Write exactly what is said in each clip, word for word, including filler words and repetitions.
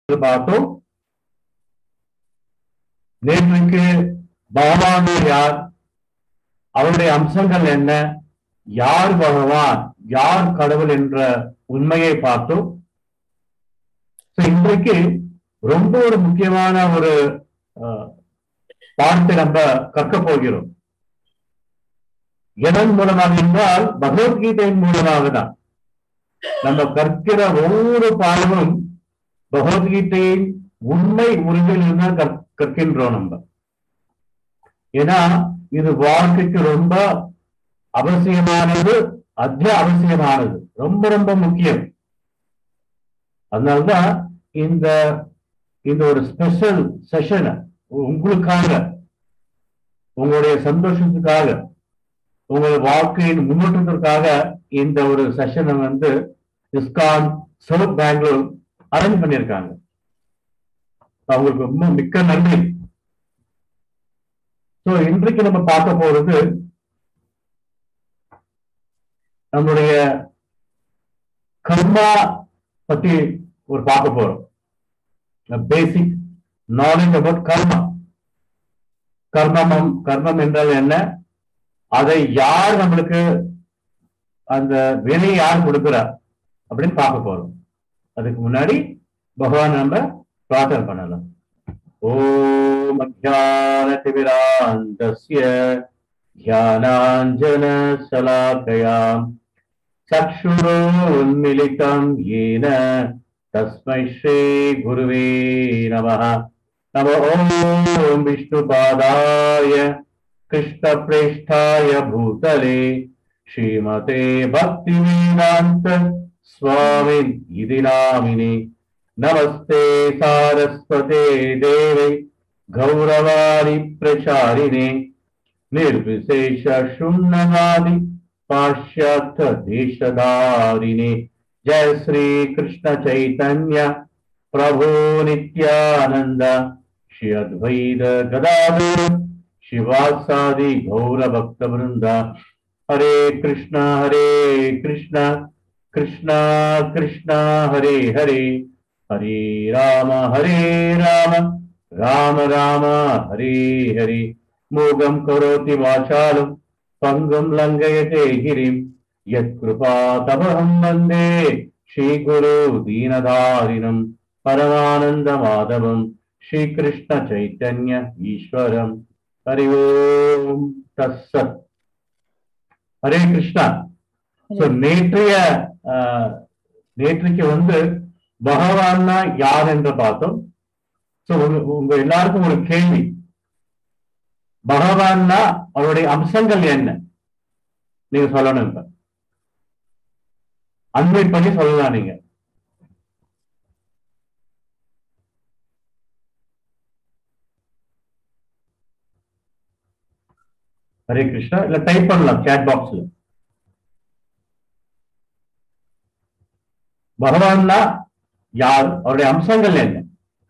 பார்த்தோம். நேற்றுக்கு பகவான் யார், அவருடைய அம்சங்கள் என்ன, யார் பகவான், யார் கடவுள் என்ற உண்மையை பார்த்தோம். இன்றைக்கு ரொம்ப ஒரு முக்கியமான ஒரு பாடத்தை நம்ம கற்க போகிறோம். எதன் மூலமாக என்றால் பகவத்கீதையின் மூலமாக தான். நம்ம கற்கிற ஒவ்வொரு பாடமும் பகவத்கீதையின் உண்மை உரிமையில் தான் கற்கின்றோம் நம்ம. ஏன்னா இது வாழ்க்கைக்கு ரொம்ப அவசியமானது, அத்திய அவசியமானது, ரொம்ப ரொம்ப முக்கியம். அதனால்தான் இந்த இந்த ஒரு ஸ்பெஷல் செஷனை உங்களுக்காக, உங்களுடைய சந்தோஷத்துக்காக, உங்கள் வாழ்க்கையின் முன்னேற்றத்திற்காக இந்த ஒரு செஷனை வந்து இஸ்கான் சவுத் பெங்களூர் அரேஞ்ச் பண்ணியிருக்காங்க. அவங்களுக்கு ரொம்ப மிக்க நன்றி. ஸோ இன்றைக்கு நம்ம பார்க்க போறது நம்மளுடைய கர்மா பத்தி ஒரு பார்க்க போறோம். Basic knowledge about karma. கர்மம் கர்மம் என்றால் என்ன, அதை யார் நம்மளுக்கு அந்த வினையை யார் கொடுக்கிறார் அப்படின்னு பார்க்க போறோம். அதுக்கு முன்னாடி பகவான் நம்ம பிரார்த்தனை பண்ணலாம். ஓம் அஜ்ஞானதிமிராந்தஸ்ய ஞானாஞ்சன ஷலாகயாம் சக்ஷுரோன்மிலிதம் யேன தஸ்மை ஸ்ரீ குருவே நமः. நமோ ஓம் விஷ்ணுபாதாய கிருஷ்ணப்ரேஷ்டாய பூதலே ஸ்ரீமதே பக்திவேதாந்த स्वामिन् इति नामिने. नमस्ते सारस्वते देवे गौरवाणि प्रचारिणे निर्विशेष शून्यवादि पाश्चात्य देशधारिणे. जय श्री कृष्ण चैतन्य प्रभु नित्यानंद श्री अद्वैत गदाधर शिवासादि गौर भक्त वृंद. हरे कृष्णा हरे कृष्णा कृष्णा कृष्णा हरे हरे, हरे राम हरे राम राम राम हरे हरे. मूगं करोति वाचालं पंगुं लंघयते गिरिं यत्कृपा तमहं वन्दे श्रीगुरु दीनधारिणं परमानंद माधवं श्रीकृष्ण चैतन्य ईश्वरं. हरि ओम तत्सत्. हरे कृष्णा. நேற்றைய நேற்றுக்கு வந்து பகவான்னா யார் என்று பார்த்தோம். உங்க எல்லாருக்கும் ஒரு கேள்வி, பகவான்னா அவருடைய அம்சங்கள் என்ன நீங்க சொல்லணும். இப்ப அன்பை பண்ணி சொல்லலாம் நீங்க. ஹரே கிருஷ்ணா. இல்ல டைப் பண்ணலாம் சாட் பாக்ஸ்ல. பகவான்னா யார், அவருடைய அம்சங்கள் என்ன?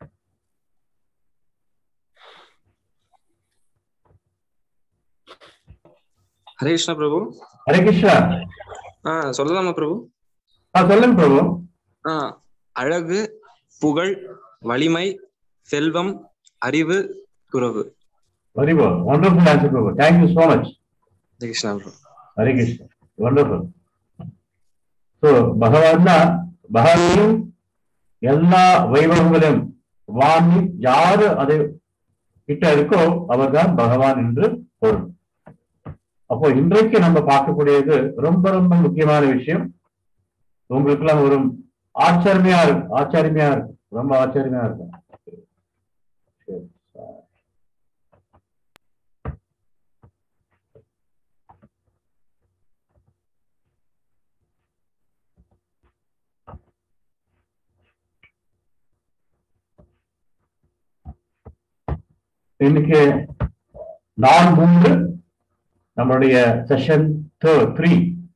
ஹரே கிருஷ்ணா பிரபு. ஹரே கிருஷ்ணா. ஆஹ் சொல்லலாமா பிரபு? ஆஹ் சொல்லுங்க பிரபு. ஆஹ் அழகு, புகழ், வலிமை, செல்வம், அறிவு, துறவு. Very good, wonderful answer Prabhu. Thank you so much. Hare Krishna Prabhu. Hare Krishna. Wonderful. So பகவான்னா பகவானின் எல்லா வைபவங்களும் வாங்கி யாரு அதை கிட்ட இருக்கோ அவர்தான் பகவான் என்று பொருள். அப்போ இன்றைக்கு நம்ம பார்க்கக்கூடியது ரொம்ப ரொம்ப முக்கியமான விஷயம். உங்களுக்கு எல்லாம் ஒரு ஆச்சரியமையா இருக்கும், ஆச்சரியமையா இருக்கும், ரொம்ப ஆச்சரியமையா இருக்கும். இன்னைக்கு நாள் மூன்று நம்மளுடைய செஷன் த்ரீ.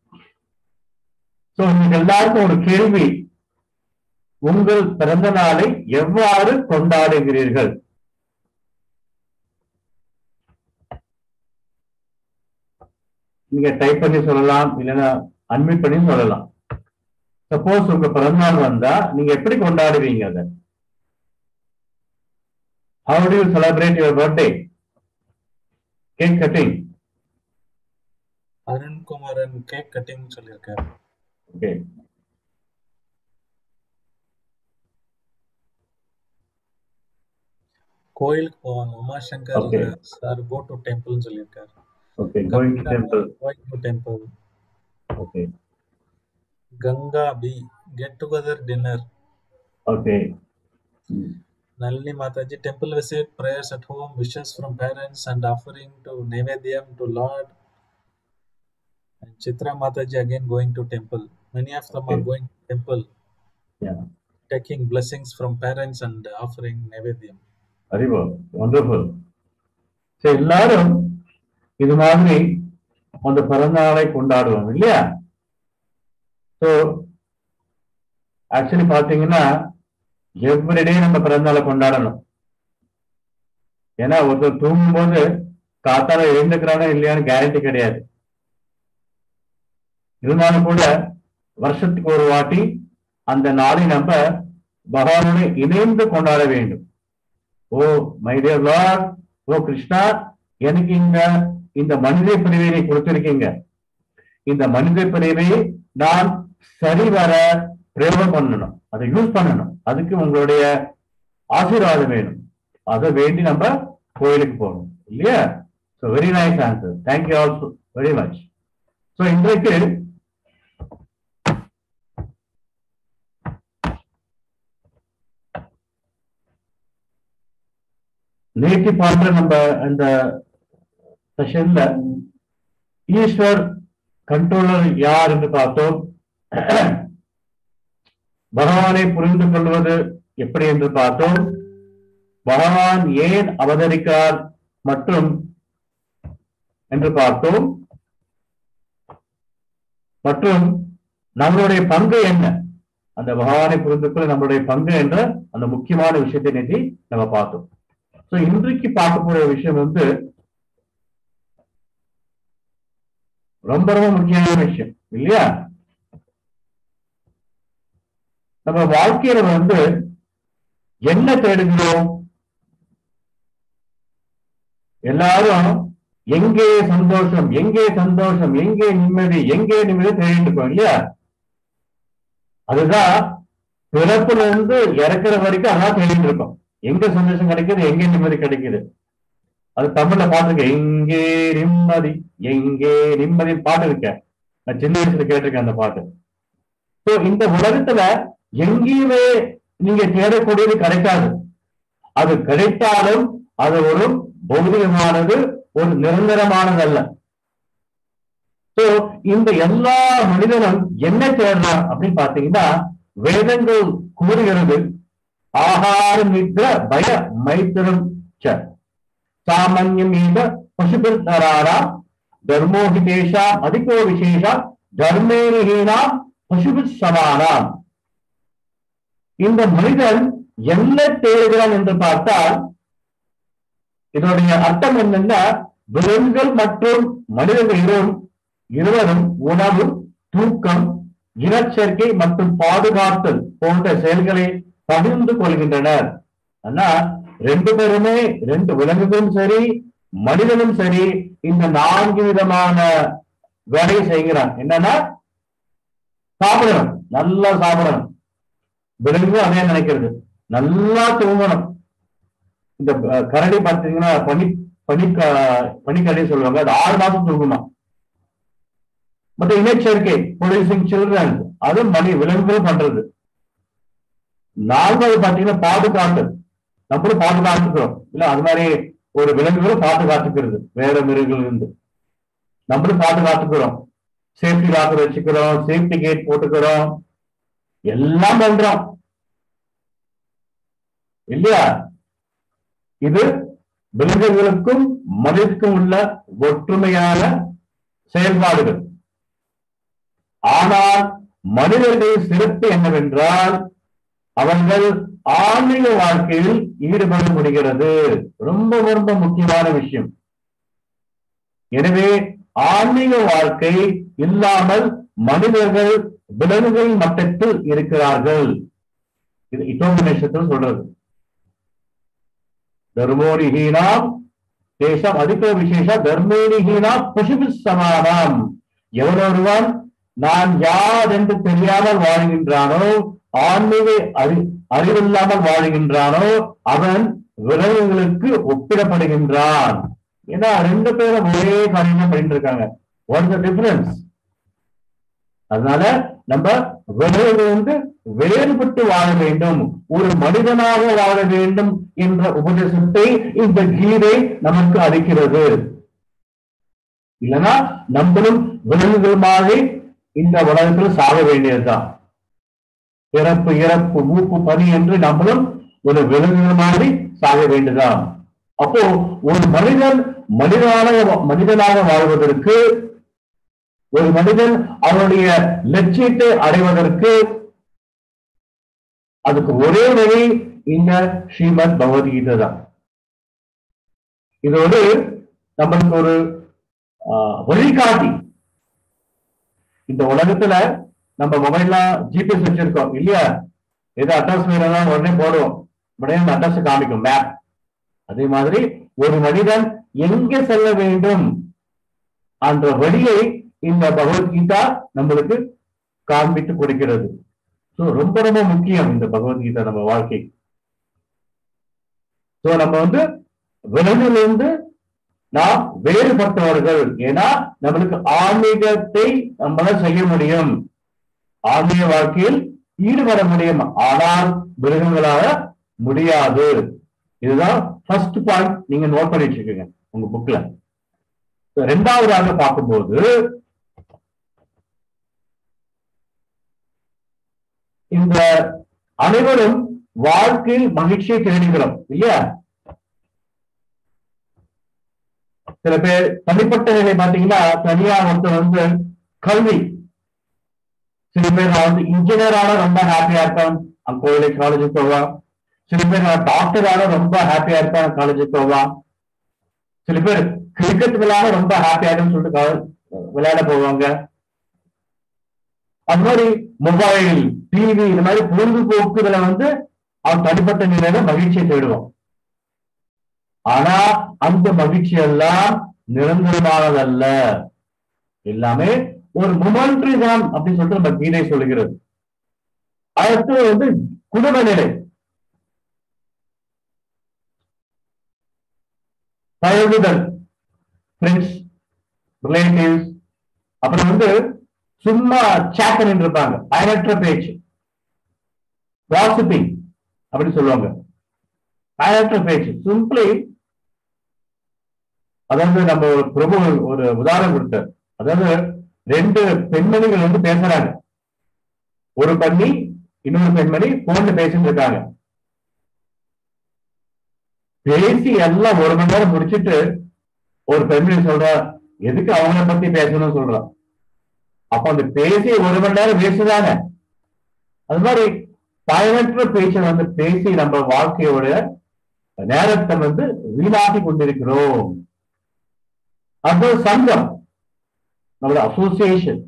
சோ நீங்க எல்லாருக்கும் ஒரு கேள்வி, உங்கள் பிறந்த நாளை எவ்வாறு கொண்டாடுகிறீர்கள்? நீங்க டைப் பண்ணி சொல்லலாம், இல்லைன்னா அன்மிட் பண்ணி சொல்லலாம். சப்போஸ் உங்க பிறந்தநாள் வந்தா நீங்க எப்படி கொண்டாடுவீங்க? அதை How do you celebrate your birthday? Cake cutting. Arun Kumaran cake cutting சொல்லியிருக்காரு. Okay. கோயிலுக்கு போவாங்க. Umashankar Okay. Sir go to டெம்பிள்னு சொல்லியிருக்காரு. Okay. Going to temple. Going to temple. Okay. Ganga B get together dinner. Okay. Nalini Mataji temple visit, prayers at home, wishes from parents and offering to Nevedyam to Lord. And Chitra Mataji again going to temple. Many of them Okay. are going to temple, Yeah. taking blessings from parents and offering Nevedyam. Very well. Wonderful. So எல்லாரும் இது மாதிரி அந்த பிறந்த நாளை கொண்டாடுவோம் இல்லையா? So actually பாத்தீங்கன்னா everyday நம்ம பிறந்த நாளை கொண்டாடணும். ஏன்னா ஒருத்தர் தூங்கும்போது காத்தால எழுந்துக்கிறானா இல்லையான்னு கேரண்டி கிடையாது. இருந்தாலும் கூட வருஷத்துக்கு ஒரு வாட்டி அந்த நாளை நம்ம பகவானுடைய இணைந்து கொண்டாட வேண்டும். Oh my dear lord, oh Krishna, எனக்கு இந்த இந்த மனித பிரிவை கொடுத்திருக்கீங்க. இந்த மனித பிரிவை நான் சரிவர பிரயோகம் பண்ணணும், அதை யூஸ் பண்ணணும். அதுக்கு உங்களுடைய ஆசீர்வாதம் வேணும். அதை வேண்டி நம்ம கோயிலுக்கு போகணும் இல்லையா? So very nice answer. Thank you also very much. So இன்றைக்கு நேற்று பார்த்த நம்ம அந்த செஷன்ல ஈஸ்வர் கண்ட்ரோலர் யார் என்று பார்த்தோம். பகவானை புரிந்து கொள்வது எப்படி என்று பார்த்தோம். பகவான் ஏன் அவதரிக்கார் மற்றும் என்று பார்த்தோம். மற்றும் நம்மளுடைய பங்கு என்ன, அந்த பகவானை புரிந்து கொள்ள நம்மளுடைய பங்கு என்ற அந்த முக்கியமான விஷயத்தை நேற்று நம்ம பார்த்தோம். ஸோ இன்றைக்கு பார்க்க போற விஷயம் வந்து ரொம்ப ரொம்ப முக்கியமான விஷயம் இல்லையா? நம்ம வாழ்க்கையில வந்து என்ன தேடுகிறோம்? எல்லாரும் எங்கே சந்தோஷம், எங்கே சந்தோஷம், எங்கே நிம்மதி, எங்கே நிம்மதி தேடிட்டு இருக்கோம் இல்லையா? அதுதான் பிறப்புல இருந்து இறக்குற வரைக்கும் அதான் தேடிட்டு இருக்கோம். எங்க சந்தோஷம் கிடைக்குது, எங்கே நிம்மதி கிடைக்குது. அது தமிழ்ல பாட்டுருக்கேன், எங்கே நிம்மதி, எங்கே நிம்மதி பாட்டு இருக்கேன். நான் சின்ன வயசுல கேட்டிருக்கேன் அந்த பாட்டு. ஸோ இந்த உலகத்துல எங்கேயுமே நீங்க தேடக்கூடியது கிடைக்காது. அது கிடைத்தாலும் அது ஒரு பௌதிகமானது, ஒரு நிரந்தரமானது அல்ல. ஸோ இந்த எல்லா மனிதனும் என்ன தேடலாம் அப்படின்னு பாத்தீங்கன்னா, வேதங்கள் கூறுகிறது ஆகாரம் நித்ர பய மைத்திரம் ச சாமான்யம் மீத பசுபிராரா தர்மோஹிதேஷா அதிகோ விசேஷா தர்மேனா பசுபி சமானாம். இந்த மனிதன் என்ன தேடுகிறான் என்று பார்த்தால் இதனுடைய அர்த்தம் என்னன்னா, விலங்குகள் மற்றும் மனிதர்கள் இருவரும் உணவு, தூக்கம், இனச்சேர்க்கை மற்றும் பாதுகாத்தல் போன்ற செயல்களை பகிர்ந்து கொள்கின்றனர். ஆனா ரெண்டு பேருமே, ரெண்டு விலங்குகளும் சரி மனிதனும் சரி, இந்த நான்கு விதமான வேலையை செய்கிறான். என்னன்னா, சாப்பிடணும், நல்லா சாப்பிடணும். விலங்கு அதே நினைக்கிறது, நல்லா தூங்கணும். இந்த கரடி பார்த்தீங்கன்னா பனி பனி பனிக்கரடி சொல்லுவாங்க, அது ஆறு மாசம் தூங்குமா. மற்ற இனச்சேர்க்கை ப்ரொடியூசிங் சில்ட்ரன், அது மணி விலங்குகள் பண்றது. நான்காவது பாத்தீங்கன்னா பாதுகாத்து, நம்மளும் பாதுகாத்துக்கிறோம் இல்ல, அது மாதிரி ஒரு விலங்குகளும் பாதுகாத்துக்கிறது வேற மிருகங்கள் இருந்து. நம்மளும் பாதுகாத்துக்கிறோம், சேஃப்டி லாக்கர் வச்சுக்கிறோம், சேஃப்டி கேட் போட்டுக்கிறோம், எல்லாம் பண்றோம் இல்லையா? இது விலங்குகளுக்கும் மனிதனுக்கும் உள்ள ஒற்றுமையான செயல்பாடுகள். ஆனால் மனிதர்கள் சிறப்பு என்னவென்றால், அவர்கள் ஆன்மீக வாழ்க்கையில் ஈடுபட முடிகிறது. ரொம்ப ரொம்ப முக்கியமான விஷயம். எனவே ஆன்மீக வாழ்க்கை இல்லாமல் மனிதர்கள் விலங்குகள் மட்டத்தில் இருக்கிறார்கள். இது இதோபநிஷத்தில் சொல்றது. தர்மோனிஹீனாம் தேசம் அதிக விசேஷ தர்மோனிஹீனா பசுபு சமானம். எவனொருவன் நான் யார் என்று தெரியாமல் வாழ்கின்றானோ, ஆன்மீக அறி அறிவில்லாமல் வாழ்கின்றானோ, அவன் விலங்குகளுக்கு ஒப்பிடப்படுகின்றான். ஏன்னா ரெண்டு பேரும் ஒரே காரியம் பண்ணிட்டு இருக்காங்க. What is the difference? அதனால நம்ம விலங்குகளிலிருந்து வேறுபட்டு வாழ வேண்டும், ஒரு மனிதனாக வாழ வேண்டும் என்ற உபதேசத்தை இந்த கீதை நமக்கு அளிக்கிறது. இல்லைன்னா நம்மளும் விலங்குகள் மாதிரி இந்த உலகத்தில் சாக வேண்டியதுதான். பிறப்பு இறப்பு மூப்பு பனி என்று நம்மளும் ஒரு விலங்குகள் மாதிரி சாக வேண்டியதுதான். அப்போ ஒரு மனிதன் மனிதனாக மனிதனாக வாழ்வதற்கு, ஒரு மனிதன் அவனுடைய லட்சியத்தை அடைவதற்கு அதுக்கு ஒரே வழி இந்த ஸ்ரீமத் பகவத்கீதை தான். இதோடு நம்மளுக்கு ஒரு வழிகாட்டி. இந்த உலகத்துல நம்ம மொபைல்ல ஜிபிஎஸ் வச்சிருக்கோம் இல்லையா? ஏதோ அட்ரஸ் வேணும்னா உடனே போடுவோம், உடனே அந்த அட்ரஸ் காமிக்கும் மேப். அதே மாதிரி ஒரு மனிதன் எங்க செல்ல வேண்டும் என்ற வழியை இந்த பகவத்கீதா நம்மளுக்கு காண்பித்து கொடுக்கிறது. சோ ரொம்ப ரொம்ப முக்கியம் இந்த பகவத்கீதா நம்ம வாழ்க்கை. சோ நம்ம வந்து விலங்கிலிருந்து நாம் வேறுபட்டவர்கள். ஏன்னா நம்மளுக்கு ஆன்மீகத்தை நம்மளால செய்ய முடியும், ஆன்மீக வாழ்க்கையில் ஈடுபட முடியும், ஆனால் மிருகங்களால முடியாது. இதுதான் ஃபர்ஸ்ட் பாயிண்ட், நீங்க நோட் பண்ணி வச்சுக்கோங்க உங்க புக்ல. ரெண்டாவதாக பார்க்கும்போது இந்த அனைவரும் வாழ்க்கையில் மகிழ்ச்சியை தேடுகிறோம் இல்லையா? சில பேர் தனிப்பட்ட நிலை பார்த்தீங்கன்னா, தனியா ஒருத்தர் வந்து கல்வி, சில பேர் நான் வந்து இன்ஜினியரான ரொம்ப ஹாப்பியா இருப்பேன், கோயிலுக்கு காலேஜுக்கு போவான். சில பேர் நான் டாக்டரான ரொம்ப ஹாப்பியா இருப்பேன், காலேஜுக்கு போவான். சில பேர் கிரிக்கெட் விளையாட ரொம்ப ஹாப்பியா இருக்குன்னு சொல்லிட்டு விளையாட போவாங்க. அது மாதிரி மொபைல், டிவி, இந்த மாதிரி பொழுதுபோக்குகளை வந்து அவன் தனிப்பட்ட நிலையில மகிழ்ச்சியை தேடுவான். ஆனா அந்த மகிழ்ச்சி எல்லாம் நிரந்தரமானதல்ல, எல்லாமே ஒரு மொமெண்ட்ரி தான் அப்படின்னு சொல்லிட்டு நம்ம கீதை சொல்லுகிறது. அடுத்து வந்து குடும்ப நிலை, பழகுதல், ஃப்ரெண்ட்ஸ், ரிலேட்டிவ்ஸ். அப்புறம் வந்து சும்மா சேட் பண்ணிட்டு இருப்பாங்க, பயனற்ற பேச்சு, வாசிப்பிங் அப்படின்னு சொல்லுவாங்க. பயனற்ற பேச்சு சிம்பிளி, அதாவது நம்ம ஒரு பிரபு ஒரு உதாரணம் கொடுத்தார். அதாவது ரெண்டு பெண்மணிகள் வந்து பேசுறாங்க, ஒரு பெண்ணி இன்னொரு பெண்மணி போன்ல பேசிட்டு இருக்காங்க. பேசி எல்லாம் ஒரு மணி நேரம் முடிச்சுட்டு ஒரு பெண்மணி சொல்றா, எதுக்கு அவங்கள பத்தி பேசணும்னு சொல்றான். அப்ப அந்த பேசி ஒரு மணி நேரம் பேசுதாங்க. அது மாதிரி பயனற்ற பேச்சை வந்து பேசி நம்ம வாழ்க்கையோட நேரத்தை வந்து வீணாக்கி கொண்டிருக்கிறோம். அது சங்கம், நம்மளோட அசோசியேஷன்.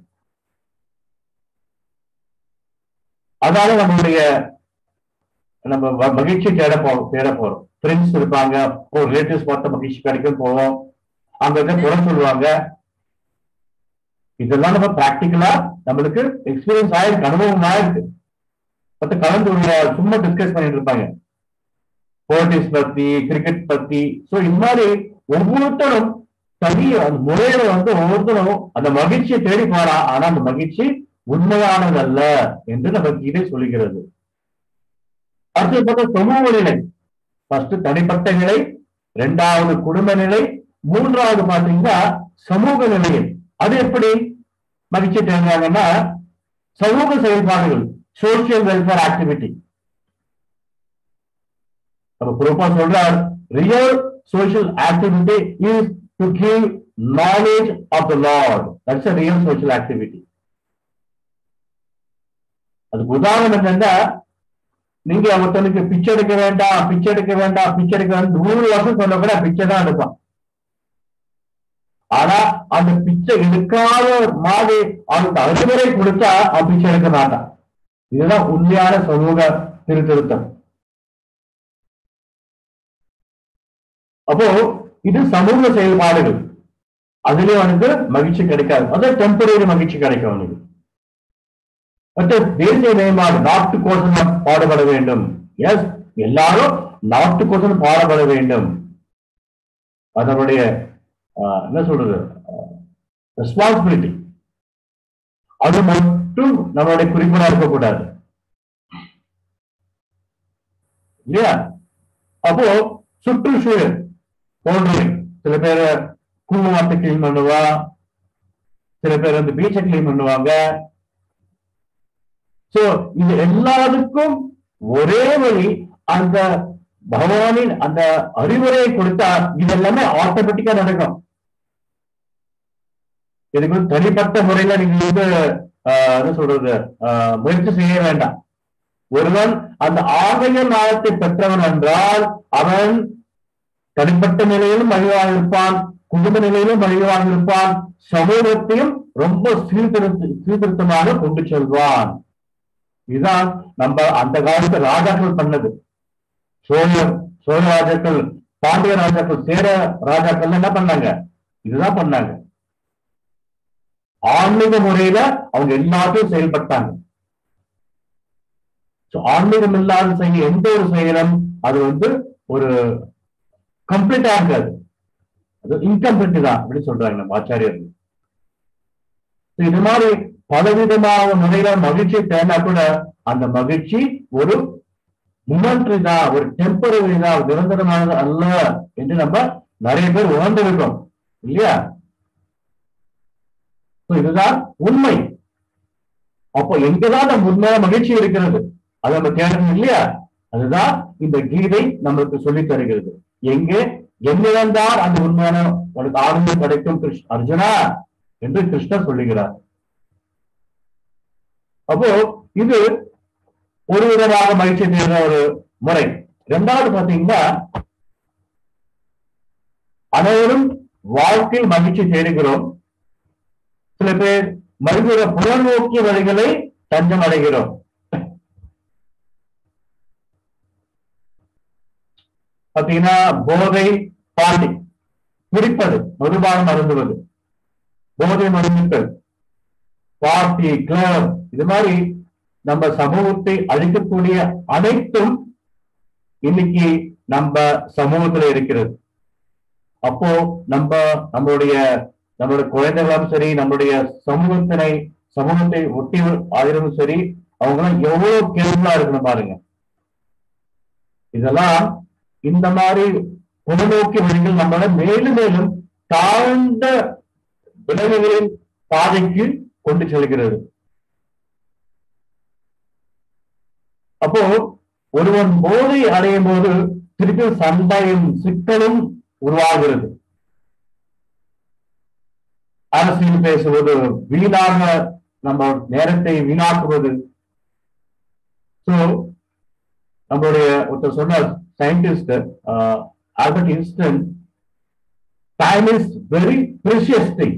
அதனால நம்மளுடைய நம்ம மகிழ்ச்சி தேட போறோம் தேட போறோம் ஃப்ரெண்ட்ஸ் இருப்பாங்க, ஒரு ரிலேட்டிவ்ஸ் பார்த்த மகிழ்ச்சி கிடைக்கும் போவோம், அங்க குறை சொல்லுவாங்க. இதெல்லாம் நம்ம பிராக்டிக்கலா நம்மளுக்கு எக்ஸ்பீரியன்ஸ் ஆயிருக்கு, அனுபவம் ஆயிருக்கு. பத்து கலந்து சும்மா டிஸ்கஸ் பண்ணிட்டு இருப்பாங்க பாலிடிக்ஸ் பத்தி, கிரிக்கெட் பத்தி. சோ இந்த மாதிரி ஒவ்வொருத்தரும் தனி அந்த முறையில வந்து ஒவ்வொருத்தரும் அந்த மகிழ்ச்சியை தேடி போறா. ஆனா அந்த மகிழ்ச்சி உண்மையானதல்ல என்று நமக்கு இதை சொல்லுகிறது. அடுத்து பார்த்தா சமூக நிலை, ஃபர்ஸ்ட் தனிப்பட்ட நிலை, இரண்டாவது குடும்ப நிலை, மூன்றாவது பாத்தீங்கன்னா சமூக நிலையில். அது எப்படி மகிழ்ச்சி தேடுறாங்கன்னா சமூக செயல்பாடுகள், சோசியல் வெல்ஃபேர் ஆக்டிவிட்டி. நம்ம குரூப்பா சொல்றார், real social activity is to give knowledge of the lord. That's a real social activity. அதுக்கு உதாரணம் என்னன்னா, நீங்க ஒருத்தனுக்கு பிச்சை எடுக்க வேண்டாம், பிச்சை எடுக்க வேண்டாம், பிச்சை எடுக்க வேண்டாம் நூறு வருஷம் சொன்ன கூட பிச்சை தான் எடுப்பான். ஆனா அந்த பிச்சை எடுக்காத மாதிரி அவனுக்கு அறிவுரை கொடுத்தா அவன் பிச்சை எடுக்க மாட்டான். இதுதான் உண்மையான சமூக திருத்தம். அப்போ இது சமூக செயல்பாடுகள், அதுலயும் அவனுக்கு மகிழ்ச்சி கிடைக்காது, அது டெம்பரரி மகிழ்ச்சி கிடைக்கும் அவனுக்கு. மற்ற தேசிய மேம்பாடு, நாட்டுக்கோசம் பாடுபட வேண்டும். எஸ், எல்லாரும் நாட்டுக்கோசம் பாடுபட வேண்டும், அதனுடைய என்ன சொல்றது ரெஸ்பான்சிபிலிட்டி. அது மட்டும் நம்மளுடைய குறிக்கோளா இருக்கக்கூடாது இல்லையா? அப்போ சுற்றுச்சூழல் போன்ற சில பேர் குங்குமத்தை கிளீன் பண்ணுவா, சில பேர் வந்து பீச்சை கிளீன் பண்ணுவாங்க. சோ இது எல்லாருக்கும் ஒரே வழி, அந்த பகவானின் அந்த அறிவுரையை கொடுத்தா இதெல்லாமே ஆட்டோமேட்டிக்கா நடக்கும். இதுக்கு தனிப்பட்ட முறையில நீங்க வந்து ஆஹ் என்ன சொல்றது ஆஹ் முயற்சி செய்ய வேண்டாம். ஒருவன் அந்த ஆலய ஞானத்தை பெற்றவன் என்றால் அவன் தனிப்பட்ட நிலையிலும் மகிழ்வாக இருப்பான், குடும்ப நிலையிலும் மகிழ்வாக இருப்பான், சமூகத்தையும் ரொம்ப சீர்திருத்த சீர்திருத்தமாக கொண்டு செல்வான். இதுதான் நம்ம அந்த காலத்து ராஜாக்கள் பண்ணது. சோழ சோழ ராஜாக்கள், பாண்டிய ராஜாக்கள், சேர ராஜாக்கள் என்ன பண்ணாங்க? இதுதான் பண்ணாங்க. ஆன்மீக முறையில அவங்க எல்லாத்தையும் செயல்பட்டாங்க. ஆன்மீகம் இல்லாத செய்ய எந்த ஒரு செயலும் அது வந்து ஒரு கம்ப்ளீட்டா இருக்காது, அது இன்கம்ப்ளீட் தான் அப்படின்னு சொல்றாங்க நம்ம ஆச்சாரியர்கள். இது மாதிரி பலவிதமான முறையில மகிழ்ச்சி தேனா கூட அந்த மகிழ்ச்சி ஒரு முமெண்ட்ரி தான், ஒரு டெம்பரரி தான், நிரந்தரமானது அல்ல என்று நம்ம நிறைய பேர் உணர்ந்திருக்கோம் இல்லையா? இதுதான் உண்மை. அப்போ எங்கதான் நம்ம உண்மையான மகிழ்ச்சி இருக்கிறது அதை நம்ம தேடணும் இல்லையா? அதுதான் இந்த கீதை நம்மளுக்கு சொல்லித் தருகிறது. எங்கே என்னிடம்தான் அந்த உண்மையான உனக்கு ஆனந்தம் கிடைக்கும் கிருஷ்ண அர்ஜுனா என்று கிருஷ்ணர் சொல்லுகிறார். அப்போ இது ஒரு விதமாக மகிழ்ச்சி தேடுற ஒரு முறை. இரண்டாவது பாத்தீங்கன்னா, அனைவரும் வாழ்க்கையில் மகிழ்ச்சி தேடுகிறோம். சில பேர் மறுபுற புறநோக்கிய வழிகளை தஞ்சம் அடைகிறோம். பாத்தீங்கன்னா போதை, பாண்டி, குடிப்பது, மதுபானம் அருந்துவது, போதை மருந்துகள், பார்ட்டி, கிளப், இது மாதிரி நம்ம சமூகத்தை அழிக்கக்கூடிய அனைத்தும் இன்னைக்கு நம்ம சமூகத்துல இருக்கிறது. அப்போ நம்ம நம்மளுடைய நம்மளுடைய குழந்தைகளும் சரி, நம்மளுடைய சமூகத்தினை சமூகத்தை ஒட்டி ஆயிரமும் சரி, அவங்க எல்லாம் எவ்வளவு கேள்வியா இருக்கணும் பாருங்க. இதெல்லாம் இந்த மாதிரி பொதுநோக்கி வழிகள் நம்மளை மேலும் மேலும் தாழ்ந்த விளைவுகளின் பாதைக்கு கொண்டு செல்கிறது. அப்போ ஒருவன் போதை அடையும் போது திருப்பி சண்டையும் சிக்கலும் உருவாகிறது. அரசியல் பேசுவது, வீணாக நம்ம நேரத்தை வீணாக்குவது. சோ நம்மளுடைய ஒருத்தர் சொன்ன scientist Albert Einstein, time is very precious thing.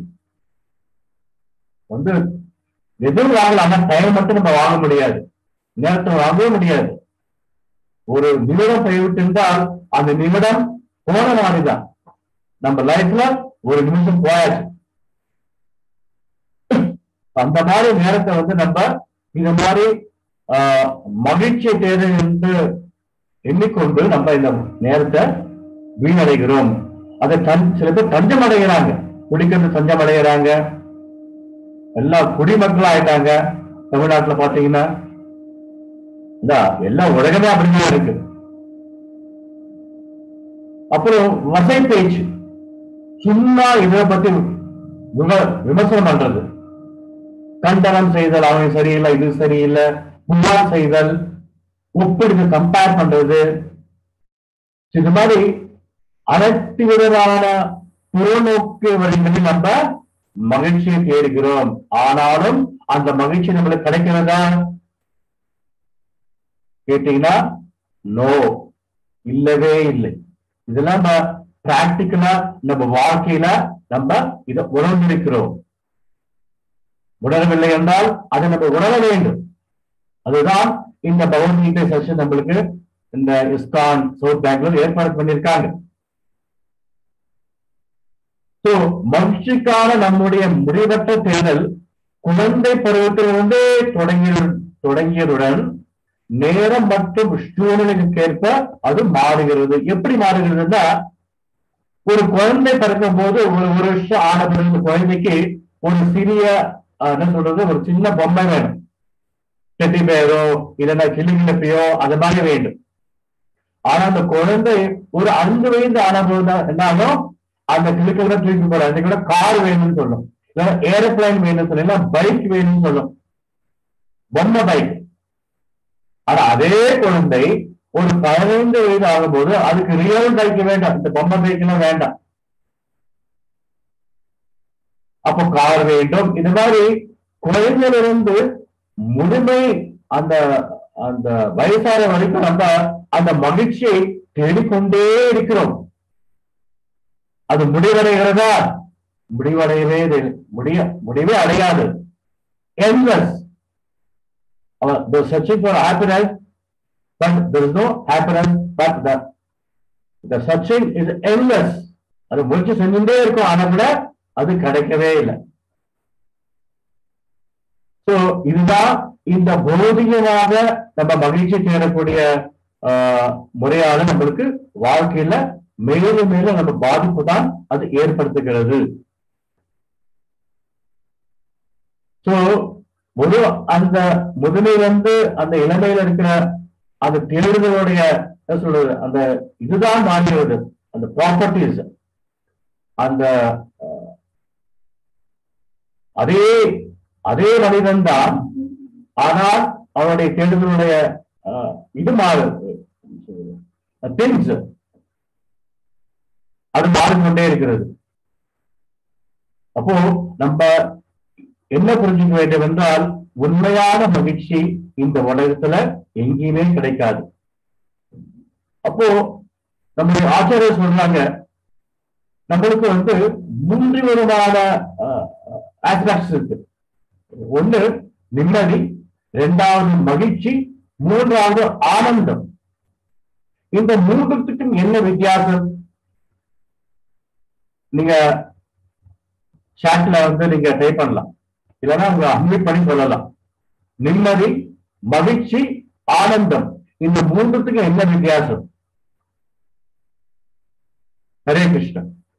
வந்து எதுவும் வாங்கலாம், ஆனா டைம் மட்டும் நம்ம வாங்க முடியாது, நேரத்தை வாங்கவே முடியாது. ஒரு நிமிடம் போய்விட்டு இருந்தால் அந்த நிமிடம் போன மாதிரிதான். நம்ம லைஃப்ல ஒரு நிமிஷம் போயாச்சு. அந்த மாதிரி நேரத்தை வந்து நம்ம இந்த மாதிரி ஆஹ் மகிழ்ச்சியை தேவை என்று எண்ணிக்கொண்டு நம்ம இந்த நேரத்தை வீணடைகிறோம். அதை தன் சில பேர் தஞ்சம் அடைகிறாங்க, குடிக்கிறது தஞ்சம் அடைகிறாங்க, எல்லாம் குடிமக்கள் ஆயிட்டாங்க. தமிழ்நாட்டுல பாத்தீங்கன்னா எல்லா உலகமே அப்படிதான் இருக்கு. அப்புறம் வசை பேச்சு, சும்மா இதை பத்தி விமர்சனம் பண்றது, கண்டனம் செய்தல், அவன் சரியில்லை, இது சரியில்லை, புகார் செய்தல், ஒப்பிடுது, கம்பேர் பண்றது, இது மாதிரி அனைத்து விதமான புறநோக்கு வழிகளில் நம்ம மகிழ்ச்சியை தேடுகிறோம். ஆனாலும் அந்த மகிழ்ச்சி நம்மளுக்கு கிடைக்கிறதா கேட்டீங்கன்னா நோ, இல்லவே இல்லை. இதெல்லாம் நம்ம பிராக்டிக்கலா நம்ம வாழ்க்கையில நம்ம இதை உணர்ந்திருக்கிறோம். உணரவில்லை என்றால் அதை நம்ம உணர வேண்டும். அதுதான் இந்த பகவத்கீதை செஷன் நம்மளுக்கு இந்த இஸ்கான் சவுத் பெங்களூர் ஏற்பாடு பண்ணியிருக்காங்க. சோ மகிழ்ச்சிக்கான நம்முடைய முடிவற்ற தேடல் குழந்தை பருவத்திலிருந்தே தொடங்கி தொடங்கியதுடன் நேரம் மற்றும் சூழ்நிலைக்கேற்ப அது மாறுகிறது. எப்படி மாறுகிறதுன்னா, ஒரு குழந்தை பிறக்கும் போது ஒரு ஒரு வருஷம் ஆன பிறகு குழந்தைக்கு ஒரு சிறிய என்ன சொல்றது ஒரு சின்ன பொம்மை வேணும். டெடி பேரோ இல்லைன்னா கிளிகிழப்பையோ அது மாதிரி வேண்டும். ஆனா அந்த குழந்தை ஒரு அஞ்சு வயது ஆன போது என்னாலும் அந்த கிளிக்கெல்லாம் தூக்கி போட அந்த கூட கார் வேணும்னு சொல்லும், இல்லைன்னா ஏரோப்ளைன் வேணும்னு சொல்லும், இல்லைன்னா பைக் வேணும்னு சொல்லும், பொம்மை பைக். ஆனா அதே குழந்தை ஒரு பதினைந்து வயது ஆகும்போது அதுக்கு ரியல் பைக் வேண்டாம், இந்த பொம்மை பைக்லாம் வேண்டாம், அப்போ கார் வேண்டும். இது மாதிரி குழந்தையிலிருந்து முழுமை அந்த அந்த வயசான வரைக்கும் நம்ம அந்த மகிழ்ச்சியை தேடிக்கொண்டே இருக்கிறோம். அது முடிவடைகிறதா? முடிவடையவே முடிய முடிவே அடையாது. endless. The searching for happiness, but there is no happiness, but the the searching is endless. அது முயற்சி செஞ்சுட்டே இருக்கும், ஆனா கூட அது கிடைக்கவே இல்லை. சோ இதுதான் இந்த பௌதிகமாக நம்ம மகிழ்ச்சி தேடக்கூடிய ஆஹ் முறையால நம்மளுக்கு வாழ்க்கையில மேலும் மேலும் நம்ம பாதிப்பு தான் அது ஏற்படுத்துகிறது. சோ முழு அந்த முதுமையிலிருந்து அந்த இளமையில இருக்கிற அந்த தேடுதலுடைய என்ன சொல்றது அந்த இதுதான் மாறுகிறது. அந்த ப்ராப்பர்ட்டிஸ் அந்த அதே அதே மனிதன் தான், ஆனால் அவனுடைய தேடுதலுடைய இது மாறுது, திங்ஸ் அது மாறிக்கொண்டே இருக்கிறது. அப்போ நம்ம என்ன புரிஞ்சுக்க வேண்டும் என்றால், உண்மையான மகிழ்ச்சி இந்த உலகத்துல எங்கேயுமே கிடைக்காது. அப்போ நம்முடைய ஆச்சாரியர் சொல்றாங்க, நம்மளுக்கு வந்து மூன்று விதமான ஆஸ்பெக்ட்ஸ் இருக்கு. ஒண்ணு நிம்மதி, இரண்டாவது மகிழ்ச்சி, மூன்றாவது ஆனந்தம். இந்த மூன்றுத்துக்கும் என்ன வித்தியாசம்? நீங்க சாட்ல வந்து நீங்க டைப் பண்ணலாம், இல்லைன்னா உங்க அன்மிட் பண்ணி சொல்லலாம். நிம்மதி, மகிழ்ச்சி, ஆனந்தம், இந்த மூன்றுத்துக்கும் என்ன வித்தியாசம்? ஹரே கிருஷ்ணா.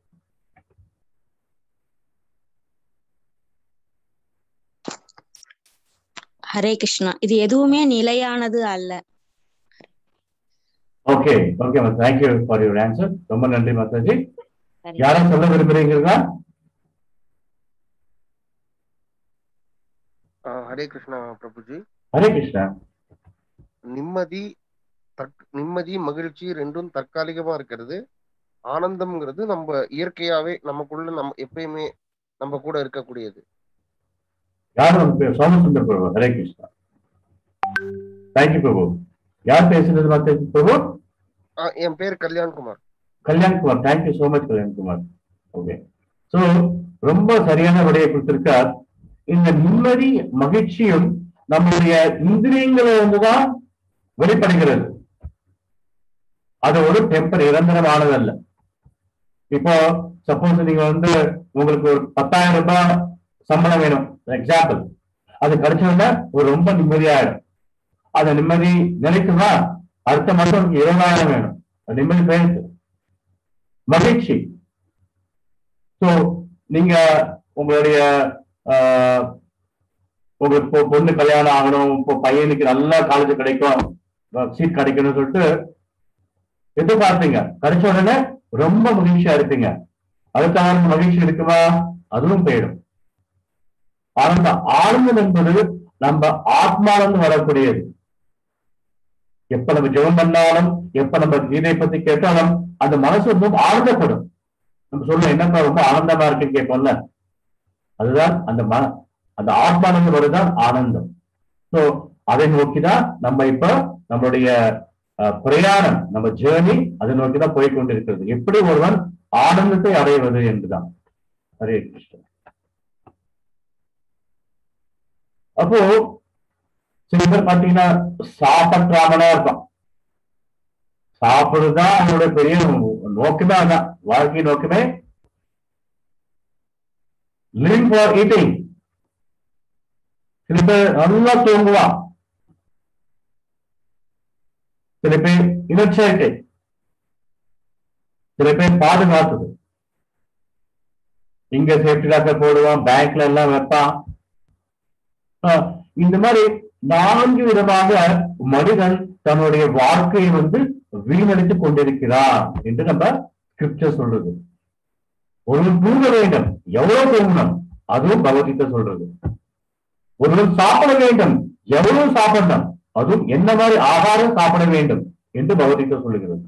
ஹரே கிருஷ்ணா. இது எதுவுமே நிலையானது அல்ல. Okay okay, thank you for your answer. ரொம்ப நன்றி மாதாஜி. யாரும் சொல்ல விரும்புறீங்களா? ஹரே கிருஷ்ணா பிரபுஜி. ஹரே கிருஷ்ணா. நிம்மதி நிம்மதி மகிழ்ச்சி ரெண்டும் தற்காலிகமா இருக்கிறது. ஆனந்தம்ங்கிறது நம்ம இயற்கையாவே நமக்குள்ள நம்ம எப்பயுமே நம்ம கூட இருக்கக்கூடியது. யாரும் சோமசுந்தர் பிரபு. ஹரே கிருஷ்ணா. தேங்க்யூ பிரபு. யார் பேசுறது மாதாஜி? பிரபு என் பேர் Kalyankumar. Kalyankumar, thank you so much Kalyankumar. Okay, so ரொம்ப சரியான விடையை கொடுத்திருக்கார். இந்த நிம்மதி மகிழ்ச்சியும் நம்முடைய இந்திரியங்களை வந்துதான் வெளிப்படுகிறது. அது ஒரு டெம்பர் நிரந்தரமானதல்ல. இப்போ சப்போஸ் நீங்க வந்து உங்களுக்கு ஒரு பத்தாயிரம் ரூபாய் சம்பளம் வேணும் எக்ஸாம்பிள், அது கிடைச்சோன்னா ஒரு ரொம்ப நிம்மதியாயிடும். அந்த நிம்மதி நிலைக்குமா? அடுத்த மாசம் இருபதாயிரம் வேணும், நிம்மதி போயிடுச்சு. மகிழ்ச்சி, சோ நீங்க உங்களுடைய ஆஹ் உங்களுக்கு பொண்ணு கல்யாணம் ஆகணும், இப்போ பையனுக்கு நல்ல காலேஜ் கிடைக்கும், சீட் கிடைக்கணும்னு சொல்லிட்டு எதிர்பார்த்தீங்க, கிடைச்ச உடனே ரொம்ப மகிழ்ச்சியா இருப்பீங்க. அடுத்த ஆண்டு மகிழ்ச்சி இருக்குமா? அதுவும் போயிடும். ஆனந்த ஆனந்தம் என்பது நம்ம ஆத்மானந்து வரக்கூடியது. எப்ப நம்ம ஜெபம் பண்ணாலும், எப்ப நம்ம கீதை பத்தி கேட்டாலும் அந்த மனசு ரொம்ப ஆனந்தப்படும். நம்ம சொல்லுவோம், என்னப்பா ரொம்ப ஆனந்தமா இருக்குன்னு கேட்போம்ல, அதுதான் அந்த மன அந்த ஆத்மானந்த வருதான் ஆனந்தம். சோ அதை நோக்கிதான் நம்ம இப்ப நம்மளுடைய பிரயாணம், நம்ம ஜேர்னி அதை நோக்கிதான் போய்கொண்டிருக்கிறது. எப்படி ஒருவன் ஆனந்தத்தை அடைவது என்றுதான். ஹரே கிருஷ்ணா. அப்போ சில பேர் பாத்தீங்கன்னா சாப்பிட்றாமனா இருப்பான். சாப்பிடுதான் அவனுடைய பெரிய நோக்கமே, அதான் வாழ்க்கை நோக்கமே லிவிங் ஃபார் ஈட்டிங். சில பேர் நல்லா தூங்குவான், சில பேர் இனச்சேர்க்கை, சில பேர் பாதுகாத்தது. இங்க சேஃப்டி லாக்கர் போடுவான், பேங்க்ல எல்லாம் வைப்பான். இந்த மாதிரி நான்கு விதமாக மனிதன் தன்னுடைய வாழ்க்கையை வந்து வீணடித்துக் கொண்டிருக்கிறான் என்று நம்ம ஸ்கிரிப்சர் சொல்றது. ஒருவன் தூங்க வேண்டும், எவ்வளவு தூங்கணும், அதுவும் பகவத்கீதை சொல்றது. ஒருவன் சாப்பிட வேண்டும், எவ்வளவு சாப்பிடணும், அதுவும் என்ன மாதிரி ஆகாரம் சாப்பிட வேண்டும் என்று பகவத்கீதை சொல்லுகிறது.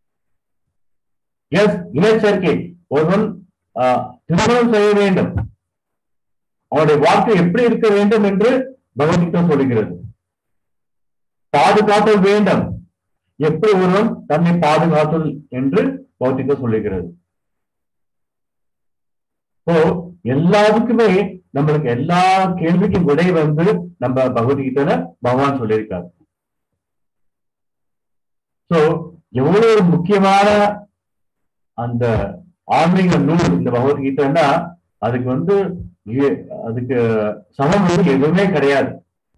எஸ், இனச்சேர்க்கை, ஒருவன் திருமணம் செய்ய வேண்டும், அவனுடைய வாழ்க்கை எப்படி இருக்க வேண்டும் என்று பகவத்கீதை சொல்லுகிறது. பாதுகாத்தல் வேண்டும், எப்படி ஒருவன் தன்னை பாதுகாத்தல் என்று பகவத்கீதை சொல்லுகிறது. இப்போ எல்லாத்துக்குமே நம்மளுக்கு எல்லா கேள்விக்கும் விடை வந்து நம்ம பகவத்கீதையில பகவான் சொல்லியிருக்காரு. சோ எவ்வளவு ஒரு முக்கியமான அந்த ஆன்மீக நூல் இந்த பகவத்கீதைன்னா அதுக்கு வந்து அதுக்கு சமம் வந்து எதுவுமே கிடையாது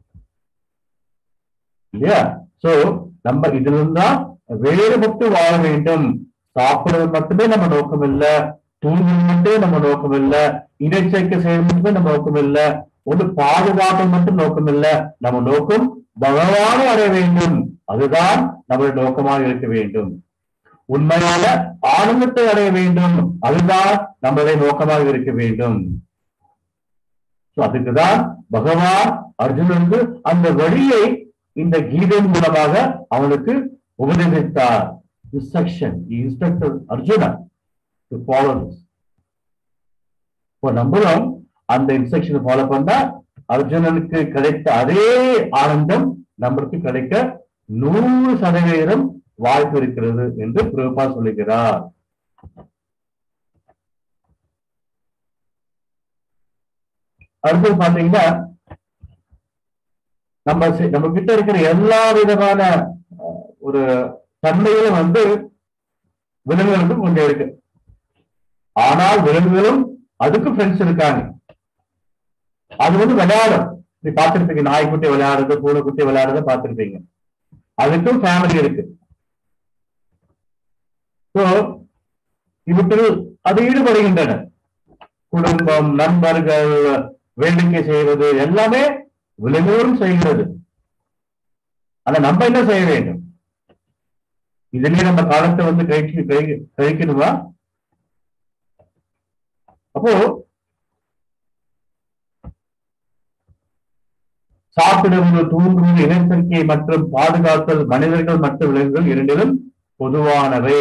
இல்லையா? சோ நம்ம இதுல இருந்தா வேறுபட்டு வாழ வேண்டும். சாப்பிடுறது மட்டுமே நம்ம நோக்கம் இல்ல, தூங்குவது மட்டுமே நம்ம நோக்கம் இல்ல, இடைச்சேர்க்கை செய்வது மட்டுமே நம்ம நோக்கம் இல்ல, ஒன்று பாதுகாப்பு மட்டும் நோக்கம் இல்ல. நம்ம நோக்கம் பகவானை அடைய வேண்டும், அதுதான் நம்முடைய நோக்கமாக இருக்க வேண்டும். உண்மையான ஆனந்தத்தை அடைய வேண்டும், அதுதான் நம்மளுடைய நோக்கமாக இருக்க வேண்டும். அதுக்குதான் பகவான் அர்ஜுனனுக்கு அந்த வழியை இந்த கீதையின் மூலமாக அவனுக்கு உபதேசித்தார். Instruction, instructor Arjuna to follow this. இப்போ நம்மளும் அந்த இன்ஸ்ட்ரக்ஷனை ஃபாலோ பண்ணா அர்ஜுனனுக்கு கிடைத்த அதே ஆனந்தம் நம்மளுக்கு கிடைக்க நூறு சதவீதம் வாய்ப்பு இருக்கிறது என்று பிரபா சொல்லுகிறார். அடுத்து பாத்தீங்கன்னா நம்ம நம்ம கிட்ட இருக்கிற எல்லா விதமான ஒரு தன்மைகளும் வந்து விலங்குகளுக்கும் கொஞ்சம் இருக்கு. ஆனால் விலங்குகளும் அதுக்கு ஃப்ரெண்ட்ஸ் இருக்காங்க. அது வந்து விளையாடும். நீ பார்த்திருப்பீங்க, நாய்க்குட்டி விளையாடுறது, பூனைக்குட்டி விளையாடுறத பார்த்திருப்பீங்க. அதுக்கும் ஃபேமிலி இருக்கு. ஸோ இவற்றில் அது ஈடுபடுகின்றன. குடும்பம், நண்பர்கள், வேடிக்கை செய்வது எல்லாமே விலங்குகளும் செய்கிறது. ஆனா நம்ம என்ன செய்ய வேண்டும்? இதுலயே நம்ம காலத்தை வந்து கழிக்க கழிக்கணுமா? அப்போ சாப்பிடுவது, தூங்குவது, இனச்சேர்க்கை மற்றும் பாதுகாத்தல் மனிதர்கள் மற்றும் விலங்குகள் இரண்டிலும் பொதுவானவை.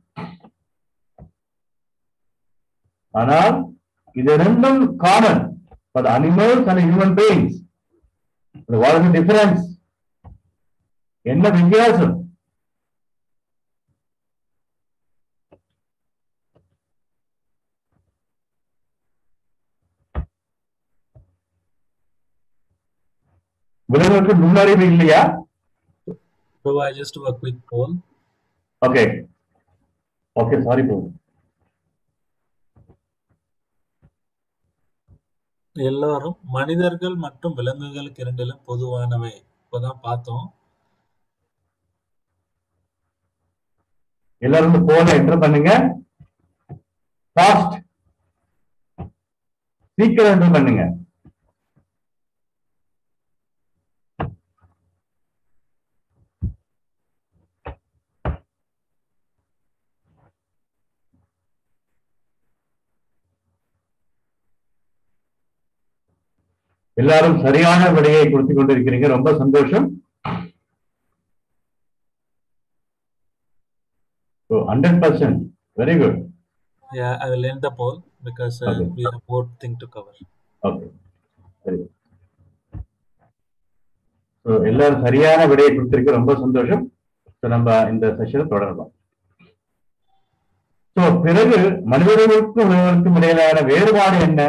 ஆனால் இது ரெண்டும் common for the animals and human beings. What is the difference? என்ன வித்தியாசம்? விலங்குகளுக்கு நுண்ணறிவு இல்லையா? So I just do a quick poll. Okay. Okay, sorry bro. எல்லாரும் மனிதர்கள் மற்றும் விலங்குகளுக்கு இரண்டிலும் பொதுவானவை. இப்பதான் பார்த்தோம். எல்லாரும் போல என்டர் பண்ணுங்க. ஃபாஸ்ட் சீக்கிரம் என்டர் பண்ணுங்க. எல்லாரும் சரியான விடையை கொடுத்து கொண்டிருக்கிறீங்க, ரொம்ப சந்தோஷம். So one hundred percent, very good. Yeah, I will end the poll because uh, Okay. we have more thing to cover. Okay, very good. So எல்லாரும் சரியான விடையை கொடுத்திருக்க ரொம்ப சந்தோஷம். So நம்ம இந்த செஷனை தொடரலாம். So பிறகு மனிதர்களுக்கும் விலங்குகளுக்கும் இடையிலான வேறுபாடு என்ன?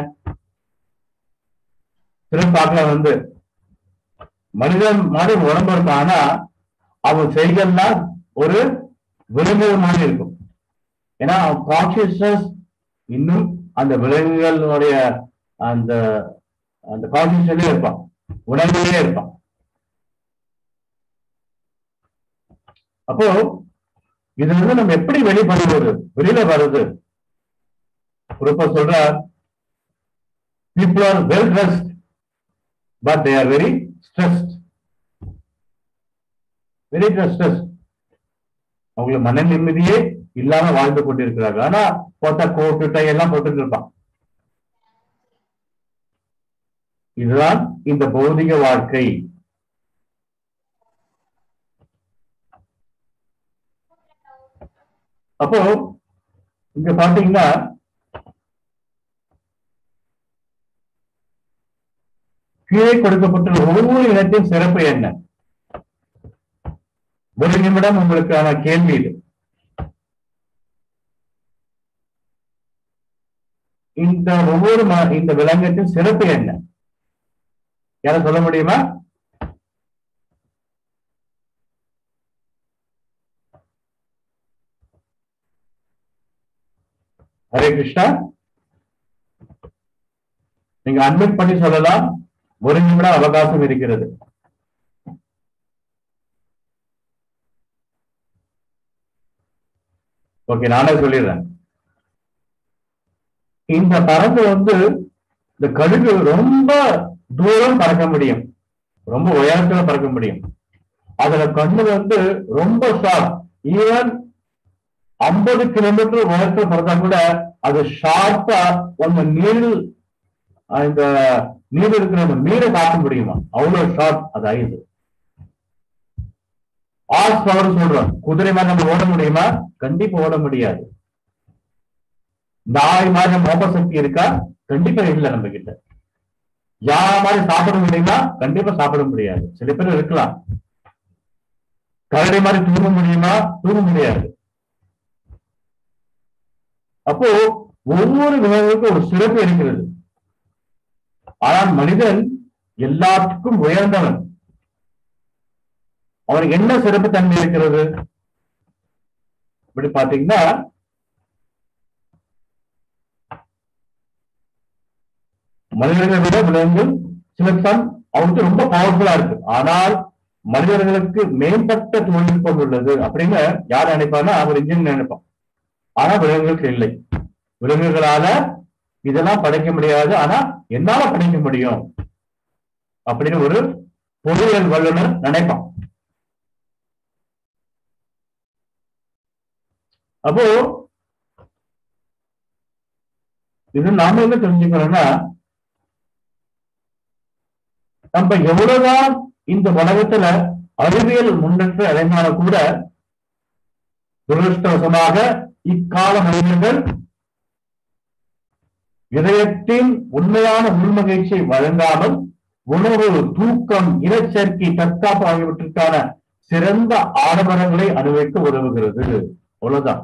திரும்ப பார்க்கலாம். வந்து மனிதன் மாதிரி உடம்பு இருக்கானா அவன் செய்கள்லாம் ஒரு விலங்குகள் மாதிரி இருக்கும். ஏன்னா அவன் கான்சியஸ்னஸ் இன்னும் அந்த விலங்குகளுடைய அந்த அந்த கான்சியஸ்லயே இருப்பான், உணர்விலே இருப்பான். அப்போ இது வந்து நம்ம எப்படி வெளிப்படுவது, வெளியில வருது? குரூப்பா சொல்ற, people are well dressed but they are very stressed, very stressed. அவங்களுக்கு மன நிம்மதியே இல்லாம வாழ்ந்து கொண்டிருக்கிறார்கள். ஆனா போட்டா கோட்டு டை எல்லாம் போட்டுட்டு இருப்பான். இதுதான் இந்த பௌதிக வாழ்க்கை. அப்போ இங்க பாத்தீங்கன்னா கீழே கொடுக்கப்பட்டுள்ள ஒவ்வொரு இனத்தின் சிறப்பு என்ன? ஒரு நிமிடம் உங்களுக்கான கேள்வி இது. இந்த ஒவ்வொரு இந்த விலங்கத்தின் சிறப்பு என்ன? யாரும் சொல்ல முடியுமா? ஹரே கிருஷ்ணா, நீங்க அட்மிட் பண்ணி சொல்லலாம். ஒரு நிமிடம் அவகாசம் இருக்கிறது. ஓகே, நானே சொல்லிடுறேன். இந்த பறந்து வந்து இந்த கழுகு ரொம்ப தூரம் பறக்க முடியும், ரொம்ப உயரத்துல பறக்க முடியும். அதுல கண்ணு வந்து ரொம்ப ஷார்ப். ஈவன் ஐம்பது கிலோமீட்டர் உயரத்துல பறந்தா கூட அது ஷார்ப்பா ஒன்னு நீர், இந்த நீர் இருக்கிற அந்த நீரை காட்ட முடியுமா? அவ்வளவு ஷார்ப் அது ஐந்து. ஆர்ஸ் பவர் சொல்றோம். குதிரை மாதிரி நம்ம ஓட முடியுமா? கண்டிப்பா ஓட முடியாது. நாய் மாதிரி நம்ம மோப்ப சக்தி இருக்கா? கண்டிப்பா இல்லை நம்ம கிட்ட. யா மாதிரி சாப்பிட முடியுமா? கண்டிப்பா சாப்பிட முடியாது. சில பேர் இருக்கலாம். கரடி மாதிரி தூங்க முடியுமா? தூங்க முடியாது. அப்போ ஒவ்வொரு விலங்குக்கும் ஒரு சிறப்பு இருக்கிறது. ஆனால் மனிதன் எல்லாத்துக்கும் உயர்ந்தவன். அவனுக்கு என்ன சிறப்பு தன்மை இருக்கிறது? இப்படி பாத்தீங்கன்னா மனிதர்களை விட விலங்குகள் சில சம் அவனுக்கு ரொம்ப பவர்ஃபுல்லா இருக்கு. ஆனால் மனிதர்களுக்கு மேம்பட்ட தொழில்நுட்பம் உள்ளது அப்படின்னு யார் நினைப்பான்னா அவர் இன்ஜினியர் நினைப்பான். ஆனா விலங்குகளுக்கு இல்லை. விலங்குகளால இதெல்லாம் படைக்க முடியாது, ஆனா என்னால படைக்க முடியும் அப்படின்னு ஒரு பொறியியல் வல்லுநர் நினைப்பான். அப்போ இது நாம என்ன தெரிஞ்சுக்கணும்னா, நம்ம எவ்வளவுதான் இந்த உலகத்துல அறிவியல் முன்னேற்றம் அடைந்தாலும் கூட துரதிருஷ்டவசமாக இக்கால மனிதர்கள் இதயத்தின் உண்மையான உள்மகிழ்ச்சியை வழங்காமல் உணவு, தூக்கம், இனச்சேர்க்கை, தற்காப்பு ஆகியவற்றிற்கான சிறந்த ஆடம்பரங்களை அனுபவிக்க உதவுகிறது. அவ்வளவுதான்.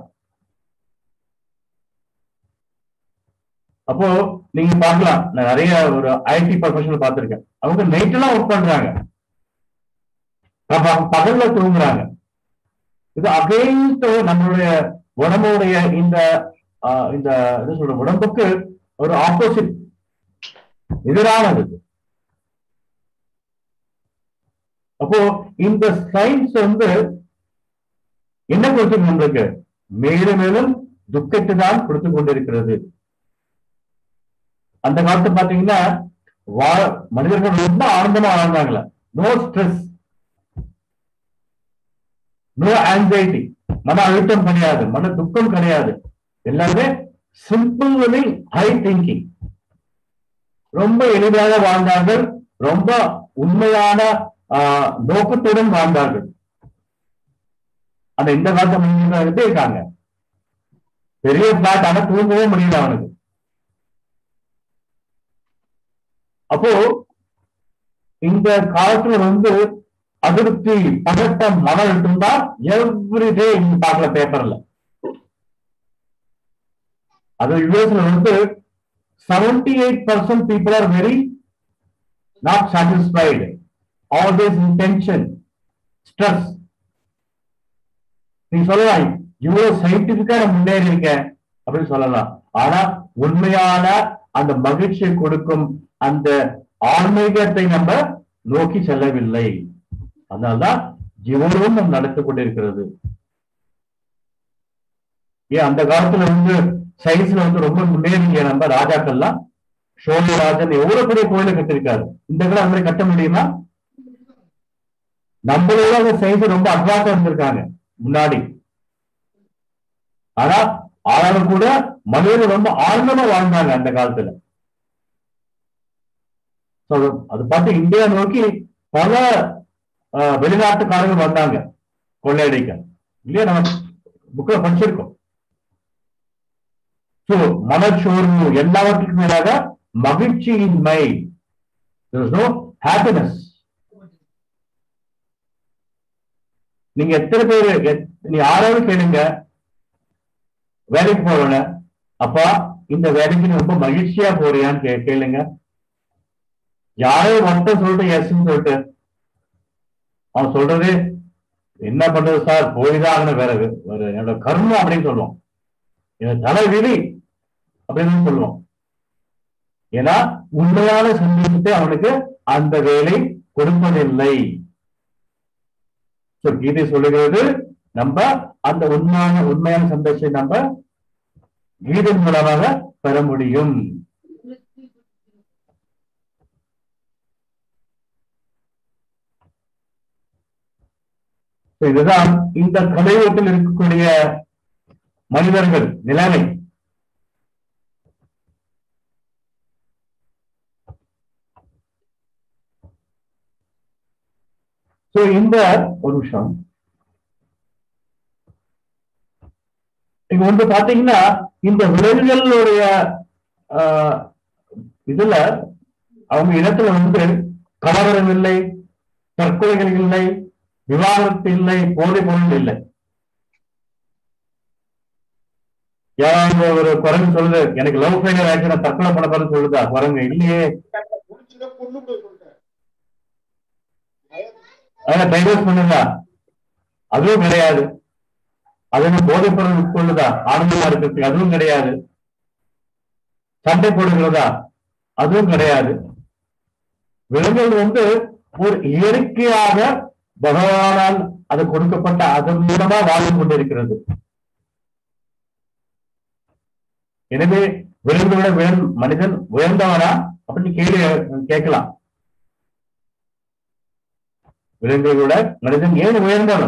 அப்போ நீங்க பார்க்கலாம், நான் நிறைய ஒரு ஐடி ப்ரொஃபஷனல் பார்த்திருக்கேன். அவங்க நைட் எல்லாம் ஒர்க் பண்றாங்க, பகல்ல தூங்குறாங்க. இது அகைன்ஸ்ட் நம்மளுடைய உடம்புடைய இந்த இந்த என்ன சொல்ற உடம்புக்கு ஒரு ஆப்போசிட், எதிரானது. அப்போ இந்த சயின்ஸ் வந்து என்ன கொடுத்து நம்மளுக்கு மேலும் மேலும் துக்கத்தை தான் கொடுத்து கொண்டிருக்கிறது. அந்த காலத்து பாத்தீங்கன்னா மனிதர்கள் ரொம்ப ஆனந்தமா வாழ்ந்தாங்களே. நோ ஸ்ட்ரெஸ், நோ ஆங்ஸைட்டி, மன அழுத்தம் கிடையாது, மன துக்கம் கிடையாது. எல்லாருமே சிம்பிள் லிவிங், ஹை திங்கிங், ரொம்ப எளிதாக வாழ்ந்தார்கள். ரொம்ப உண்மையான ஆஹ் நோக்கத்துடன் வாழ்ந்தார்கள். அந்த இந்த காலத்து மனிதர்கள் எப்படி இருக்காங்க? பெரிய பிளாட், ஆனா தூங்கவே முடியல அவனுக்கு. அப்போ இந்த காலத்துல வந்து அதிருப்தி, பதட்டம், மன அழுத்தம் தான் எவ்ரிடே இங்க பார்க்கல பேப்பர்ல. அது யுஎஸ்ல வந்து seventy eight percent people are very not satisfied, always in tension, stress. நீங்க சொல்லலாம் இவ்வளவு சயின்டிபிக்கா நான் முன்னேறி இருக்கேன் அப்படின்னு சொல்லலாம். ஆனா உண்மையான அந்த மகிழ்ச்சியை கொடுக்கும் அந்த ஆன்மீகத்தை நம்ம நோக்கி செல்லவில்லை. அதனால்தான் ஜீவனும் நம்ம நடத்தி கொண்டிருக்கிறது. ஏன் அந்த காலத்துல வந்து சயின்ஸ்ல வந்து ரொம்ப முன்னேறிய நம்ம ராஜாக்கள்லாம், சோழராஜன் எவ்வளவு பெரிய கோயிலை கட்டிருக்காரு. இந்த காலம் அந்த மாதிரி கட்ட முடியுமா? நம்மளோட அந்த சயின்ஸ் ரொம்ப அட்வான்ஸா இருந்திருக்காங்க முன்னாடி. ஆனா ஆனாலும் கூட மனிதர்கள் ரொம்ப ஆழ்ந்தமா வாழ்ந்தாங்க அந்த காலத்துல. அது பார்த்து இந்தியா நோக்கி பல வெளிநாட்டுக்காரர்கள் வந்தாங்க கொள்ளையடிக்க, இல்லையா? நம்ம புக்ல படிச்சிருக்கோம். சோ மனச்சோர்வு எல்லாவற்றுக்கும் மேலாக மகிழ்ச்சியின்மை, ஹாப்பினஸ். நீங்க எத்தனை பேரு, நீ யாராவது கேளுங்க, வேலைக்கு போறவன, அப்பா இந்த வேலைக்கு நீ ரொம்ப மகிழ்ச்சியா போறியான்னு கே கேளுங்க யாரையும் மட்டும் சொல்லிட்டு எஸ்ன்னு சொல்லிட்டு அவன் சொல்றது என்ன பண்றது சார், போய்தான் ஆகணும், வேற வேற என்னோட கர்மம் அப்படின்னு சொல்லுவான், என்னோட தலை விதி அப்படின்னு சொல்லுவான். ஏன்னா உண்மையான சந்தோஷத்தை அவனுக்கு அந்த வேலை கொடுப்பதில்லை. கீதை சொல்லுகிறது நம்ம அந்த உண்மையான உண்மையான சந்தோஷத்தை நம்ம கீதை மூலமாக பெற முடியும். இதுதான் இந்த கலியுகத்தில் இருக்கக்கூடிய மனிதர்கள் நிலைமை. இந்த ஒரு விஷயம் இங்க வந்து பாத்தீங்கன்னா, இந்த விலங்குகளுடைய ஆஹ் இதுல அவங்க இடத்துல வந்து கலவரம் இல்லை, தற்கொலைகள் இல்லை, விவாதத்து இல்லை, போதை பொருள் இல்லை. யாராவது ஒரு குரங்கு சொல்லுது எனக்கு லவ் ஃபெயிலியர் ஆயிடுச்சு நான் தற்கொலை பண்ண போறேன்னு சொல்லுதா? குரங்கு இல்லையே. டைவர்ஸ் பண்ணுதா? அதுவும் கிடையாது. அது போதைப் பொருள் உட்கொள்ளுதா ஆனந்தமா இருக்கிறதுக்கு? அதுவும் கிடையாது. சண்டை போடுகிறதா? அதுவும் கிடையாது. விலங்குகள் வந்து ஒரு இயற்கையாக பகவானால் அது கொடுக்கப்பட்ட அதன் மூலமா வாழ்ந்து கொண்டிருக்கிறது. எனவே விலங்குகளை விட மனிதன் உயர்ந்தவனா அப்படின்னு கேள்வி கேட்கலாம். விலங்குகளோட மனிதன் ஏன் உயர்ந்தவன்?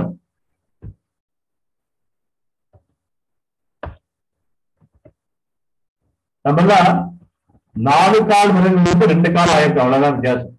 நம்மதான் நாலு கால் விலங்குகள் வந்து ரெண்டு கால் ஆயிருக்கு, அவ்வளவுதான் வித்தியாசம்.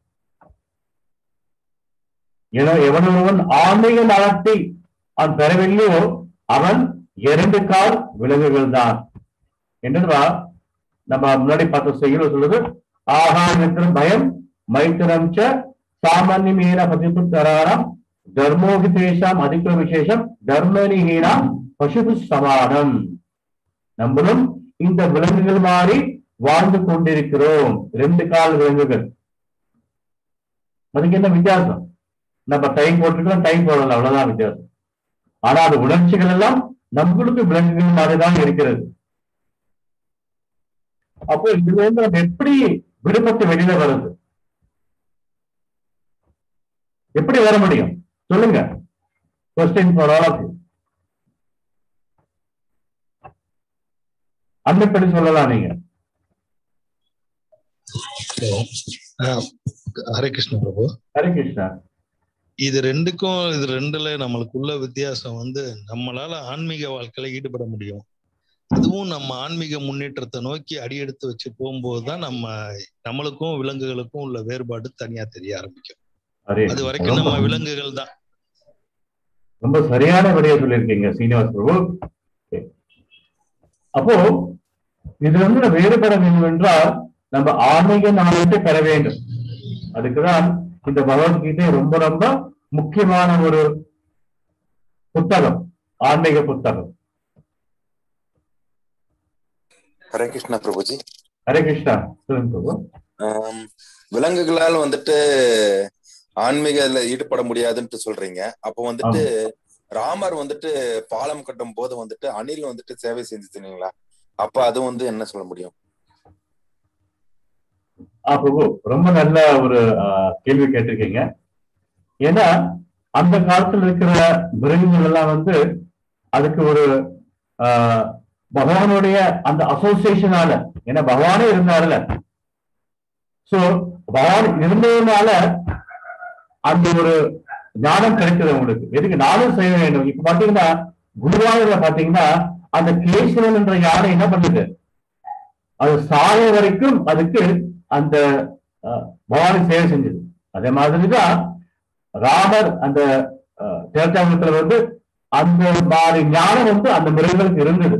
ஏன்னா எவனொருவன் ஆன்மீக நலத்தை அவன் பெறவில்லையோ அவன் இரண்டு கால் விலங்குகள் தான். என்னன்னா நம்ம முன்னாடி பார்த்த செய்யல சொல்லுது, ஆகாரம் பயம் மைத்திரம் ச சாமான்யமேன பதிப்பு தராராம் தர்மோகிதேஷம் அதிக விசேஷம் தர்மனிஹீனாம் பசுபு சமானம். நம்மளும் இந்த விலங்குகள் மாறி வாழ்ந்து கொண்டிருக்கிறோம். ரெண்டு கால் விலங்குகள். அதுக்கு என்ன வித்தியாசம்? நம்ம டைம் போட்டுக்கலாம், டைம் போடல, அவ்வளவுதான் வித்தியாசம். ஆனா அது உணர்ச்சிகள் எல்லாம் நம்மளுக்கு விலங்குகள் மாதிரிதான் இருக்கிறது. அப்போ இதுல இருந்து நம்ம எப்படி விடுபட்டு வெளியில வருது? எப்படி வர முடியும் சொல்லுங்க? Question for all of you. அன்னைப்படி சொல்லலாம் நீங்க. ஹரே கிருஷ்ண பிரபு. ஹரே கிருஷ்ணா. இது ரெண்டுக்கும் இது ரெண்டுல நம்மளுக்குள்ள வித்தியாசம் வந்து நம்மளால ஆன்மீக வாழ்க்கையில ஈடுபட முடியும். அதுவும் நம்ம ஆன்மீக முன்னேற்றத்தை நோக்கி அடியெடுத்து வச்சு போகும்போதுதான் நம்ம நம்மளுக்கும் விலங்குகளுக்கும் உள்ள வேறுபாடு தனியா தெரிய ஆரம்பிக்கும். அது வரைக்கும் நம்ம விலங்குகள் தான். ரொம்ப சரியான விடையை சொல்லியிருக்கீங்க சீனிவாஸ் பிரபு. அப்போ இது வந்து வேறுபட வேண்டும் என்றால் நம்ம ஆன்மீக ஞானத்தை பெற வேண்டும். அதுக்குதான் இந்த பகவத்கீதை ரொம்ப ரொம்ப முக்கியமான ஒரு புத்தகம், ஆன்மீக புத்தகம். ஹரே கிருஷ்ணா பிரபுஜி. ஹரே கிருஷ்ணா. சொல்லுங்க பிரபு. விலங்குகளால் வந்துட்டு ஆன்மீகத்துல ஈடுபட முடியாதுன்னு சொல்றீங்க. அப்போ வந்துட்டு ராமர் வந்துட்டு பாலம் கட்டும் போது வந்துட்டு அணில் வந்துட்டு சேவை செஞ்சு சொன்னீங்களா? அப்ப அது வந்து என்ன சொல்ல முடியும்? பிரபு ரொம்ப நல்ல ஒரு கேள்வி கேட்டிருக்கீங்க. ஏன்னா அந்த காலத்துல இருக்கிற மிருகங்கள் எல்லாம் வந்து அதுக்கு ஒரு ஆஹ் பகவானுடைய அந்த அசோசியேஷனால, ஏன்னா பகவானே இருந்தாருல, சோ பகவான் இருந்ததுனால அந்த ஒரு ஞானம் கிடைச்சது உங்களுக்கு. எதுக்கு நானும் செய்ய வேண்டும். இப்ப பாத்தீங்கன்னா குருவாயூர்ல பாத்தீங்கன்னா அந்த கேசவன் என்ற யானை என்ன பண்ணுது, அது சாய வரைக்கும் அதுக்கு அந்த பகவானை சேவை செஞ்சது. அதே மாதிரிதான் ராமர் அந்த தேர்ச்சாங்கத்துல வந்து அந்த மாதிரி ஞானம் வந்து அந்த மிருகங்களுக்கு இருந்தது.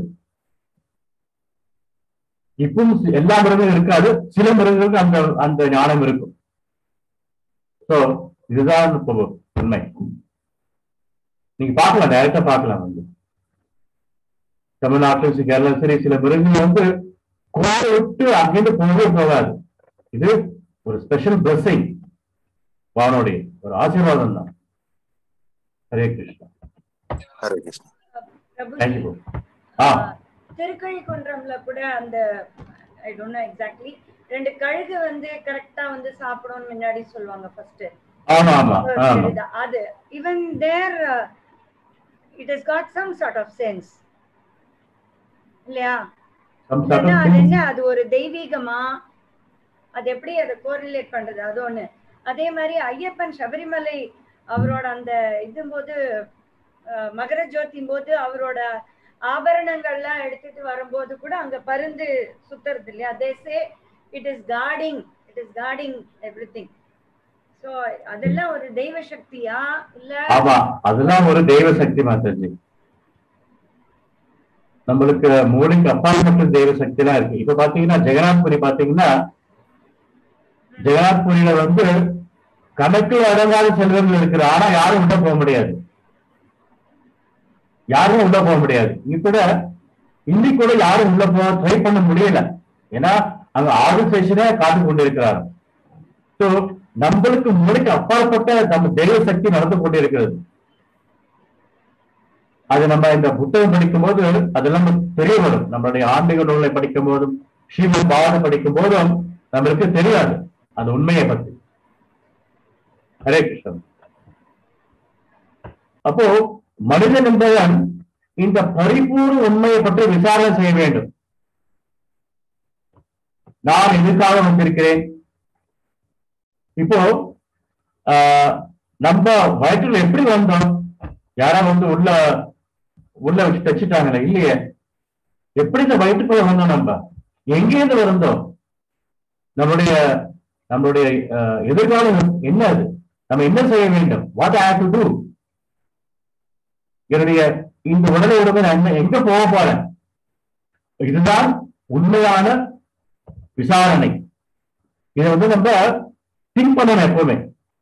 இப்பவும் எல்லா மிருகங்களும் இருக்காது, சில மிருகங்களுக்கு அந்த அந்த ஞானம் இருக்கும். சோ இதுதான் உண்மை. நீங்க பார்க்கலாம், டைரக்டா பார்க்கலாம். வந்து தமிழ்நாட்டிலும் சரி கேரளா சரி சில மிருகங்கள் வந்து கோட்டை விட்டு அங்கிருந்து போகவே போகாது. இது ஒரு ஸ்பெஷல் பிளஸிங், வானுடைய ஒரு ஆசீர்வாதம் தான். ஹரே கிருஷ்ணா. ஹரே கிருஷ்ணா. தேங்க்யூ. திருக்கழிக்குன்றம்ல கூட அந்த ஐ டோன்ட் நோ எக்ஸாக்ட்லி ரெண்டு கழுகு வந்து கரெக்டா வந்து சாப்பிடணும்னு முன்னாடி சொல்லுவாங்க ஃபர்ஸ்ட். ஆமா ஆமா ஆமா. அது even there uh, it has got some sort of sense இல்லையா? அது என்ன, அது ஒரு தெய்வீகமா, அது எப்படி அதை கோரிலேட் பண்றது, அது ஒண்ணு. அதே மாதிரி ஐயப்பன் சபரிமலை அவரோட அந்த இது போது மகர ஜோதி போது அவரோட ஆபரணங்கள்லாம் எடுத்துட்டு வரும்போது கூட அங்க பருந்து சுத்துறது இல்லையா? they say it is guarding it is guarding everything. so அதெல்லாம் ஒரு தெய்வ சக்தியா இல்ல? ஆமா, அதெல்லாம் ஒரு தெய்வ சக்தி மாதாஜி. நம்மளுக்கு மூளைக்கு அப்பாற்பட்ட தெய்வ சக்தி எல்லாம் இருக்கு. இப்ப பாத்தீங்கன்னா ஜெகநாத்புரி பாத்தீங்கன்னா ஜெகநாத்புரியில வந்து கணக்கில் அடங்காத செல்வங்கள் இருக்குது. ஆனா யாரும் உள்ள போக முடியாது, யாரும் உள்ள போக முடியாது. இப்ப இன்னைக்கு கூட யாரும் உள்ள போக ட்ரை பண்ண முடியல. ஏன்னா அங்க ஆர்கனைசேஷனே காத்து கொண்டிருக்கிறார். சோ நம்மளுக்கு மூளைக்கு அப்பாற்பட்ட நம்ம தெய்வ சக்தி நடந்து கொண்டிருக்கிறது. அது நம்ம இந்த புத்தகம் படிக்கும் போது அதெல்லாம் தெரிய வரும். நம்மளுடைய ஆன்மீக நூலை படிக்கும் போதும் ஸ்ரீமத் பாகவதம் படிக்கும் போதும் நம்மளுக்கு தெரியாது அந்த உண்மையை பற்றி. ஹரே கிருஷ்ணன். அப்போ மனிதன் என்பவன் இந்த பரிபூர்ண உண்மையை பற்றி விசாரணை செய்ய வேண்டும். நான் எதுக்காக வந்திருக்கிறேன்? இப்போ ஆஹ் நம்ம வயிற்றுல எப்படி வந்தோம்? யாரா வந்து உள்ள உள்ள வச்சு தச்சுட்டாங்களே இல்லையே. எப்படி இந்த வயிற்றுக்குள்ள வந்தோம்? நம்ம எங்கேருந்து வந்தோம்? நம்மளுடைய நம்மளுடைய எதிர்காலம் என்ன? அது நம்ம என்ன செய்ய வேண்டும்? What I have to do? என்னுடைய இந்த உடலை உடம்பை நான் எங்க போக போறேன்? இதுதான் உண்மையான விசாரணை. இதை வந்து நம்ம திங்க் பண்ணணும் எப்பவுமே.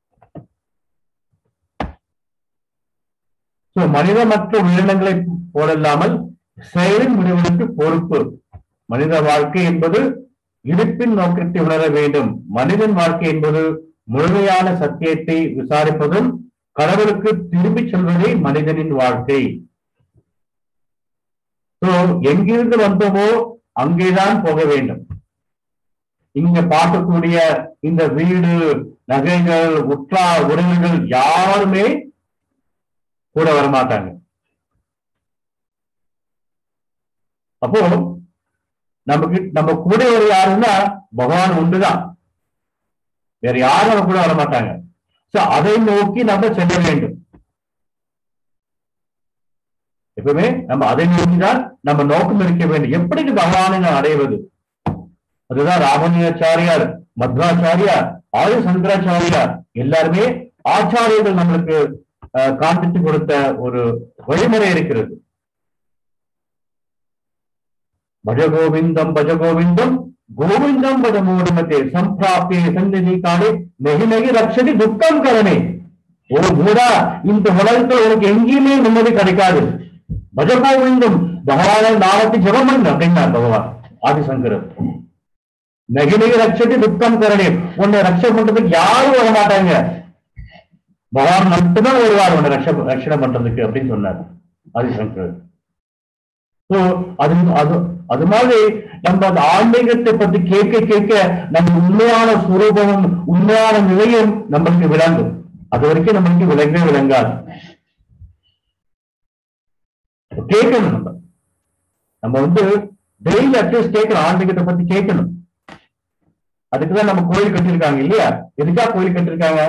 மனித மற்ற உயிரினங்களை போலல்லாமல் செயலின் முடிவுகளுக்கு பொறுப்பு. மனித வாழ்க்கை என்பது இருப்பின் நோக்கத்தை உணர வேண்டும். மனிதன் வாழ்க்கை என்பது முழுமையான சத்தியத்தை விசாரிப்பதும் கடவுளுக்கு திரும்பி செல்வதே மனிதனின் வாழ்க்கை. சோ எங்கிருந்து வந்தோமோ அங்கேதான் போக வேண்டும். இங்க பார்க்கக்கூடிய இந்த வீடு, நகைகள், உற்றார் உறவுகள் யாருமே கூட வரமாட்டாங்க. அப்போ நமக்கு நம்ம கூட ஒரு யாருன்னா பகவான் உண்டுதான், வேற யாரும் நம்ம கூட வரமாட்டாங்க. சோ அதை நோக்கி நம்ம செல்ல வேண்டும். எப்பவுமே நம்ம அதை நோக்கிதான் நம்ம நோக்கம் இருக்க வேண்டும். எப்படி பகவானை நான் அடைவது? அதுதான் ராமணியாச்சாரியார், மத்வாச்சாரியார், ஆயு சங்கராச்சாரியார் எல்லாருமே ஆச்சாரியர்கள் நம்மளுக்கு காண்பித்து கொடுத்த ஒரு வழிமுறை இருக்கிறது. பஜகோவிந்தம் பஜகோவிந்தம் கோவிந்தம் பஜமோடிமத்தே சம்பிராப்தியை சந்நிதி காணே நெகி நெகி ரட்சதி துக்கம் கரணே. ஒரு மூடா, இந்த உலகத்தில் உனக்கு எங்கேயுமே நிம்மதி கிடைக்காது. பஜகோவிந்தம் பகவான நாமத்தை ஜபம் பண்ணு அப்படின்னார் பகவான் ஆதிசங்கரர். நெகி நெகி ரட்சதி துக்கம் கரணே. உன்னை ரட்சை பண்றதுக்கு யாரும் வர மாட்டாங்க, பகவான் மட்டும்தான் வருவார் உன்னை ரட்ச ரட்சணை பண்றதுக்கு அப்படின்னு சொன்னார் ஆதிசங்கரர். ஸோ அது அது அது மாதிரி நம்ம அந்த ஆன்மீகத்தை பத்தி கேட்க கேட்க நம்ம உண்மையான சுரூபமும் உண்மையான நிலையும் நம்மளுக்கு விளங்கும். அது வரைக்கும் நம்மளுக்கு விளங்கவே விளங்காது. கேட்கணும், நம்ம நம்ம வந்து டெய்லி அட்லீஸ்ட் கேட்கணும், ஆன்மீகத்தை பத்தி கேட்கணும். அதுக்குதான் நம்ம கோயில் கட்டிருக்காங்க இல்லையா? எதுக்காக கோயில் கட்டிருக்காங்க?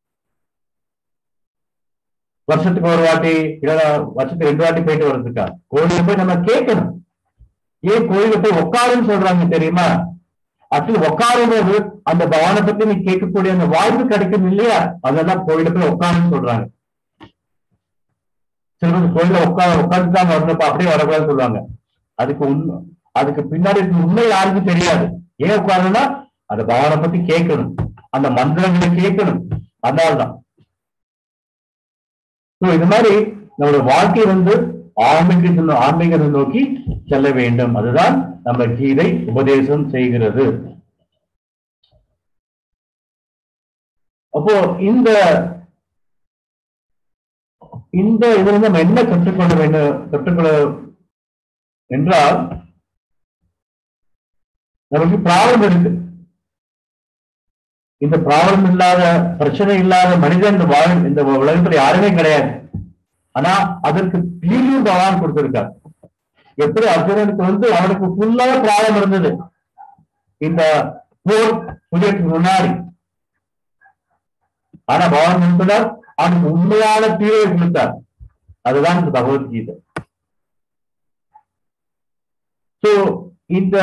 வருஷத்துக்கு ஒரு வாட்டி இல்ல வருஷத்துக்கு ரெண்டு வாட்டி போயிட்டு வர்றதுக்கா? கோயில போய் நம்ம கேட்கணும். ஏன் கோயில போய் உட்காருன்னு சொல்றாங்க தெரியுமா? ஆக்சுவலி உட்காரும் போது அந்த பகவானை பத்தி நீ கேட்கக்கூடிய அந்த வாய்ப்பு கிடைக்கும் இல்லையா? அதெல்லாம் கோயில போய் உட்காருன்னு சொல்றாங்க. சில பேர் கோயில உட்கார உட்காந்துட்டாங்க வரப்ப அப்படியே வரக்கூடாதுன்னு சொல்லுவாங்க. அதுக்கு உண்மை, அதுக்கு பின்னாடி உண்மை யாருக்கும் தெரியாது. ஏன் உட்காருன்னா அந்த பகவானை பத்தி கேட்கணும், அந்த மந்திரங்களை கேட்கணும். அதனால்தான் இது மாதிரி நம்மளோட வாழ்க்கை வந்து ஆன்மீக ஆன்மீகத்தை நோக்கி செல்ல வேண்டும். அதுதான் நம்ம கீதை உபதேசம் செய்கிறது. அப்போ இந்த இந்த இதுல நம்ம என்ன கற்றுக்கொள்ள வேண்டும் கற்றுக்கொள்ள என்றால், நமக்கு ப்ராப்ளம் இருக்கு. இந்த ப்ராப்ளம் இல்லாத, பிரச்சனை இல்லாத மனிதன் இந்த வாழ் இந்த உலகத்துல யாருமே கிடையாது. ஆனா அதற்கு தீர்வு பகவான் கொடுத்திருக்கார். எப்படி அர்ஜுனனுக்கு வந்து அவனுக்கு ஃபுல்லா ப்ராப்ளம் இருந்தது இந்த போர் புரியறதுக்கு முன்னாடி. ஆனா பகவான் கொடுத்தார், அவனுக்கு உண்மையான தீர்வை கொடுத்தார். அதுதான் இந்த பகவத்கீதை. சோ இந்த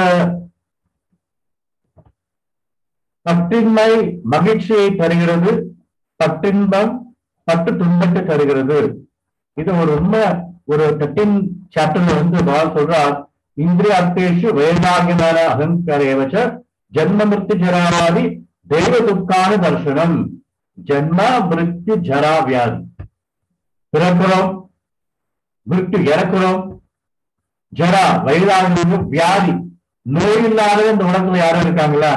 பற்றின்மை மகிழ்ச்சியை தருகிறது, பற்றின்பம் பட்டு துன்பத்தை தருகிறது. இது ஒரு உண்மை. ஒரு தேர்ட்டீன் சாப்டர்ல வந்து பகவான் சொல்றார், இந்திரிய அர்த்தேஷு வைராகியமான அகங்காரேவச்ச ஜன்ம மிருத்யு ஜராவாதி தெய்வ துக்கான தர்சனம். ஜன்ம மிருத்யு ஜரா வியாதி, பிறக்கிறோம், மிருத்யு இறக்கிறோம், ஜரா வைராகியம், வியாதி நோய் இல்லாத இந்த உலகத்துல யாரும் இருக்காங்களா?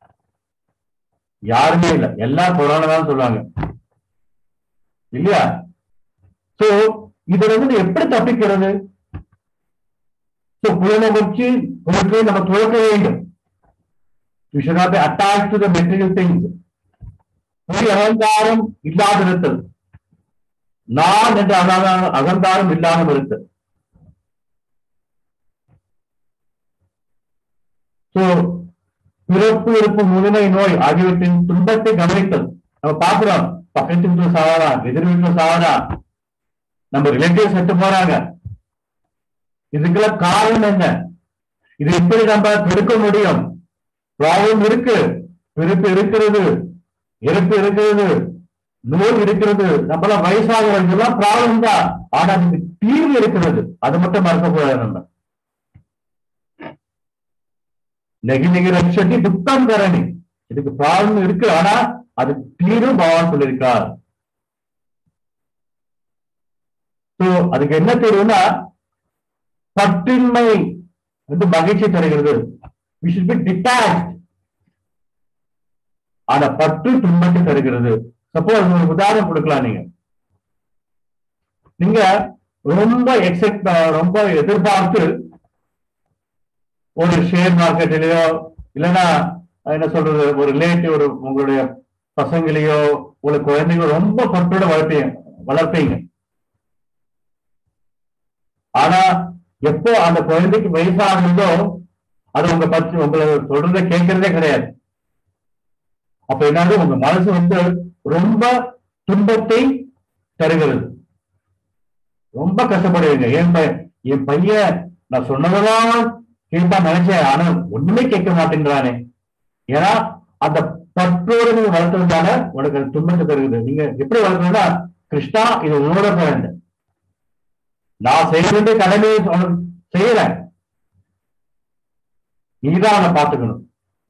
யாருமே இல்லை. எல்லாம் கொரோனா தான் சொல்லுவாங்க இல்லையா? சோ இதுல இருந்து எப்படி தப்பிக்கிறது? புலனை வச்சு பொருட்களை நம்ம துறக்க வேண்டும். We should not be attached to the material things. ஒரு அகங்காரம் இல்லாத இருத்தல், நான் என்ற அகங்காரம் இல்லாமல் இருத்தல். சோ பிறப்பு இருப்பு முதுமை நோய் ஆகியவற்றின் துன்பத்தை கவனித்தல். நம்ம பாக்குறோம், பக்கத்து வீட்டுல சாவரா, எதிர் வீட்டுல சாவரா, நம்ம ரிலேட்டிவ் செத்து போறாங்க. இதுக்கெல்லாம் காரணம் என்ன? இது எப்படி நம்ம தடுக்க முடியும்? ப்ராப்ளம் இருக்கு, பிறப்பு இருக்கிறது, இறப்பு இருக்கிறது, நோய் இருக்கிறது, நம்மளாம் வயசாகிறது, இதெல்லாம் ப்ராப்ளம் தான். ஆனா அதுக்கு தீர்வு இருக்கிறது. அது மட்டும் மறக்க கூடாது. நம்ம நெகி நெகி ரட்சதி துக்கம் தரணி. இதுக்கு ப்ராப்ளம் இருக்கு, ஆனா அது தீர்வு பகவான் சொல்லியிருக்கார். அதுக்கு என்ன தீர்வுன்னா, பற்றின்மை வந்து மகிழ்ச்சி தருகிறது. We should be detached. ஆனா பற்று துன்பத்தை தருகிறது. சப்போஸ் ஒரு உதாரணம் கொடுக்கலாம். நீங்க நீங்க ரொம்ப எக்ஸெப்ட் ரொம்ப எதிர்பார்த்து ஒரு ஷேர் மார்க்கெட்லயோ இல்லைன்னா என்ன சொல்றது, ஒரு ரிலேட்டிவ், ஒரு உங்களுடைய பசங்களையோ உங்களுக்கு குழந்தைங்க ரொம்ப பற்றோட வளர்ப்பீங்க வளர்ப்பீங்க ஆனா எப்போ அந்த குழந்தைக்கு வயசாகுதோ அது உங்க பற்றி உங்களை தொடர்ந்து கேட்கறதே கிடையாது. அப்ப என்னது, உங்க மனசு வந்து ரொம்ப துன்பத்தை தருகிறது, ரொம்ப கஷ்டப்படுவீங்க. என் என் பையன் நான் சொன்னதெல்லாம் கேட்பா நினைச்சேன், ஆனா ஒண்ணுமே கேட்க மாட்டேங்கிறானே. ஏன்னா அந்த பற்றோடு நீங்க வளர்த்ததுனால உனக்கு துன்பத்தை தருகிறது. நீங்க எப்படி வளர்க்கணும்னா, கிருஷ்ணா இது உன்னோட குழந்தை, நான் செய்ய வேண்டிய கடமையை செய்யறேன், நீதான் அவனை பார்த்துக்கணும்.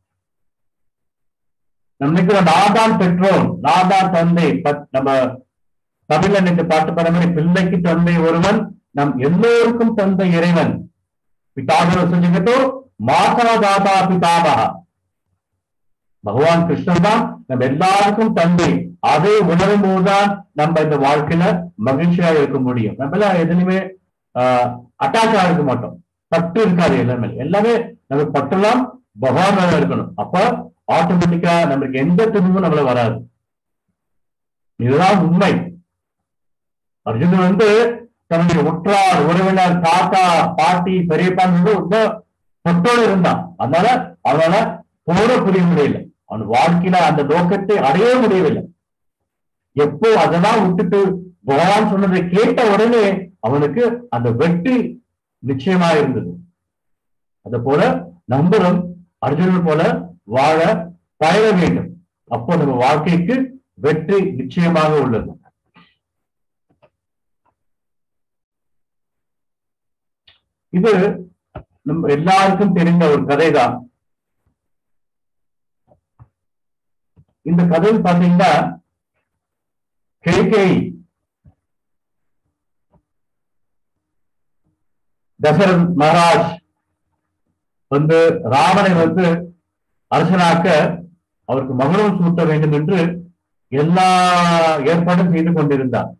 நம்மளுக்கு நான் தான் பெற்றோர், நான் தான் தந்தை. நம்ம தமிழ்ல நின்று பாட்டு பாட மாதிரி, பிள்ளைக்கு தந்தை ஒருவன், நம் எல்லோருக்கும் தந்தை இறைவன். பிதாகர செஞ்சுக்கிட்டோ மாதா தாத்தா பிதாபா. பகவான் கிருஷ்ணன் தான் நம்ம எல்லாருக்கும் தந்தை. அதை உணரும் போதுதான் நம்ம இந்த வாழ்க்கையில மகிழ்ச்சியா இருக்க முடியும். நம்ம எல்லாம் எதுலையுமே ஆஹ் அட்டாச் ஆகிருக்க மாட்டோம். பட்டு இருக்காது எல்லாமே எல்லாமே நமக்கு பட்டெல்லாம் பகவான் மேல இருக்கணும். அப்ப ஆட்டோமேட்டிக்கா நமக்கு எந்த துன்பமும் நம்மள வராது. இதுதான் உண்மை. அர்ஜுனன் வந்து தன்னுடைய உற்றார் உறவினர் தாத்தா பாட்டி பெரியப்பான்னு ரொம்ப பட்டோடு இருந்தான். அதனால அவனால போட புரிய முடியல. அவன் வாழ்க்கையில அந்த நோக்கத்தை அடைய முடியவில்லை. எப்போ அதெல்லாம் விட்டுட்டு பகவான் சொன்னதை கேட்ட உடனே அவனுக்கு அந்த வெற்றி நிச்சயமா இருந்தது. அது போல நம்மளும் அர்ஜுனன் போல வாழ பழக வேண்டும். அப்போ நம்ம வாழ்க்கைக்கு வெற்றி நிச்சயமாக உள்ளது. இது நம்ம எல்லாருக்கும் தெரிந்த ஒரு கதை தான். இந்த கதை பாத்தீங்கன்னா கைகேயி தசரத் மகாராஜ் வந்து ராமனை வந்து அரசனாக்க அவருக்கு மகுடம் சூட்ட வேண்டும் என்று எல்லா ஏற்பாடும் செய்து கொண்டிருந்தார்.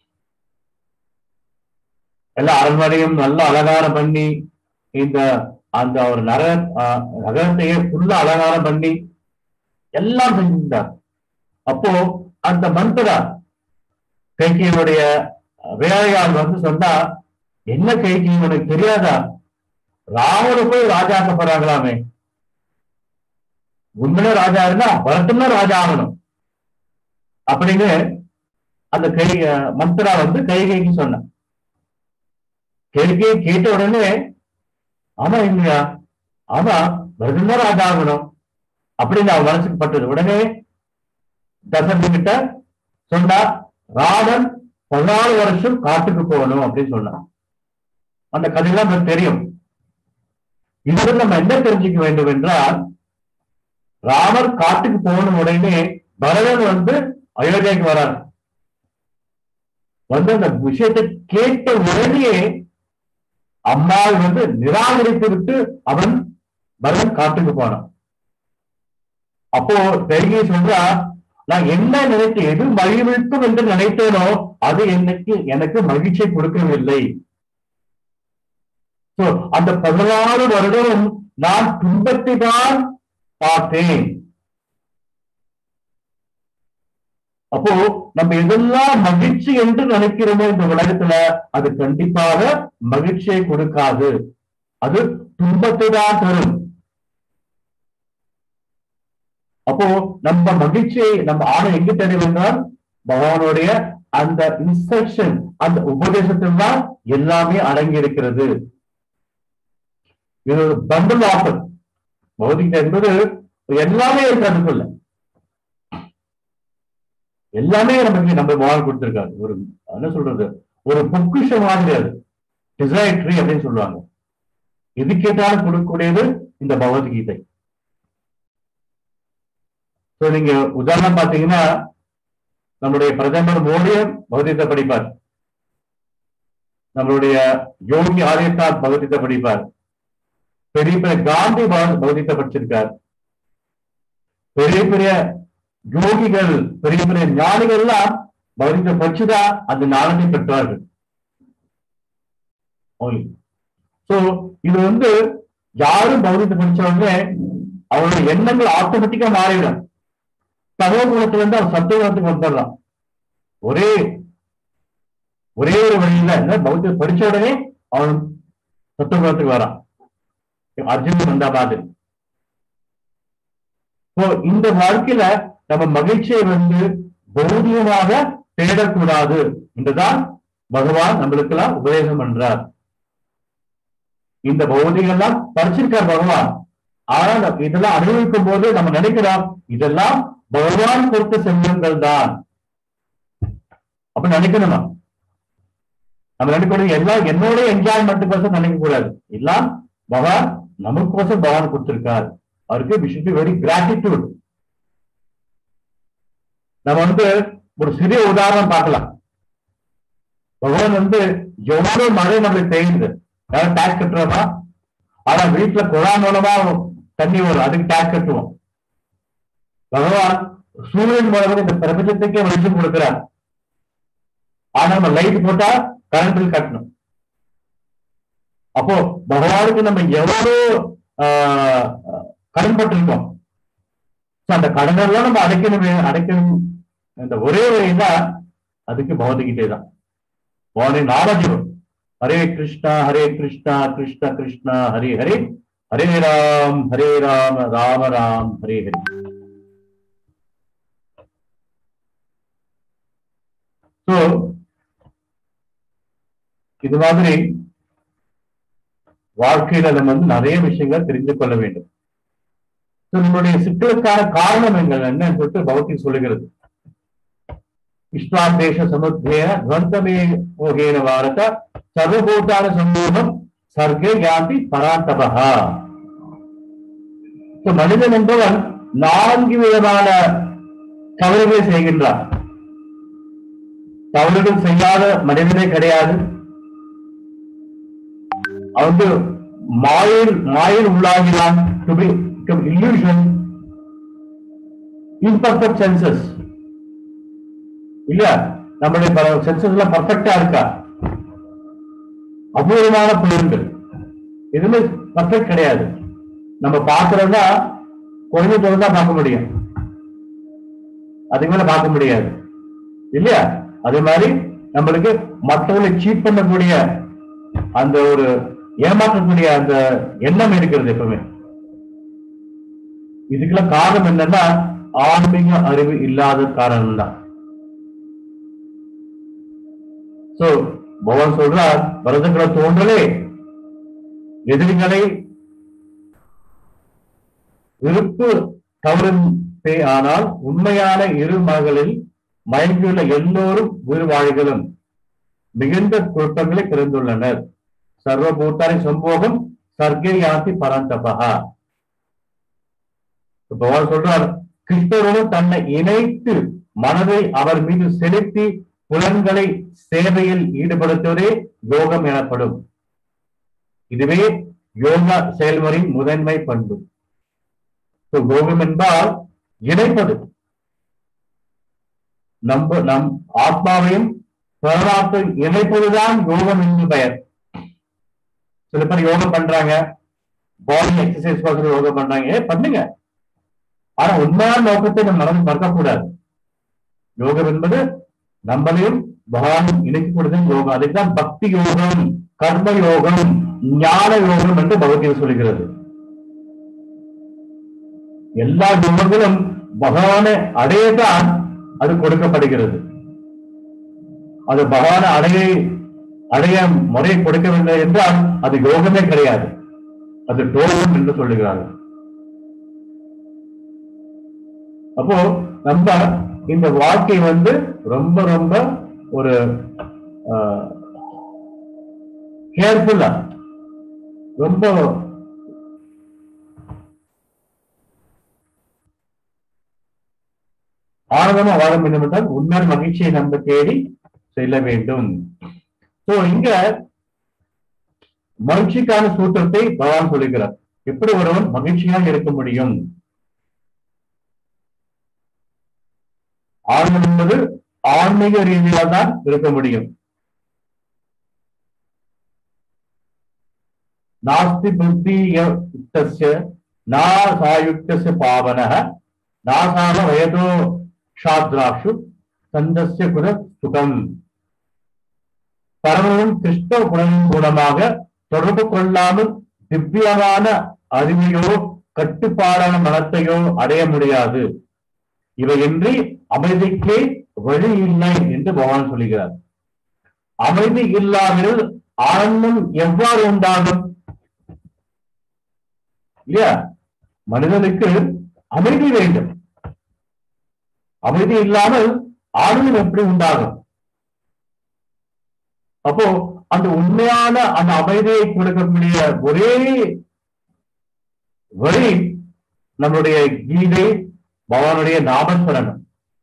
எல்லா அரண்மனையும் நல்ல அலங்காரம் பண்ணி இந்த அந்த ஒரு நகர நகரத்தையே ஃபுல்லா அலங்காரம் பண்ணி எல்லாம் செஞ்சிருந்தார். அப்போ அந்த மந்திரா கைகையினுடைய வேலையாள் வந்து சொன்னா, என்ன கைகி உனக்கு தெரியாதா, ராவண போய் ராஜாக்க போறாங்களாமே, உண்மையிலே ராஜா இருந்தா வரட்டும்னா ராஜா ஆகணும் அப்படின்னு அந்த கை மந்திரா வந்து கைகைக்கு சொன்ன. கைகை கேட்ட உடனே ஆமா இல்லையா, ஆமா வரட்டும்னா ராஜா ஆகணும் அப்படின்னு அவன் மனசுக்கு பட்டது. உடனே தசரதி கிட்ட சொன்னா, ராமன் பதினாலு வருஷம் காட்டுக்கு போகணும் அப்படின்னு சொன்னான். அந்த கதையெல்லாம் நமக்கு தெரியும். இதுல நம்ம என்ன தெரிஞ்சுக்க வேண்டும் என்றால், ராமர் காட்டுக்கு போகணும் உடனே பரதன் வந்து அயோத்தியாக்கு வரார். வந்து அந்த விஷயத்தை கேட்ட உடனே அம்மாவை வந்து நிராகரித்து விட்டு அவன் பரதன் காட்டுக்கு போனான். அப்போ கைகை சொல்றா, நான் என்ன நினைத்து எது மகிழ்விக்கும் என்று நினைத்தேனோ அது எனக்கு எனக்கு மகிழ்ச்சியை கொடுக்கவில்லை. அந்த பதினாறு வருடம் நான் துன்பத்தை தான் பார்த்தேன். அப்போ நம்ம எதெல்லாம் மகிழ்ச்சி என்று நினைக்கிறோமோ இந்த உலகத்துல அது கண்டிப்பாக மகிழ்ச்சியை கொடுக்காது, அது துன்பத்தை தான் தரும். அப்போ நம்ம மகிழ்ச்சியை நம்ம ஆணை எங்க தெரிவித்தால் பகவானுடைய அந்த இன்ஸ்ட்ரக்ஷன் அந்த உபதேசத்தில் தான் எல்லாமே அடங்கி இருக்கிறது. இது ஒரு பண்டில் ஆஃபர். பௌதிகம் என்பது எல்லாமே இருக்கு, அதுக்குள்ள எல்லாமே நமக்கு நம்ம பகவான் கொடுத்திருக்காரு. ஒரு என்ன சொல்றது, ஒரு பொக்கிஷம் மாதிரி அது டிசைர் ட்ரீ அப்படின்னு சொல்லுவாங்க. எது கேட்டாலும் கொடுக்கக்கூடியது இந்த பகவத்கீதை. நீங்க உதாரணம் பாத்தீங்கன்னா, நம்மளுடைய பிரதமர் மோடியும் பகவத்கீதை படிப்பார், நம்மளுடைய யோகி ஆதித்யநாத் பகவத்கீதை படிப்பார், பெரிய பெரிய காந்தி பகவத்கீதை படிச்சிருக்கார், பெரிய பெரிய யோகிகள் பெரிய பெரிய ஞானிகள் எல்லாம் பகவத்கீதை படிச்சுதான் அந்த ஞானத்தை பெற்றார்கள். இது வந்து யாரும் பகவத்கீதை படிச்சவங்க அவருடைய எண்ணங்கள் ஆட்டோமேட்டிக்கா மாறிடும். தகவ குணத்துல இருந்து அவன் சத்துவ குணத்துக்கு வந்துடலாம். ஒரே ஒரே ஒரு வழியில பௌத்த படிச்ச உடனே அவன் சத்துவ குணத்துக்கு வரான். அர்ஜுனன் வந்த மாதிரி. இந்த வாழ்க்கையில நம்ம மகிழ்ச்சியை வந்து பௌதிகமாக தேடக்கூடாது என்றுதான் பகவான் நம்மளுக்கு எல்லாம் உபதேசம் பண்றார். இந்த பௌதிகெல்லாம் படிச்சிருக்கார் பகவான். ஆனா இதெல்லாம் அனுபவிக்கும் போது நம்ம நினைக்கிறோம் இதெல்லாம் பகவான் கொடுத்த செல்வங்கள் தான் அப்படி நினைக்கணுமா? நம்ம நினைக்கணும் எல்லாம் என்னோட என்ஜாய்மெண்ட் கோசம் நினைக்க கூடாது. எல்லாம் பகவான் நமக்கோசம் பகவான் கொடுத்திருக்கார். அவருக்கு we should be very gratitude. நம்ம வந்து ஒரு சிறிய உதாரணம் பார்க்கலாம். பகவான் வந்து எவ்வளவு மழை நம்மளுக்கு பெய்யுது, யாரும் டேக்ஸ் கட்டுறோமா? ஆனா வீட்டுல குழாய் மூலமா தண்ணி வரும், அதுக்கு டேக்ஸ் கட்டுவோம். பகவான் சூரியன் மூலமாக இந்த பிரபஞ்சத்துக்கே வெளிச்சம் கொடுக்கிறார். ஆனா நம்ம லைட் போட்டா கரண்ட் பில் கட்டணும். அப்போ பகவானுக்கு நம்ம எவ்வளவு ஆஹ் கடன்பட்டிருக்கோம். அந்த கடனெல்லாம் நம்ம அடைக்கணுமே அடைக்கணும் இந்த ஒரே வழிதான் அதுக்கு பகவத்கீதை தான். பகவானை நாமஜபம் ஹரே கிருஷ்ணா ஹரே கிருஷ்ணா கிருஷ்ண கிருஷ்ணா ஹரே ஹரே ஹரே ராம் ஹரே ராம ராம ராம் ஹரே ஹரே. சோ இது மாதிரி வாழ்க்கையில நம்ம வந்து நிறைய விஷயங்கள் தெரிந்து கொள்ள வேண்டும். நம்மளுடைய சிக்கலுக்கான காரணம் என்னன்னு சொல்லிட்டு பகவத்கீதை சொல்லுகிறது. இஷ்டாந்தேஷ சமுத்தேன துவந்தமே மோகேன வாரத சர்வபூதான சமூகம் சர்க்கே யாந்தி பராந்தபஹா. மனிதன் என்பவன் நான்கு விதமான தவறுகளை செய்கின்றான். தவறுகள் செய்யாத மனிதனே கிடையாது. அவன் மாயில் மாயில் உள்ளாகிறான். To be to illusion, imperfect senses இல்ல, நம்மளுடைய சென்சஸ் எல்லாம் பர்ஃபெக்டா இருக்கா? அபூர்வமான பொருள்கள் எதுவுமே பர்ஃபெக்ட் கிடையாது. நம்ம பார்க்கறதா கொஞ்சம் தூரம் தான் பார்க்க முடியும், அதுக்கு மேல பார்க்க முடியாது இல்லையா? அதே மாதிரி நம்மளுக்கு மற்றவர்களை சீட் பண்ணக்கூடிய அந்த ஒரு ஏமாற்றக்கூடிய அந்த எண்ணம் இருக்கிறது எப்பவுமே. இதுக்கெல்லாம் காரணம் என்னன்னா ஆன்மீக அறிவு இல்லாத காரணம் தான். சோ பகவான் சொல்றார், பரதகுல தோன்றலே எதிரிகளை விருப்பு தவறுமே, ஆனால் உண்மையான இரு மகளில் மயங்கியுள்ள எல்லோரும் உயிர்வாழிகளும் மிகுந்த குழப்பங்களை பிறந்துள்ளனர். சர்வபூத்தாரி சம்போகம் சர்க்கே யாந்தி பரந்தபஹா. பகவான் சொல்றார், கிருஷ்ணருடன் தன்னை இணைத்து மனதை அவர் மீது செலுத்தி புலன்களை சேவையில் ஈடுபடுத்துவதே யோகம் எனப்படும். இதுவே யோகா செயல்முறையின் முதன்மை பண்பு. யோகம் என்பால் இணைப்பது. நம்ம நம் ஆத்மாவையும் பரமாத்மாவையும் இணைப்பதுதான் யோகம் என்று பெயர். சில பேர் யோகம் பண்றாங்க, பாடி எக்ஸசைஸ் பார்த்து யோகம் பண்றாங்க, பண்ணுங்க. ஆனா உண்மையான நோக்கத்தை நம்ம மறந்து மறக்கக்கூடாது. யோகம் என்பது நம்மளையும் பகவானும் இணைக்கக்கூடியது யோகம். அதுதான் பக்தி யோகம், கர்ம யோகம், ஞான யோகம் என்று பகவத்கீதை சொல்லுகிறது. எல்லா யோகங்களும் பகவானை அடையத்தான் அது கொடுக்கப்படுகிறது. அது பகவானை அடைய அடைய முறை கொடுக்கவில்லை என்றால் அது யோகமே கிடையாது, அது டோகம் என்று சொல்லுகிறார்கள். அப்போ நம்ம இந்த வாழ்க்கை வந்து ரொம்ப ரொம்ப ஒரு கேர்ஃபுல்லா ரொம்ப ஆனந்தமா வாழ வேண்டும் என்றால் உண்மையான மகிழ்ச்சியை நம்ம தேடி செல்ல வேண்டும். சோ இங்க மகிழ்ச்சிக்கான சூத்திரத்தை பகவான் சொல்லுகிறார். எப்படி ஒருவன் மகிழ்ச்சியாக இருக்க முடியும்? ஆன்மீகம் என்பது ஆன்மீக ரீதியால் தான் இருக்க முடியும். நாஸ்தி புத்தி யுக்தஸ்ய நாசாயுக்தஸ்ய பாவனஹ நாசாம வயதோ ஷாத்ராஷு சந்தஸ்ய குத சுகம். பரமனும் கிருஷ்ண குணமும் மூலமாக தொடர்பு கொள்ளாமல் திவ்யமான அறிவையோ கட்டுப்பாடான மனத்தையோ அடைய முடியாது. இவையின்றி அமைதிக்கே வழி இல்லை என்று பகவான் சொல்லுகிறார். அமைதி இல்லாமல் ஆனந்தம் எவ்வாறு உண்டாகும்? இல்லையா? மனிதனுக்கு அமைதி வேண்டும். அமைதி இல்லாமல் ஆனந்தம் எப்படி உண்டாகும்? அப்போ அந்த உண்மையான அந்த அமைதியை கொடுக்கக்கூடிய ஒரே வழி நம்மளுடைய கீதை, பகவானுடைய நாமஸ்மரணம்.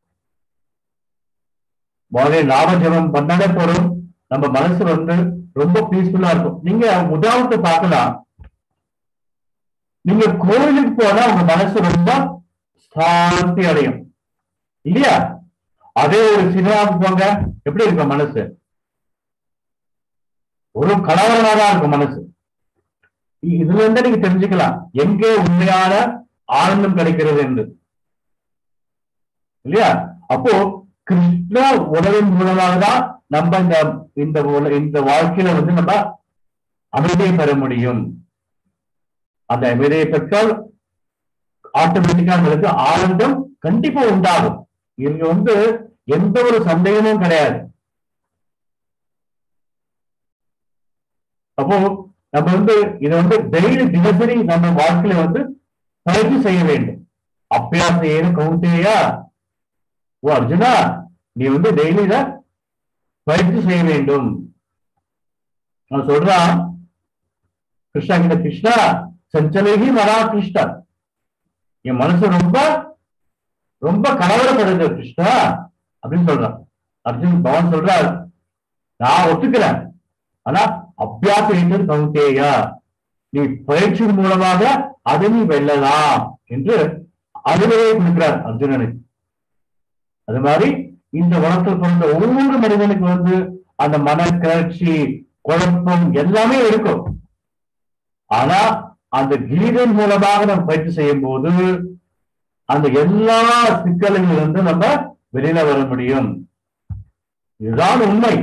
பகவானுடைய நாம ஜபம் பண்ணாலே போறோம், நம்ம மனசு வந்து ரொம்ப பீஸ்ஃபுல்லா இருக்கும். நீங்க உதாரணத்தை பார்க்கலாம், நீங்க கோயிலுக்கு போனா உங்க மனசு ரொம்ப சாந்தி அடையும் இல்லையா? அதே ஒரு சினிமாவுக்கு போங்க, எப்படி இருக்கும் மனசு? ஒரு கலவரமா தான் இருக்கும் மனசு இதுல இருந்து நீங்க தெரிஞ்சுக்கலாம் எங்கே உண்மையான ஆனந்தம் கிடைக்கிறது என்று, இல்லையா? அப்போ கிருஷ்ண உணவின் மூலமாக தான் நம்ம இந்த இந்த இந்த வாழ்க்கையில வந்து நம்ம அமைதியை பெற முடியும். அந்த அமைதியை பெற்றால் ஆட்டோமேட்டிக்கா நம்மளுக்கு ஆனந்தம் கண்டிப்பா உண்டாகும். இங்க வந்து எந்த ஒரு சந்தேகமும் கிடையாது. அப்போ நம்ம வந்து இதை வந்து டெய்லி தினசரி நம்ம வாழ்க்கையில வந்து பயிற்சி செய்ய வேண்டும். அபியாச ஏன்னு கவுண்டேயா, ஓ அர்ஜுனா, நீ வந்து டெய்லி இத பயிற்சி செய்ய வேண்டும். நான் சொல்றான் கிருஷ்ணா கிட்ட, கிருஷ்ணா சஞ்சலகி மரா கிருஷ்ணா, என் மனசு ரொம்ப ரொம்ப கலவரப்படுது கிருஷ்ணா அப்படின்னு சொல்றான். அர்ஜுன் பகவான் சொல்றார், நான் ஒத்துக்கிறேன், ஆனா அபியாச என்று கவுண்டேயா, நீ பயிற்சி மூலமாக அதை நீ வெல்லலாம் என்று அறிவுரையை கொடுக்கிறார் அர்ஜுனனுக்கு. அது மாதிரி இந்த உலகத்தில் பிறந்த ஒவ்வொரு மனிதனுக்கு வந்து அந்த மன கிளர்ச்சி, குழப்பம் எல்லாமே இருக்கும். ஆனா அந்த கீதையின் மூலமாக நம்ம பயிற்சி செய்யும் போது அந்த எல்லா சிக்கல்களில் இருந்து நம்ம வெளியில வர முடியும். இதுதான் உண்மை.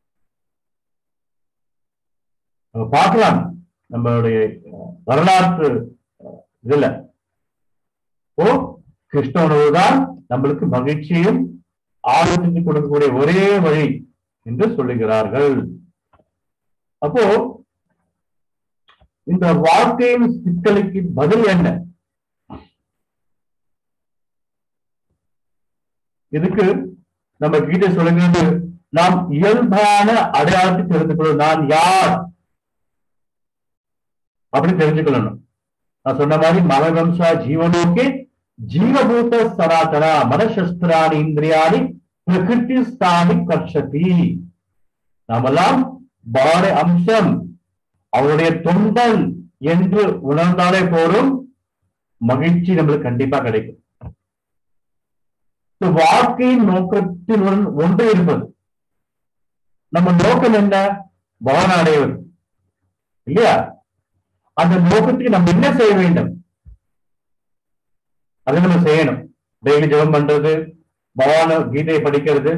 நம்ம பார்க்கலாம் நம்மளுடைய வரலாற்று இதுல, ஓ கிருஷ்ண உணவு தான் நம்மளுக்கு மகிழ்ச்சியும் ஆரோக்கியத்தை கொடுக்கக்கூடிய ஒரே வழி என்று சொல்லுகிறார்கள். அப்போ இந்த வாழ்க்கையின் சிக்கலுக்கு பதில் என்ன? இதுக்கு நம்ம கீதை சொல்லுகிறது, நாம் இயல்பான அடையாளத்தை தெரிந்து கொள்ளும். நான் யார் அப்படின்னு தெரிஞ்சுக்கொள்ளணும். நான் சொன்ன மாதிரி மகவம்சா ஜீவனோக்கே ஜீவபூத சனாதனா மனசஸ்திராணி இந்திரியாணி பிரகிருதி ஸ்தானி கர்ஷதி. நாமெல்லாம் பாட அம்சம், அவருடைய தொண்டன் என்று உணர்ந்தாலே போரும், மகிழ்ச்சி நம்மளுக்கு கண்டிப்பா கிடைக்கும். வாழ்க்கையின் நோக்கத்தினுடன் ஒன்று இருப்பது. நம்ம நோக்கம் என்ன? பவன அடைவது, இல்லையா? அந்த நோக்கத்துக்கு நம்ம என்ன செய்ய வேண்டும்? அதை நம்ம செய்யணும். டெய்லி ஜெபம் பண்றது, பகவான கீதையை படிக்கிறது.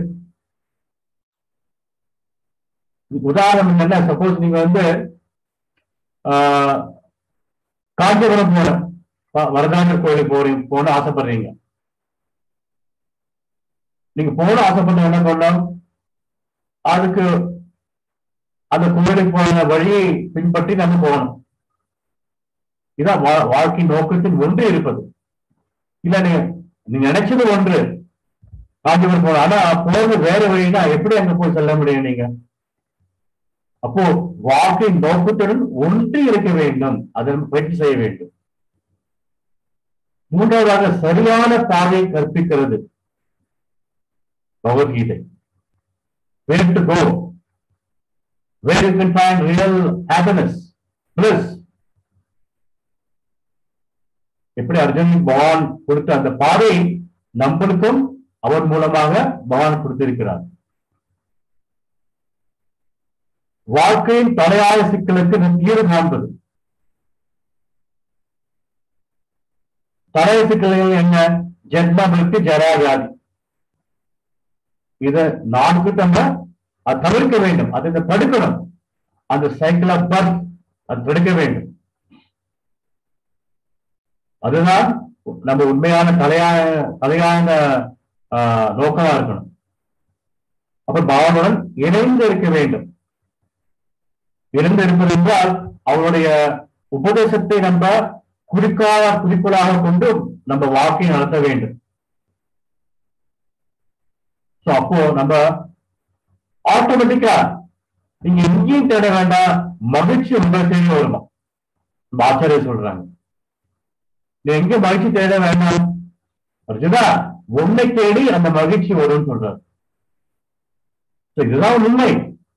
உதாரணம் என்னன்னா, சப்போஸ் நீங்க வந்து ஆஹ் காஞ்சிபுரம் போன வரதாண்டர் கோயிலுக்கு போறீங்க, போன ஆசைப்படுறீங்க. நீங்க போன ஆசைப்பட்ட என்ன பண்ணணும்? அதுக்கு அந்த கோயிலுக்கு போன வழியை பின்பற்றி நம்ம போகணும். இதான் வாழ்க்கை நோக்கத்தின் ஒன்று இருப்பது. இல்ல நீங்க நீங்க நினைச்சது ஒன்று, காஞ்சிபுரம் போன, ஆனா போறது வேற வழினா எப்படி அங்க போய் செல்ல முடியும் நீங்க? அப்போ வாழ்க்கை நோக்கத்துடன் ஒன்று இருக்க வேண்டும், அதை பயிற்சி செய்ய வேண்டும். மூன்றாவதாக சரியான பாதையை கற்பிக்கிறது Bhagavad Gita. Where to go, where you can find real happiness, bliss. எப்படி அர்ஜுன் பகவான் கொடுத்த அந்த பாதை நம்மளுக்கும் அவர் மூலமாக பகவான் கொடுத்திருக்கிறார். வாழ்க்கையின் தலையாய சிக்கலுக்கு தீர்வு காண்பது. தலைய சிக்கல்கள் என்ன? ஜென்ம மிருத்து ஜரா வியாதி. இத நான்கு நம்ம அதை தவிர்க்க வேண்டும், அதை தடுக்கணும். அந்த சைக்கிள் ஆஃப் பர்த் அது தடுக்க வேண்டும். அதுதான் நம்ம உண்மையான தலையான தலையான ஆஹ் நோக்கமா இருக்கணும். அப்ப பகவானுடன் இணைந்து இருக்க வேண்டும். இணைந்து இருப்பது என்றால் அவருடைய உபதேசத்தை நம்ம குறிக்காத குறிக்கோளாக கொண்டு நம்ம வாழ்க்கையை நடத்த வேண்டும். அப்போ நம்ம ஆட்டோமேட்டிக்கா நீங்க எங்கேயும் தேட வேண்டாம், மகிழ்ச்சி உங்களை தேடி வருமா? ஆச்சாரிய சொல்றாங்க, நீ எங்க மகிழ்ச்சி தேட வேண்டாம் அர்ஜுனா, உன்னை தேடி அந்த மகிழ்ச்சி வரும்னு சொல்றாரு. இதுதான் உண்மை.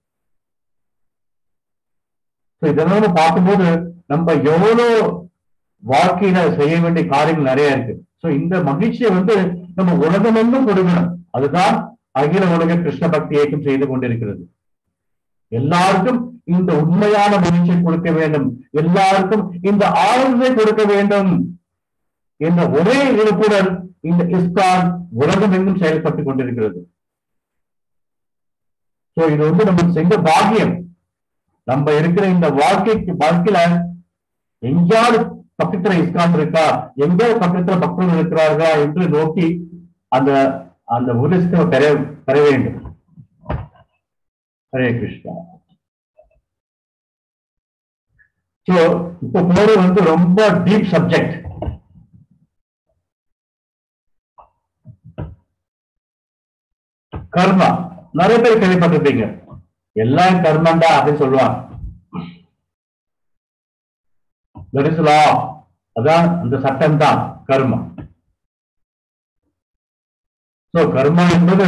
இதெல்லாம் பார்க்கும்போது நம்ம எவ்வளவு வாழ்க்கையில செய்ய வேண்டிய காரியங்கள் நிறைய இருக்கு. சோ இந்த மகிழ்ச்சியை வந்து நம்ம உலகமெங்கும் கொடுக்கணும். அதுதான் அகில உலக கிருஷ்ண பக்தி இயக்கம் செய்து கொண்டிருக்கிறது. எல்லாருக்கும் இந்த உண்மையான மகிழ்ச்சியை கொடுக்க வேண்டும், எல்லாருக்கும் இந்த ஆழ்வை கொடுக்க வேண்டும் என்ற ஒரே இலக்குடன் இந்த இஸ்கான் உலகம் எங்கும் செயல்பட்டுக் கொண்டிருக்கிறது. சோ இது வந்து நமக்கு செஞ்ச பாக்கியம். நம்ம இருக்கிற இந்த வாழ்க்கைக்கு வாழ்க்கையில எங்கேயாவது பக்கத்துல இஸ்கான் இருக்கா, எங்கேயாவது பக்கத்துல பக்தர்கள் இருக்கிறார்களா என்று நோக்கி அந்த அந்த உலகத்தை பெற பெற வேண்டும். ஹரே கிருஷ்ணா. சோ இப்ப போறது வந்து ரொம்ப டீப் சப்ஜெக்ட். கர்மா நிறைய பேர் கேள்விப்பட்டிருப்பீங்க. எல்லாம் கர்மண்டா அப்படின்னு சொல்லுவாங்க. That is law. அதான் அந்த சட்டம் தான் கர்மா. சோ கர்மா என்பது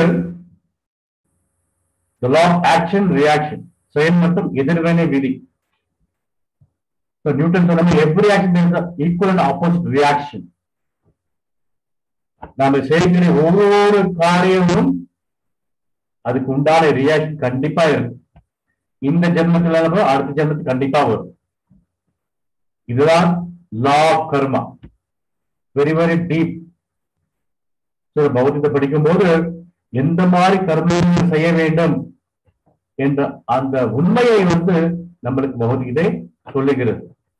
the law of action reaction, செயல் மற்றும் எதிர்வினை விதி. So நியூட்டன் சொன்ன every action is an equal and opposite reaction. நாம செய்கிற ஒவ்வொரு காரியமும் அதுக்கு உண்டான ரியாக்ஷன் கண்டிப்பா இருக்கும். இந்த ஜென்மத்துல அடுத்த ஜென்மத்துக்கு கண்டிப்பா வரும். இதுதான் law of karma. Very very deep. பௌத்தத்தை படிக்கும் போது எந்த மாதிரி கர்மங்கள் செய்ய வேண்டும் என்ற அந்த உண்மையை வந்து நம்மளுக்கு பௌத்திகத்தை சொல்லுகிறது.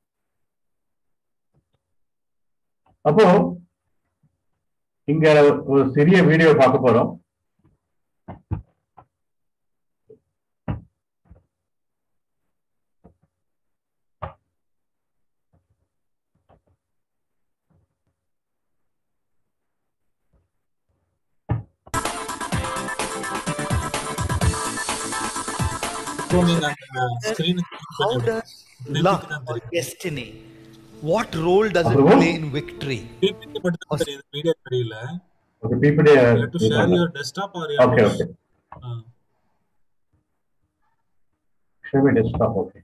அப்போ இங்க ஒரு சிறிய வீடியோ பார்க்க போறோம். How does luck or destiny, what role does it play in victory? Okay, people, you have to share your desktop or your okay, okay. Uh. Share my desktop, okay.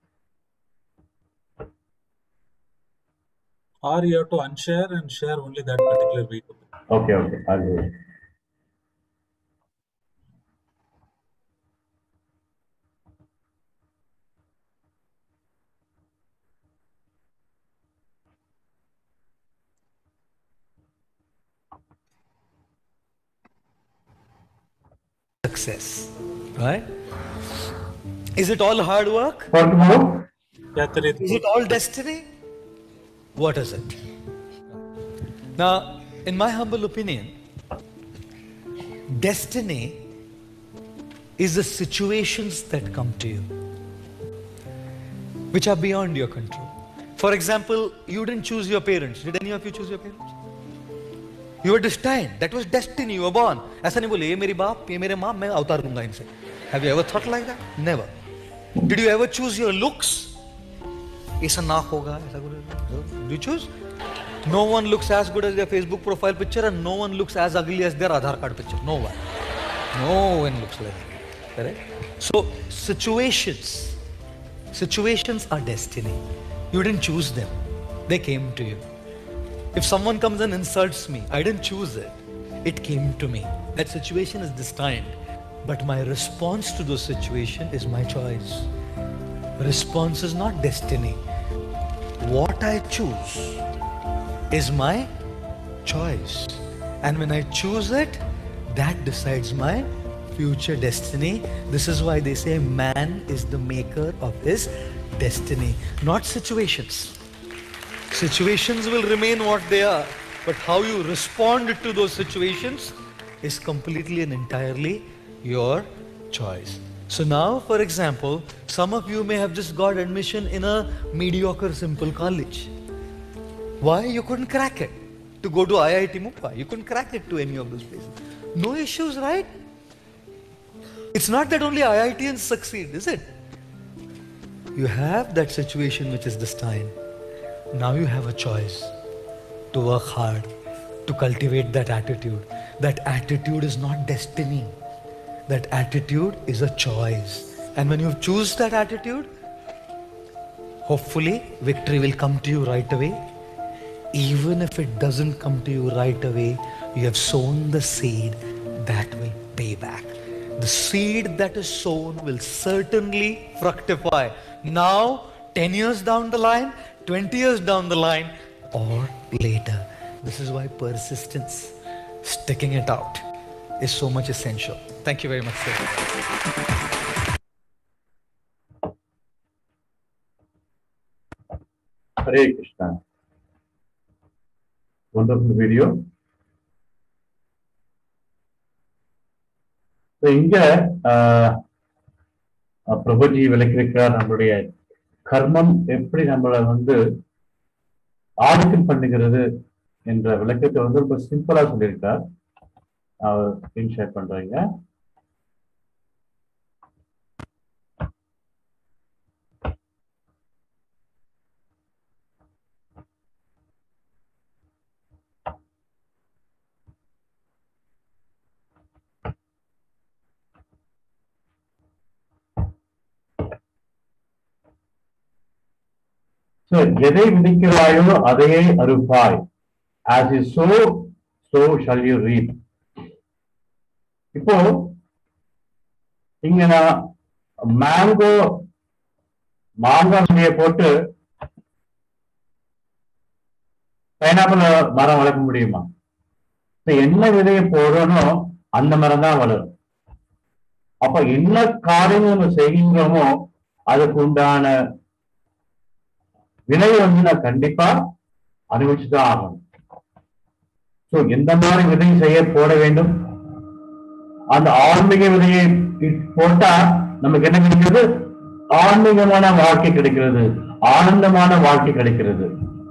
Or you have to unshare and share only that particular video. Okay, okay, I'll do it. Success, right? Is it all hard work? Is it all destiny? What is it? Now, in my humble opinion, destiny is the situations that come to you, which are beyond your control. For example, you didn't choose your parents. Did any of you choose your parents? You were destined. That was destiny. You were born. ऐसा नहीं बोले ये मेरी बाप, ये मेरे माँ, मैं अवतार लूँगा इनसे. Have you ever thought like that? Never. Did you ever choose your looks? ऐसा नाक होगा, ऐसा कुछ. Do you choose? No one looks as good as their Facebook profile picture, and no one looks as ugly as their Aadhaar card picture. No one. No one looks like that. Correct? So situations, situations are destiny. You didn't choose them. They came to you. If someone comes and insults me, I didn't choose it. It came to me. That situation is destined. But my response to those situations is my choice. Response is not destiny. What I choose is my choice. And when I choose it, that decides my future destiny. This is why they say man is the maker of his destiny, not situations. Situations will remain what they are, but how you respond to those situations is completely and entirely your choice. So now, for example, some of you may have just got admission in a mediocre, simple college. Why? You couldn't crack it. To go to I I T Mumbai, you couldn't crack it to any of those places. No issues, right? It's not that only I I Tians succeed, is it? You have that situation which is destined. Now you have a choice to work hard, to cultivate that attitude. That attitude is not destiny. That attitude is a choice. And when you choose that attitude, hopefully victory will come to you right away. Even if it doesn't come to you right away, you have sown the seed that will pay back. The seed that is sown will certainly fructify. Now, ten years down the line, twenty years down the line, or later. This is why persistence, sticking it out, is so much essential. Thank you very much, sir. Hare Krishna. Wonderful video. So, இங்க பிரபுஜி விளக்கியிருக்கிறார் நம்மளுடைய கர்மம் எப்படி நம்மளை வந்து ஆதிக்கம் பண்ணுகிறது என்ற விளக்கத்தை வந்து ரொம்ப சிம்பிளா சொல்லியிருக்கார். அவர் ஸ்கிரீன் ஷேர் பண்றீங்க. எதை விதிக்கிறாயோ அதையே அறுப்பாய். As you sow, so shall you reap. இப்போ இங்க நான் மேங்கோ மாங்காய் விதைய போட்டு பைனாப்பிள் மரம் வளர்க்க முடியுமா? என்ன விதையை போடணும் அந்த மரம் தான் வளரும். அப்ப என்ன காரியம் நம்ம செய்கின்றோமோ அதுக்கு உண்டான விலையை வந்து நான் கண்டிப்பா அனுபவிச்சுதான் ஆகணும். சோ எந்த மாதிரி விதை செய்ய போட வேண்டும்? அந்த ஆன்மீக விதையை போட்டா நமக்கு என்ன கிடைக்கிறது? ஆன்மீகமான வாழ்க்கை கிடைக்கிறது, ஆனந்தமான வாழ்க்கை கிடைக்கிறது.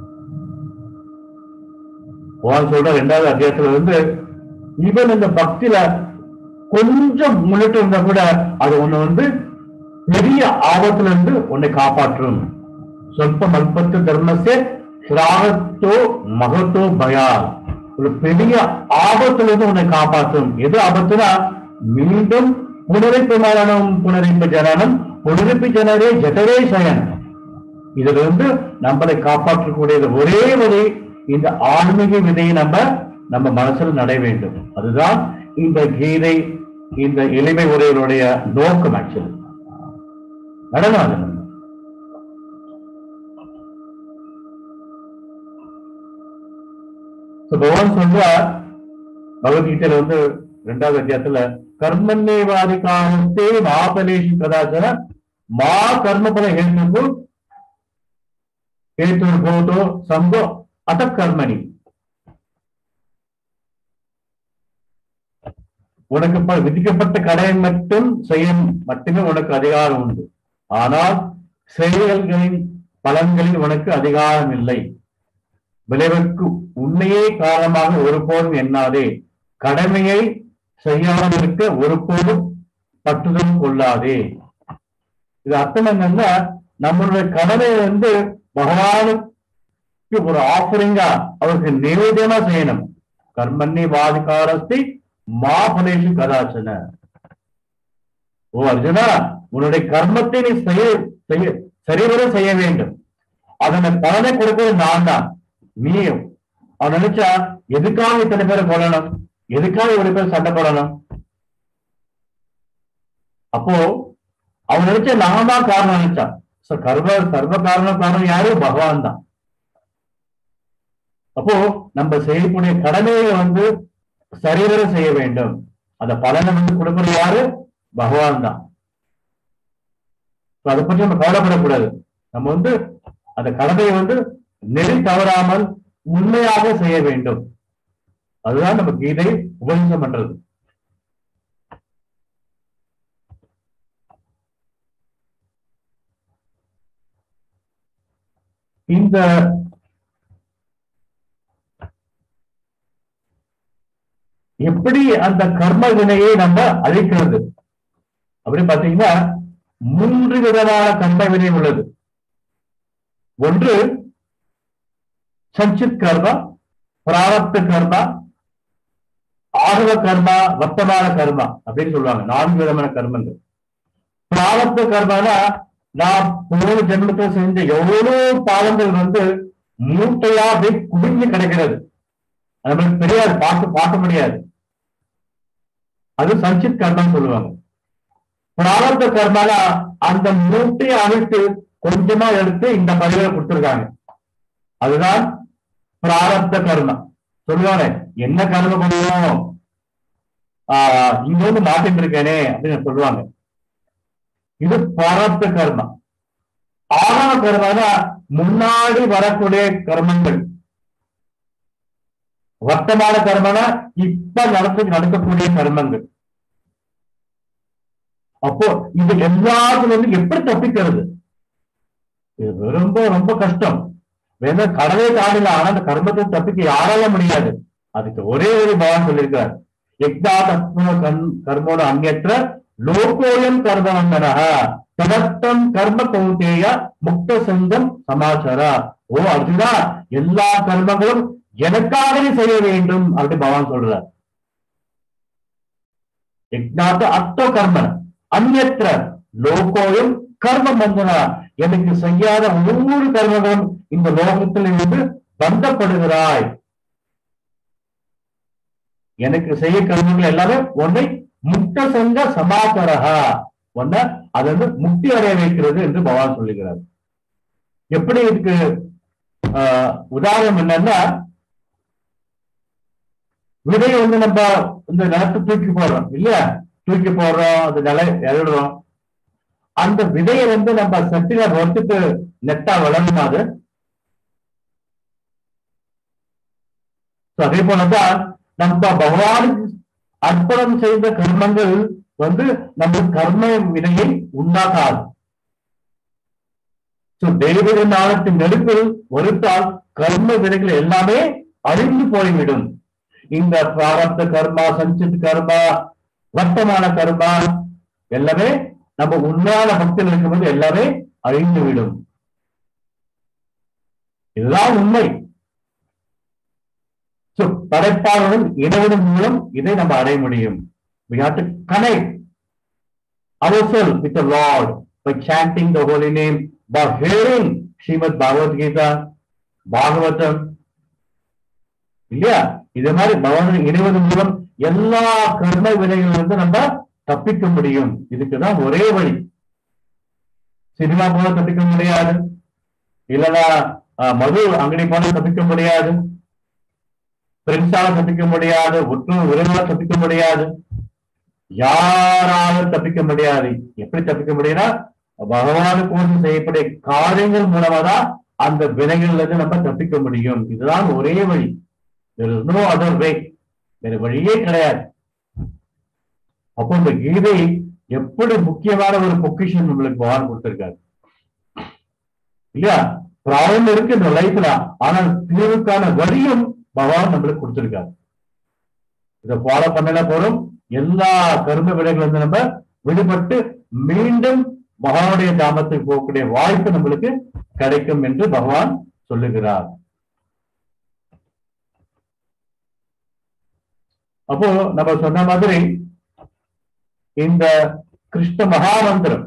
சொல்ற இரண்டாவது அத்தியாயத்துல வந்து ஈவன் இந்த பக்தியில கொஞ்சம் முன்னிட்டு இருந்தா கூட அது ஒண்ணு வந்து பெரிய ஆபத்துல இருந்து உன்னை காப்பாற்றும். சொல்பம் அல்பத்து தர்மசே சிராகத்தோ மகத்தோ பயா. ஒரு பெரிய ஆபத்துல இருந்து உன்னை காப்பாற்றும். எது ஆபத்துனா மீண்டும் புனரிப்பு மரணம் புனரிப்பு ஜனனம் புனரிப்பு ஜனரே ஜட்டரே சயனம். இதுல இருந்து நம்மளை காப்பாற்றக்கூடியது ஒரே வழி இந்த ஆன்மீக விதையை நம்ம நம்ம மனசில் நடைய வேண்டும். அதுதான் இந்த கீதை, இந்த எளிமை உரைகளுடைய நோக்கம். ஆக்சுவலி நடனம் பகவான் சொல்றார் பகவத்கீதையில வந்து இரண்டாவது அத்தியாயத்துல கர்மன்னேவாதி காலத்தே மாபலேஷு கதாச்சர மா கர்மபல ஹேத்து ஹேத்து போதோ சம்போ அத கர்மணி. உனக்கு விதிக்கப்பட்ட கடை மட்டும் செய்ய மட்டுமே உனக்கு அதிகாரம் உண்டு. ஆனால் செயல்களின் பலன்களில் உனக்கு அதிகாரம் இல்லை. விளைவுக்கு உண்மையே காரணமாக ஒருபோதும் எண்ணாதே. கடமையை செய்யாமல் இருக்க ஒருபோதும் பற்றுதல் கொள்ளாதே. இது அர்த்தம் என்னன்னா நம்மளுடைய கடமை வந்து பகவானுக்கு ஒரு ஆஃபரிங்கா அவருக்கு நிவேதமா செய்யணும். கர்மன்னி வாதிகாரத்தை மாபலேஷு கதாச்சன. ஓ அர்ஜுனா, உன்னுடைய கர்மத்தை நீ செய்ய செய்ய சரிவர செய்ய வேண்டும். அதனை பலனை கொடுக்கிறது நான் தான், நீயும். அவன் நினைச்சா எதுக்காக இத்தனை பேரை கொள்ளணும், எதுக்காக இவ்வளவு பேர் சண்டை போடணும்? அப்போ அவன் நினைச்ச நான் தான் காரணம் நினைச்சான். கர்ம சர்வ காரணம் காரணம் யாரு? பகவான் தான். அப்போ நம்ம செய்யக்கூடிய கடமையை வந்து சரிவர செய்ய வேண்டும். அந்த பலனை வந்து கொடுக்கிறது யாரு? பகவான் தான். அதை பற்றி நம்ம கவலைப்படக்கூடாது. நம்ம வந்து அந்த கடமையை வந்து நெறி தவறாமல் உண்மையாக செய்ய வேண்டும். அதுதான் நம்ம கீதை உபதேசம் பண்றது. இந்த எப்படி அந்த கர்ம வினையை நம்ம அழிக்கிறது அப்படி பாத்தீங்கன்னா மூன்று விதமான கர்ம வினை உள்ளது. ஒன்று சஞ்சித் கர்மா, பிராரப்த கர்மா, ஆர்வ கர்மா, வர்த்தமான கர்மா அப்படின்னு சொல்லுவாங்க. நான்கு விதமான கர்மங்கள். பிராரப்த கர்மானா நான் போன ஜென்மத்தை செஞ்ச எவ்வளவு பாவங்கள் வந்து மூட்டையா அப்படியே குவிஞ்சு கிடைக்கிறது. நம்மளுக்கு தெரியாது, பார்த்து பார்க்க முடியாது. அது சஞ்சித் கர்மம் சொல்லுவாங்க. பிராரப்த கர்மால அந்த மூட்டையை அழித்து கொஞ்சமா எடுத்து இந்த பதிவை கொடுத்திருக்காங்க. அதுதான் பிராரப்த கர்மா. சொல்லுவாங்க என்ன கர்ம பண்ணுவோம், ஆஹ் இங்க வந்து மாட்டிட்டு இருக்கேனே அப்படின்னு சொல்லுவாங்க. இது பிராரப்த கர்மா. ஆகம கர்மானா முன்னாடி வரக்கூடிய கர்மங்கள். வர்த்தமான கர்மனா இப்ப நடந்து நடக்கக்கூடிய கர்மங்கள். அப்போ இது எல்லாத்துல இருந்து எப்படி தப்பிக்கிறது? இது ரொம்ப ரொம்ப கஷ்டம். வேணா கடலை காணல, ஆனா அந்த கர்மத்தை தப்பிக்க யாரால முடியாது. அதுக்கு ஒரே ஒரு பகவான் சொல்லியிருக்கார், கர்மோட அந்நற்ற லோகோயம் கர்மவந்தனஹ ததத்தம் கர்ம கௌதேய முக்த சங்கம் சமாச்சாரா. ஓ அர்ஜுனா, எல்லா கர்மங்களும் எனக்காகவே செய்ய வேண்டும் அப்படி பகவான் சொல்றார். யஜ்ஞாத அர்த்த கர்ம அந்நற்ற லோகோயம் கர்ம பந்தனா. எனக்கு செய்யாத ஒவ்வொரு கர்மங்களும் இந்த லோகத்தில் இருந்து பந்தப்படுகிறாய். எனக்கு செய்ய கர்மங்கள் எல்லாமே ஒன்றை முக்த சங்க சமாச்சாரா, ஒன்ன அது வந்து முக்தி அடைய வைக்கிறது என்று பகவான் சொல்லுகிறார். எப்படி இதுக்கு ஆஹ் உதாரணம் என்னன்னா, விதையை வந்து நம்ம இந்த நிலத்தை தூக்கி போடுறோம் இல்லையா, தூக்கி போடுறோம், அது நில எழுதுறோம். அந்த விதையை வந்து நம்ம சட்டில வறுத்துட்டு நெட்டா வளருமா அது? அதே போலதான் நம்ம பகவானுக்கு அர்ப்பணம் செய்த கர்மங்கள் வந்து நம்ம கர்ம வினையை உண்டாக்காது. தெய்வீக நாளத்தின் நெருப்பில் வருத்தால் கர்ம வினைகள் எல்லாமே அழிந்து போய்விடும். இந்த பிராரப்த கர்மா, சஞ்சித் கர்மா, வர்த்தமான கர்மா எல்லாமே நம்ம உண்மையான பக்தியில் இருக்கும்போது எல்லாமே அழிந்து விடும். இதுதான் உண்மை. படைப்பாளரும் இணைவதன் மூலம் இதை நம்ம அடைய முடியும். We have to connect ourselves with the Lord by chanting the holy name, by hearing Srimad Bhagavad Gita, Bhagavatam. இல்லையா? இது மாதிரி பகவானுடன் இணைவதன் மூலம் எல்லா கர்ம வினைகளிலிருந்து நம்ம தப்பிக்க முடியும். இதுக்குதான் ஒரே வழி. சினிமா போல தப்பிக்க முடியாது, இல்லைன்னா மது அங்கடி போல தப்பிக்க முடியாது, பிரெஞ்சால தப்பிக்க முடியாது, ஒற்று உறவால தப்பிக்க முடியாது, யாராலும் தப்பிக்க முடியாது. எப்படி தப்பிக்க முடியும்னா பகவானுக்கு கோஷம் செய்யப்படைய காரியங்கள் மூலமா தான் அந்த வினைகள்ல இருந்து நம்ம தப்பிக்க முடியும். இதுதான் ஒரே வழி. There is no other way. வேற வழியே கிடையாது. அப்போ இந்த கீதை எப்படி முக்கியமான ஒரு பொக்கிஷன் நம்மளுக்கு பகவான் கொடுத்திருக்காரு இல்லையா? ப்ராப்ளம் இருக்கு இந்த லைஃப்ல, ஆனால் தீர்வுக்கான வழியும் பகவான் நம்மளுக்கு கொடுத்திருக்காரு. இதை ஃபாலோ பண்ணல போறோம், எல்லா கர்ம வினைகள் வந்து நம்ம விடுபட்டு மீண்டும் பகவானுடைய தாமத்துக்கு போகக்கூடிய வாய்ப்பு நம்மளுக்கு கிடைக்கும் என்று பகவான் சொல்லுகிறார். அப்போ நம்ம சொன்ன மாதிரி இந்த கிருஷ்ண மகாமந்திரம்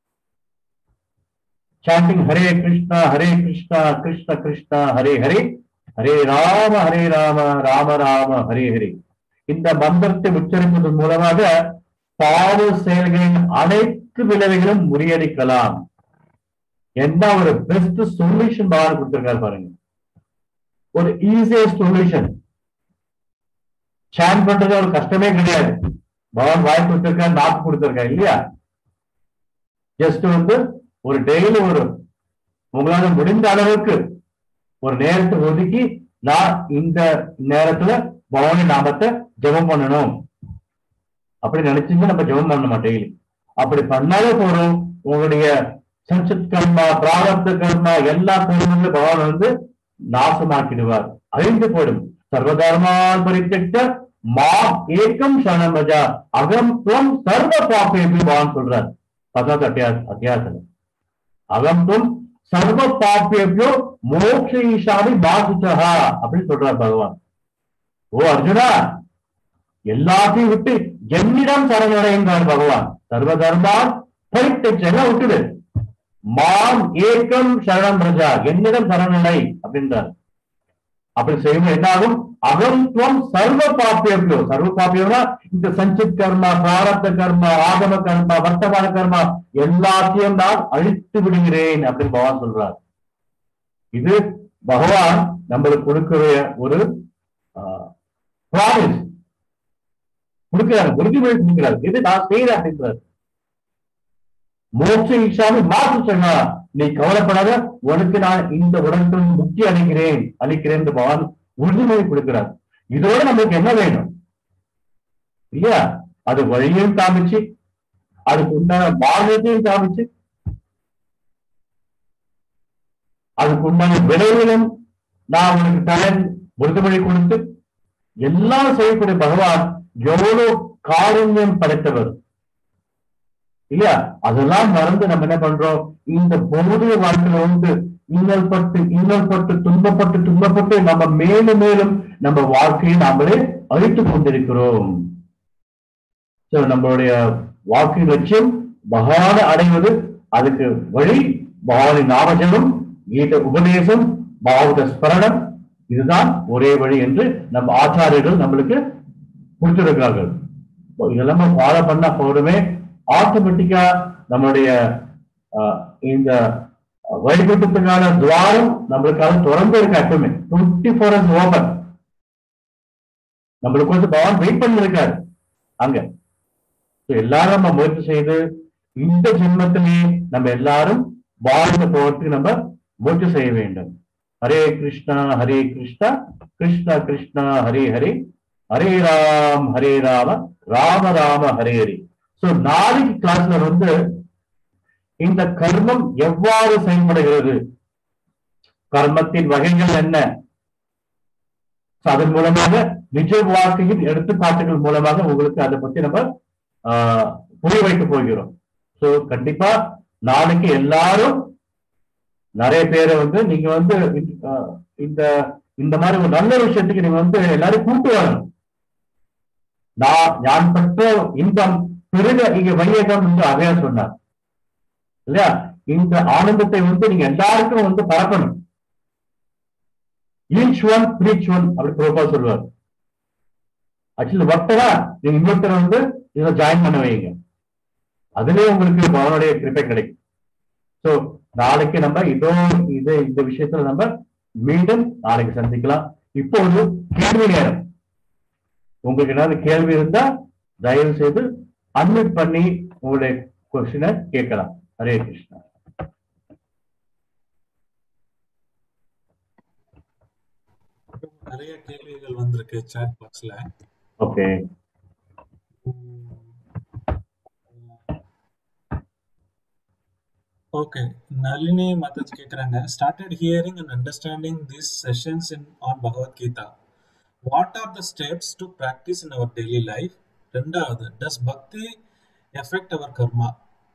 சாண்டிங் ஹரே கிருஷ்ணா ஹரே கிருஷ்ணா கிருஷ்ண கிருஷ்ணா ஹரே ஹரே ஹரே ராம ஹரே ராம ராம ராம ஹரே ஹரே, இந்த மந்திரத்தை உச்சரிப்பதன் மூலமாக பாவ செயல்களின் அனைத்து விளைவுகளும் முறியடிக்கலாம். என்ன ஒரு பெஸ்ட் சொல்யூஷன் பகவான் கொடுத்திருக்காரு பாருங்க. ஒரு ஈஸியஸ்ட் சொல்யூஷன். சாண்ட் பண்றது ஒரு கஷ்டமே கிடையாது. பகவான் வாய் கொடுத்திருக்காரு, நாக்கு கொடுத்திருக்காரு இல்லையா? ஜஸ்ட் வந்து ஒரு டெய்லி ஒரு உங்களால முடிந்த அளவுக்கு ஒரு நேரத்தை ஒதுக்கி நான் இந்த நேரத்துல பகவானின் நாமத்தை ஜெபம் பண்ணணும் அப்படி நினைச்சீங்க நம்ம ஜெபம் பண்ணணுமா டெய்லி? அப்படி பண்ணாலே போறோம், உங்களுடைய சஞ்சித் கர்மா, பிராரப்த கர்மா எல்லா கர்மங்களும் பகவான் வந்து நாசமாக்கிடுவார், அழிந்து போயிடும். சர்வதர்மான் பரித்தியக்த மா ஏகம் சரணம் ரஜா அகம் துவம் சர்வ பாப்பேபி பகவான் சொல்றார் பத்தாவது அத்தியா அத்தியாசனம். அகம் துவம் சர்வ பாப்பேபியோ மோட்ச ஈஷாமி பாசுச்சா அப்படின்னு சொல்றார் பகவான். ஓ அர்ஜுனா, எல்லாத்தையும் விட்டு என்னிடம் சரணடைந்தார் பகவான். சர்வதர்மான் பரித்தியக்த எல்லாம் விட்டுடு, மாம் ஏகம் சரணம் ரஜா என்னிடம் சரணடை அப்படின்றார். அப்படி செய்யும்போது என்ன ஆகும்? அகம்துவம் சர்வ பாப்பியோ. சர்வ பாப்பியம்னா இந்த சஞ்சித் கர்மா, பிராரப்த கர்மா, ஆகம கர்மா, வர்த்தமான கர்மா எல்லாத்தையும் நான் அழித்து விடுகிறேன் அப்படின்னு பகவான் சொல்றார். இது பகவான் நம்மளுக்கு கொடுக்கிற ஒரு ப்ராமிஸ் கொடுக்கிறாரு, உறுதிமொழி கொடுக்கிறார். இது நான் செய்யறேன் அப்படின்றார். மோட்ச இஷாமி மாற்று சொன்னா, நீ கவலைப்படாத, உனக்கு நான் இந்த உலகத்தில் முக்கிய அளிக்கிறேன் அளிக்கிறேன் என்று பகவான் உறுதிமொழி கொடுக்கிறார். இதோட நம்மளுக்கு என்ன வேணும் இல்லையா? அது வழியும் காமிச்சு, அதுக்கு உண்டான மார்க்கத்தையும் காமிச்சு, அதுக்கு உண்டான விளைவுகளும் நான் உனக்கு தரேன் உறுதிமொழி கொடுத்து எல்லாம் செய்யக்கூடிய பகவான் எவ்வளவு காருண்யம் படைத்தவர் இல்லையா? அதெல்லாம் மறந்து நம்ம என்ன பண்றோம்? இந்த பொருளிய வாழ்க்கையில வந்து இன்னல் பட்டு இன்னல் பட்டு துன்பப்பட்டு துன்பப்பட்டு நம்ம மேலும் மேலும் நம்ம வாழ்க்கையை நாமளே அழித்துக் கொண்டிருக்கிறோம். நம்மளுடைய வாழ்க்கை லட்சியம் பகவானை அடைவது. அதுக்கு வழி பகவானின் நாமஜபம், கீத உபதேசம், பாகவத ஸ்மரணம். இதுதான் ஒரே வழி என்று நம்ம ஆச்சாரியர்கள் நம்மளுக்கு கொடுத்திருக்கிறார்கள். இதெல்லாம் ஃபாலோ பண்ணா போதுமே, ஆட்டோமேட்டிக்கா நம்மளுடைய இந்த வைகுண்டத்துக்கான துவாரம் நம்மளுக்காக தொடர்ந்து இருக்க. எப்பவுமே டுவெண்ட்டி ஃபோர் ஹவர்ஸ் ஓபன். நம்மளுக்கு வந்து பகவான் வெயிட் பண்ணிருக்காரு அங்க. எல்லாரும் நம்ம முயற்சி செய்து இந்த ஜென்மத்திலே நம்ம எல்லாரும் வாழ்ந்து போவதற்கு நம்ம முயற்சி செய்ய வேண்டும். ஹரே கிருஷ்ணா ஹரே கிருஷ்ணா கிருஷ்ணா கிருஷ்ணா ஹரே ஹரே ஹரே ராம் ஹரே ராம ராம ராம ஹரே ஹரே. சோ நாளைக்கு கிளாஸ்ல வந்து இந்த கர்மம் எவ்வாறு செயல்படுகிறது, கர்மத்தின் வகைகள் என்ன, அதன் மூலமாக நிஜ வாழ்க்கையின் எடுத்துக்காட்டுகள் மூலமாக உங்களுக்கு அதை பத்தி நம்ம ஆஹ் புரிய வைக்க போகிறோம். சோ கண்டிப்பா நாளைக்கு எல்லாரும் நிறைய பேரை வந்து நீங்க வந்து இந்த இந்த மாதிரி ஒரு நல்ல விஷயத்துக்கு நீங்க வந்து எல்லாரும் கூட்டு வரணும். நான் ஞான் பெற்ற இன்பம் பெருக இங்க வையகம் என்று அவையா சொன்னார் இல்லையா? இந்த ஆனந்தத்தை வந்து நீங்க எல்லாருக்கும் வந்து பரப்பணும். ஈச் ஒன் ப்ரீச் ஒன் அப்படி பிரபா சொல்லுவார். ஆக்சுவலி ஒருத்தரா நீங்க இன்னொருத்தரை வந்து இதை ஜாயின் பண்ண வைங்க, அதுலயே உங்களுக்கு அவனுடைய கிருப்பை கிடைக்கும். சோ நாளைக்கு நம்ம இதோ இது இந்த விஷயத்துல நம்ம மீண்டும் நாளைக்கு சந்திக்கலாம். இப்போ ஒரு கேள்வி நேரம். உங்களுக்கு ஏதாவது கேள்வி இருந்தா தயவு செய்து அன்மிட் பண்ணி உங்களுடைய கொஸ்டினை கேட்கலாம். ஹரே கிருஷ்ணா. நிறைய கேள்விகள் வந்திருக்கு சாட் பாக்ஸ்ல. ஓகே. ஓகே, நளினி மாதாஜி கேக்குறாங்க, started hearing and understanding these sessions in on Bhagavad Gita. What are the steps to practice in our daily life? ரெண்டாவது, does bhakti affect our karma?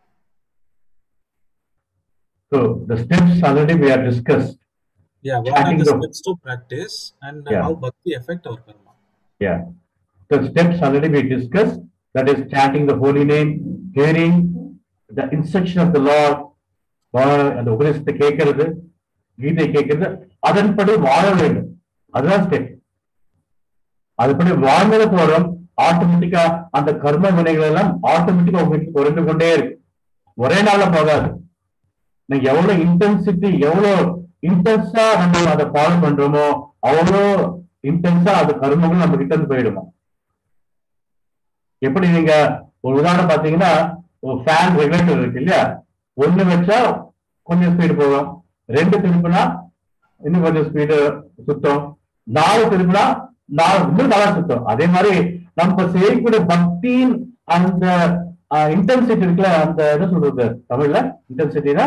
So the steps already we have discussed. Yeah, what are the, the steps to practice and yeah. how bhakti affect our karma? Yeah, the steps already we discussed. That is chanting the holy name, hearing the instruction of the Lord, அந்த உபதேசத்தை கேட்கறது, கீதை கேட்கறது, அதன்படி வாழ வேண்டும். அதுதான் step. அதுபடி வாழ்ந்தது போறோம், ஆட்டோமேட்டிக்கா அந்த கர்ம வினைகள் எல்லாம் ஆட்டோமேட்டிக்கா உங்களுக்கு குறைந்து கொண்டே இருக்கு. ஒரே நாள்ல போகாது. நீங்க எவ்வளவு இன்டென்சிட்டி எவ்வளவு இன்டென்ஸா நம்ம அதை ஃபாலோ பண்றோமோ அவ்வளோ இன்டென்ஸா அது கர்மங்கள் நம்ம கிட்ட இருந்து போயிடுமா. எப்படி நீங்க ஒரு உதாரணம் பாத்தீங்கன்னா, ஒரு ஃபேன் ரெகுலேட்டர் இருக்கு இல்லையா? ஒண்ணு வச்சா கொஞ்சம் ஸ்பீடு போகும், ரெண்டு திருப்பினா இன்னும் கொஞ்சம் ஸ்பீடு சுத்தம், நாலு திருப்பினா நாலு இன்னும் நல்லா சுத்தம். அதே மாதிரி நம்ம செய்யக்கூடிய பக்தியின் அந்த இன்டென்சிட்டி இருக்குல்ல, அந்த என்ன சொல்றது தமிழ்ல இன்டென்சிட்டினா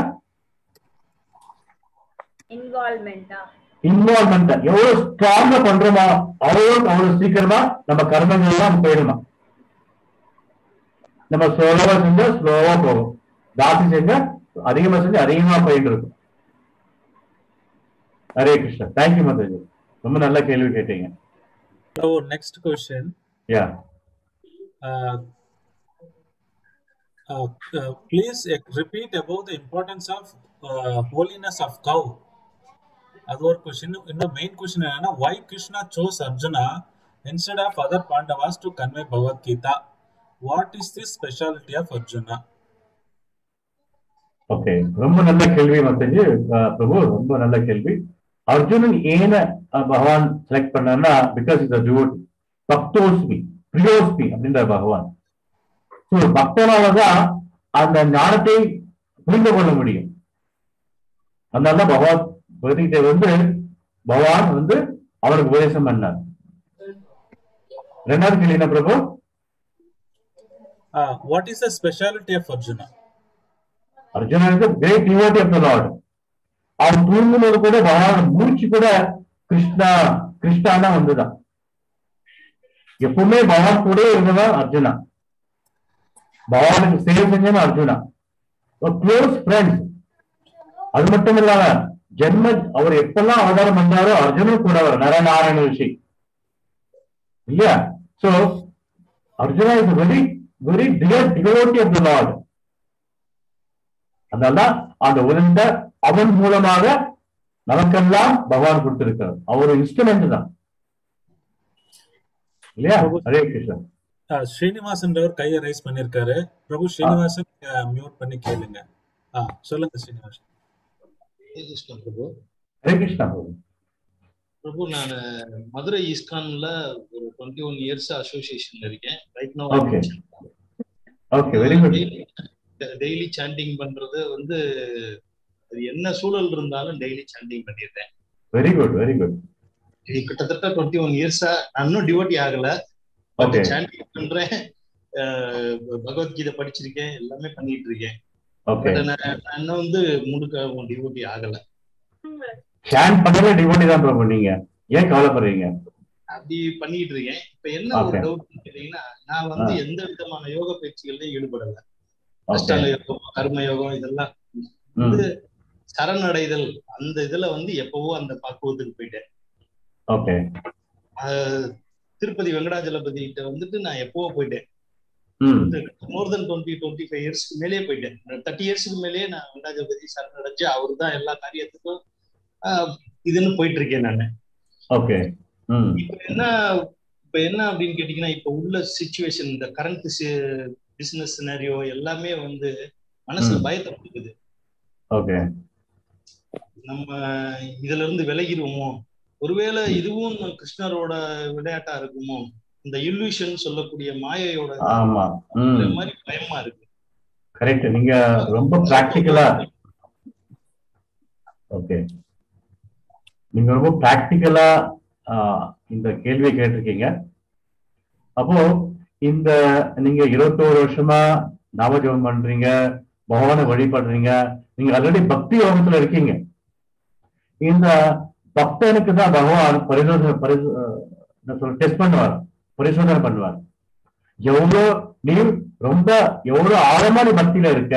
இன்வால்மெண்ட் எவ்வளவு ஸ்ட்ராங்கா பண்றோமா அவ்வளவு அவ்வளவு சீக்கிரமா நம்ம கர்மங்கள் எல்லாம் போயிடுமா. நம்ம ஸ்லோவா செஞ்சா ஸ்லோவா போகும், ஜாஸ்தி செஞ்சா அதிகமா செஞ்சு அதிகமா போயிட்டு இருக்கும். ஹரே கிருஷ்ணா. தேங்க்யூ மாதாஜி, ரொம்ப நல்ல கேள்வி கேட்டீங்க. So next question. Yeah. Uh, uh, uh, please uh, repeat about the importance of uh, holiness of cow. அது ஒரு கொஸ்டின். இன்னும் மெயின் கொஸ்டின் என்னன்னா, why Krishna chose Arjuna instead of other Pandavas to convey Bhagavad Gita? What is the specialty of Arjuna? Okay, ரொம்ப நல்ல கேள்வி மத்தஜி பிரபு, ரொம்ப நல்ல கேள்வி. அர்ஜுனன் ஏன பகவான் செலக்ட் பண்ணா, பிகாஸ் இஸ் டிவோட்டி, பக்தோஸ்மி பிரியோஸ்மி அப்படின்ற பகவான். பக்தனாலதான் அந்த ஞானத்தை புரிந்து கொள்ள முடியும். அதனாலதான் பகவான் வந்து பகவான் வந்து அவருக்கு உபதேசம் பண்ணார். ரெண்டாவது கேள்வி என்ன பிரபு? What is the specialty of Arjuna? Arjuna is a great devotee of the Lord. அவன் தூங்கும்போது கூட பகவான் மூச்சு கூட கிருஷ்ணா கிருஷ்ணானா வந்துதான். எப்பவுமே பகவான் கூட இருந்ததான் அர்ஜுனா. பகவானுக்கு சேவை செஞ்சவன் அர்ஜுனா. Close friends. அது மட்டும் இல்லாம ஜென்ம அவர் எப்பெல்லாம் அவதாரம் பண்ணாரோ அர்ஜுனும் கூட அவர் நரநாராயண ரிஷி இல்லையா? So Arjuna is very very dear devotee of the lord. அதனால்தான் அந்த உலந்த அவன் மூலமாக நமக்கெல்லாம் பகவான் கொடுத்திருக்கிறார். அவர் இன்ஸ்ட்ருமெண்ட் தான் இல்லையா? ஹரே கிருஷ்ணா. ஸ்ரீனிவாசன் கையை ரைஸ் பண்ணிருக்காரு. பிரபு ஸ்ரீனிவாசன் மியூட் பண்ணி கேளுங்க. சொல்லுங்க ஸ்ரீனிவாசன். ஹரே கிருஷ்ணா பிரபு. ஹரே கிருஷ்ணா பிரபு. பிரபு, நான் மதுரை இஸ்கான்ல ஒரு டுவெண்ட்டி ஒன் இயர்ஸ் அசோசியேஷன்ல இருக்கேன். Right now okay okay very good. Daily chanting பண்றது வந்து அது என்ன சூழல் இருந்தாலும் டெய்லி சாண்டிங் பண்ணிடுறேன். Very good very good. கிட்டத்தட்ட டுவெண்ட்டி ஒன் இயர்ஸா நான் இன்னும் டிவோட்டி ஆகல. சாண்டிங் பண்றேன், பகவத்கீதை படிச்சிருக்கேன், எல்லாமே பண்ணிட்டு இருக்கேன். நான் வந்து முழுக்க டிவோட்டி ஆகல. சாண்ட் பண்ணல டிவோட்டி தான் பிரபு. நீங்க ஏன் கவலைப்படுறீங்க? அப்படி பண்ணிட்டு இருக்கேன். இப்ப என்ன ஒரு டவுட் கேட்டீங்கன்னா, நான் வந்து எந்த விதமான யோக பயிற்சிகள்லயும் ஈடுபடல. அஷ்டாங்க யோகம், கர்ம யோகம் இதெல்லாம் வந்து சரணடைதல் அந்த இதுல வந்து எப்பவோ அந்த பக்குவத்துக்கு போயிட்டேன். ஓகே. திருப்பதி வெங்கடாஜலபதி கிட்ட வந்துட்டு நான் எப்பவோ போயிட்டேன். More than twenty twenty five இயர்ஸ்க்கு மேலேயே போயிட்டேன். தேர்ட்டி இயர்ஸ்க்கு மேலேயே நான் வெங்கடாஜலபதி சரணடைஞ்சு அவரு தான் எல்லா காரியத்துக்கும் இதுன்னு போயிட்டு இருக்கேன் நானு. ஓகே. இப்ப என்ன இப்ப என்ன அப்படின்னு கேட்டீங்கன்னா, இப்ப உள்ள சிச்சுவேஷன், இந்த கரண்ட் பிசினஸ் சினாரியோ எல்லாமே வந்து மனசுல பயத்தை கொடுக்குது. ஓகே. நம்ம இதுல இருந்து விலகிடுவோமோ, ஒருவேளை இதுவும் கிருஷ்ணரோட விளையாட்டா இருக்குமோ, இந்த இல்லூஷன் சொல்லக்கூடிய மாயையோட மாதிரி பயமா இருக்கு. கரெக்ட். நீங்க ரொம்ப பிராக்டிகலா ஓகே நீங்க ரொம்ப பிராக்டிகலா இந்த கேள்வியை கேட்டிருக்கீங்க. அப்போ இந்த நீங்க இருபத்தோரு வருஷமா நாமஜபம் பண்றீங்க, பகவானை வழிபடுறீங்க, நீங்க ஆல்ரெடி பக்தி யோகத்துல இருக்கீங்க. இந்த பக்தனுக்கு தான் பகவான் பரிசோதனை பரிசு டெஸ்ட் பண்ணுவார், பரிசோதனை பண்ணுவார். எவ்வளவு நீ ரொம்ப எவ்வளவு ஆழமான பக்தியில இருக்க,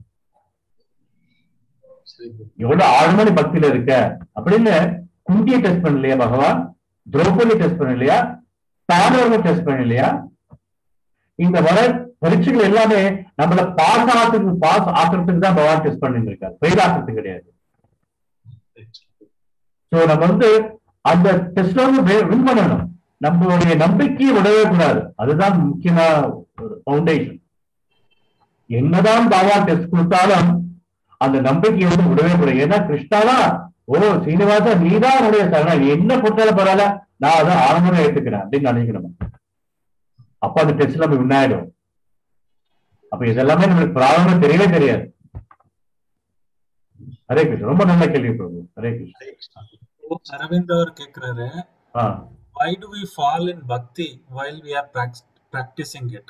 எவ்வளவு ஆழமான பக்தியில இருக்க அப்படின்னு குந்தியை டெஸ்ட் பண்ணலையா பகவான்? திரௌபதி டெஸ்ட் பண்ணலையா? தாண்டவர்கள் டெஸ்ட் பண்ணலையா? இந்த வர பரீட்சைகள் எல்லாமே நம்மள பாஸ் ஆகிறதுக்கு பாஸ் ஆக்கிறதுக்கு தான் பகவான் டெஸ்ட் பண்ணிட்டு இருக்காரு, ஃபெயில் ஆகிறதுக்கு கிடையாது. சோ நம்ம வந்து அந்த டெஸ்ட்ல வந்து வின் பண்ணணும். நம்மளுடைய நம்பிக்கையை விடவே கூடாது. அதுதான் முக்கியமான ஒரு பவுண்டேஷன். என்னதான் பகவான் டெஸ்ட் கொடுத்தாலும் அந்த நம்பிக்கையை வந்து விடவே கூடாது. ஏன்னா கிருஷ்ணாவா, ஓ சீனிவாசா நீதான் என்னுடைய சரணம், நீ என்ன கொடுத்தாலும் பரவாயில்ல, நான் அதை ஆரம்பமே எடுத்துக்கிறேன் அப்படின்னு நினைக்கணும். அப்ப அந்த டெஸ்ட் நம்ம வின் ஆயிடும். அப்ப இதெல்லாமே நம்மளுக்கு ப்ராப்ளம் தெரியவே தெரியாது. ஹரே கிருஷ்ணா. ரொம்ப நல்ல கேள்வி பிரபு. ஹரே கிருஷ்ணா. அரவிந்த் அவர் கேக்குறாரு, why do we fall in bhakti while we are practicing it?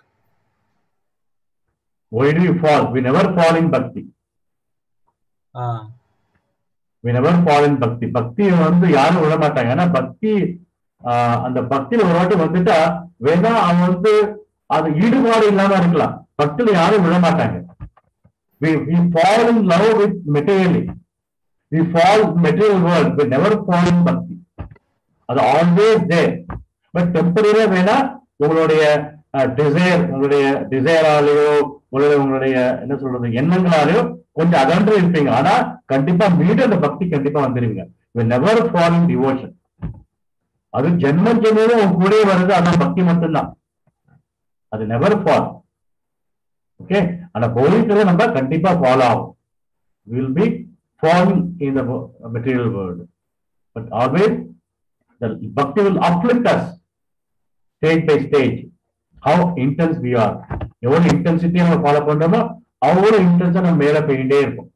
Why do we fall? We never fall in bhakti. ah we never fall in bhakti. பக்தி வந்து யாரும் விட மாட்டாங்க. ஏன்னா பக்தி அந்த பக்தியில ஒரு வாட்டி வந்துட்டா வேணா அவன் வந்து அது ஈடுபாடு இல்லாம இருக்கலாம், பக்தியில யாரும் விட மாட்டாங்க. we we fall in love with materially, we fall in material world, we never fall in bhakti. அது always there. பட் டெம்பரரியா வேணா உங்களுடைய டிசைர் உங்களுடைய டிசைராலேயோ உங்களுடைய உங்களுடைய என்ன சொல்றது எண்ணங்களாலேயோ கொஞ்சம் அகன்று இருப்பீங்க. ஆனா கண்டிப்பா மீண்டும் அந்த பக்தி கண்டிப்பா வந்துருவீங்க. will never fall in devotion. அது ஜென்மம் ஜென்மமும் உங்க கூடயே வருது, அதான் பக்தி மட்டும்தான். அது never fall. ஓகே, ஆனா பௌதிகத்துல நம்ம கண்டிப்பா ஃபாலோ ஆகும். We will be falling in the material world, but always the bhakti will uplift us stage by stage. How intense we are, எவ்வளவு இன்டென்சிட்டியா நம்ம ஃபாலோ பண்றோமோ அவ்வளவு இன்டென்ஸா நம்ம மேல போயிட்டே இருக்கும்.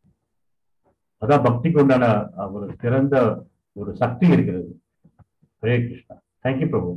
அதான் பக்திக்கு உண்டான ஒரு சிறந்த ஒரு சக்தி இருக்கிறது. ஹரே கிருஷ்ணா. தேங்க்யூ பிரபு.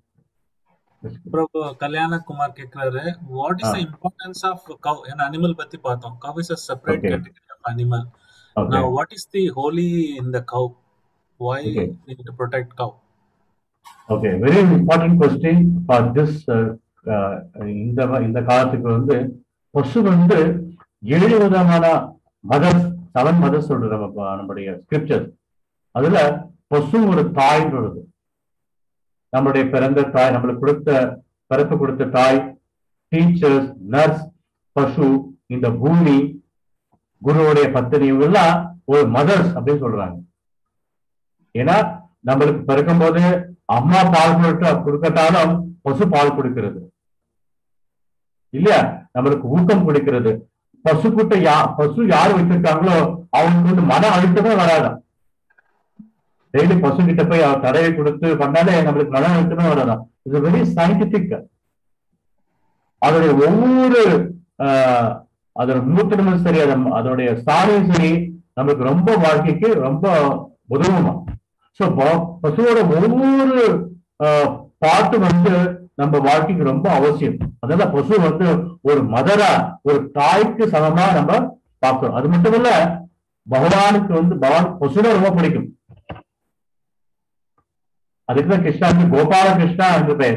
பிரபு கல்யாண குமார் கேக்குறாரு, what is the importance of cow? ஏன்னா அனிமல் பத்தி பார்த்தோம். Cow is a separate Okay. category of animal. Okay. Now what is the holy in the cow? Why Okay. we need to protect cow? Okay, very important question for this. இந்த இந்த காலத்துக்கு வந்து பசு வந்து ஏழு விதமான மதர்ஸ், செவன் மதர்ஸ் சொல்றது நம்ம நம்மளுடைய ஸ்கிரிப்சர்ஸ். அதுல பசு ஒரு தாய் சொல்றது. நம்மளுடைய பிறந்த தாய், நம்மளுக்கு கொடுத்த பிறப்பு கொடுத்த தாய், டீச்சர்ஸ், நர்ஸ், பசு, இந்த பூமி, குருவுடைய பத்தினி, இவங்கெல்லாம் ஒரு மதர்ஸ் அப்படின்னு சொல்றாங்க. ஏன்னா நம்மளுக்கு பிறக்கும் போது அம்மா பால் கொடுக்க கொடுக்கட்டாலும் பசு பால் கொடுக்கிறது இல்லையா, நம்மளுக்கு ஊக்கம் கொடுக்கிறது. பசு கிட்ட யா பசு யார் வச்சிருக்காங்களோ அவங்களுக்கு வந்து மன அழுத்தமே வராதான். டெய்லி பசு கிட்ட போய் தடையை கொடுத்து பண்ணாலே நம்மளுக்கு மன அழுத்தமே வராதான். இது வெரி சயின்டிபிக். அதோடைய ஒவ்வொரு ஆஹ் அதோட மூத்திரமும் சரி, அத அதோடைய சாரியும் சரி, நம்மளுக்கு ரொம்ப வாழ்க்கைக்கு ரொம்ப உதவுமா. ஸோ பசுவோட ஒவ்வொரு பாட்டு வந்து நம்ம வாழ்க்கைக்கு ரொம்ப அவசியம். அதனால பசு வந்து ஒரு மதரா, ஒரு தாய்க்கு சமமா நம்ம பார்க்கிறோம். அது மட்டும் இல்ல, பகவானுக்கு வந்து பகவான் பசுனா ரொம்ப பிடிக்கும். அதுக்குதான் கிருஷ்ணாவுக்கு கோபால கிருஷ்ணா என்று பெயர்.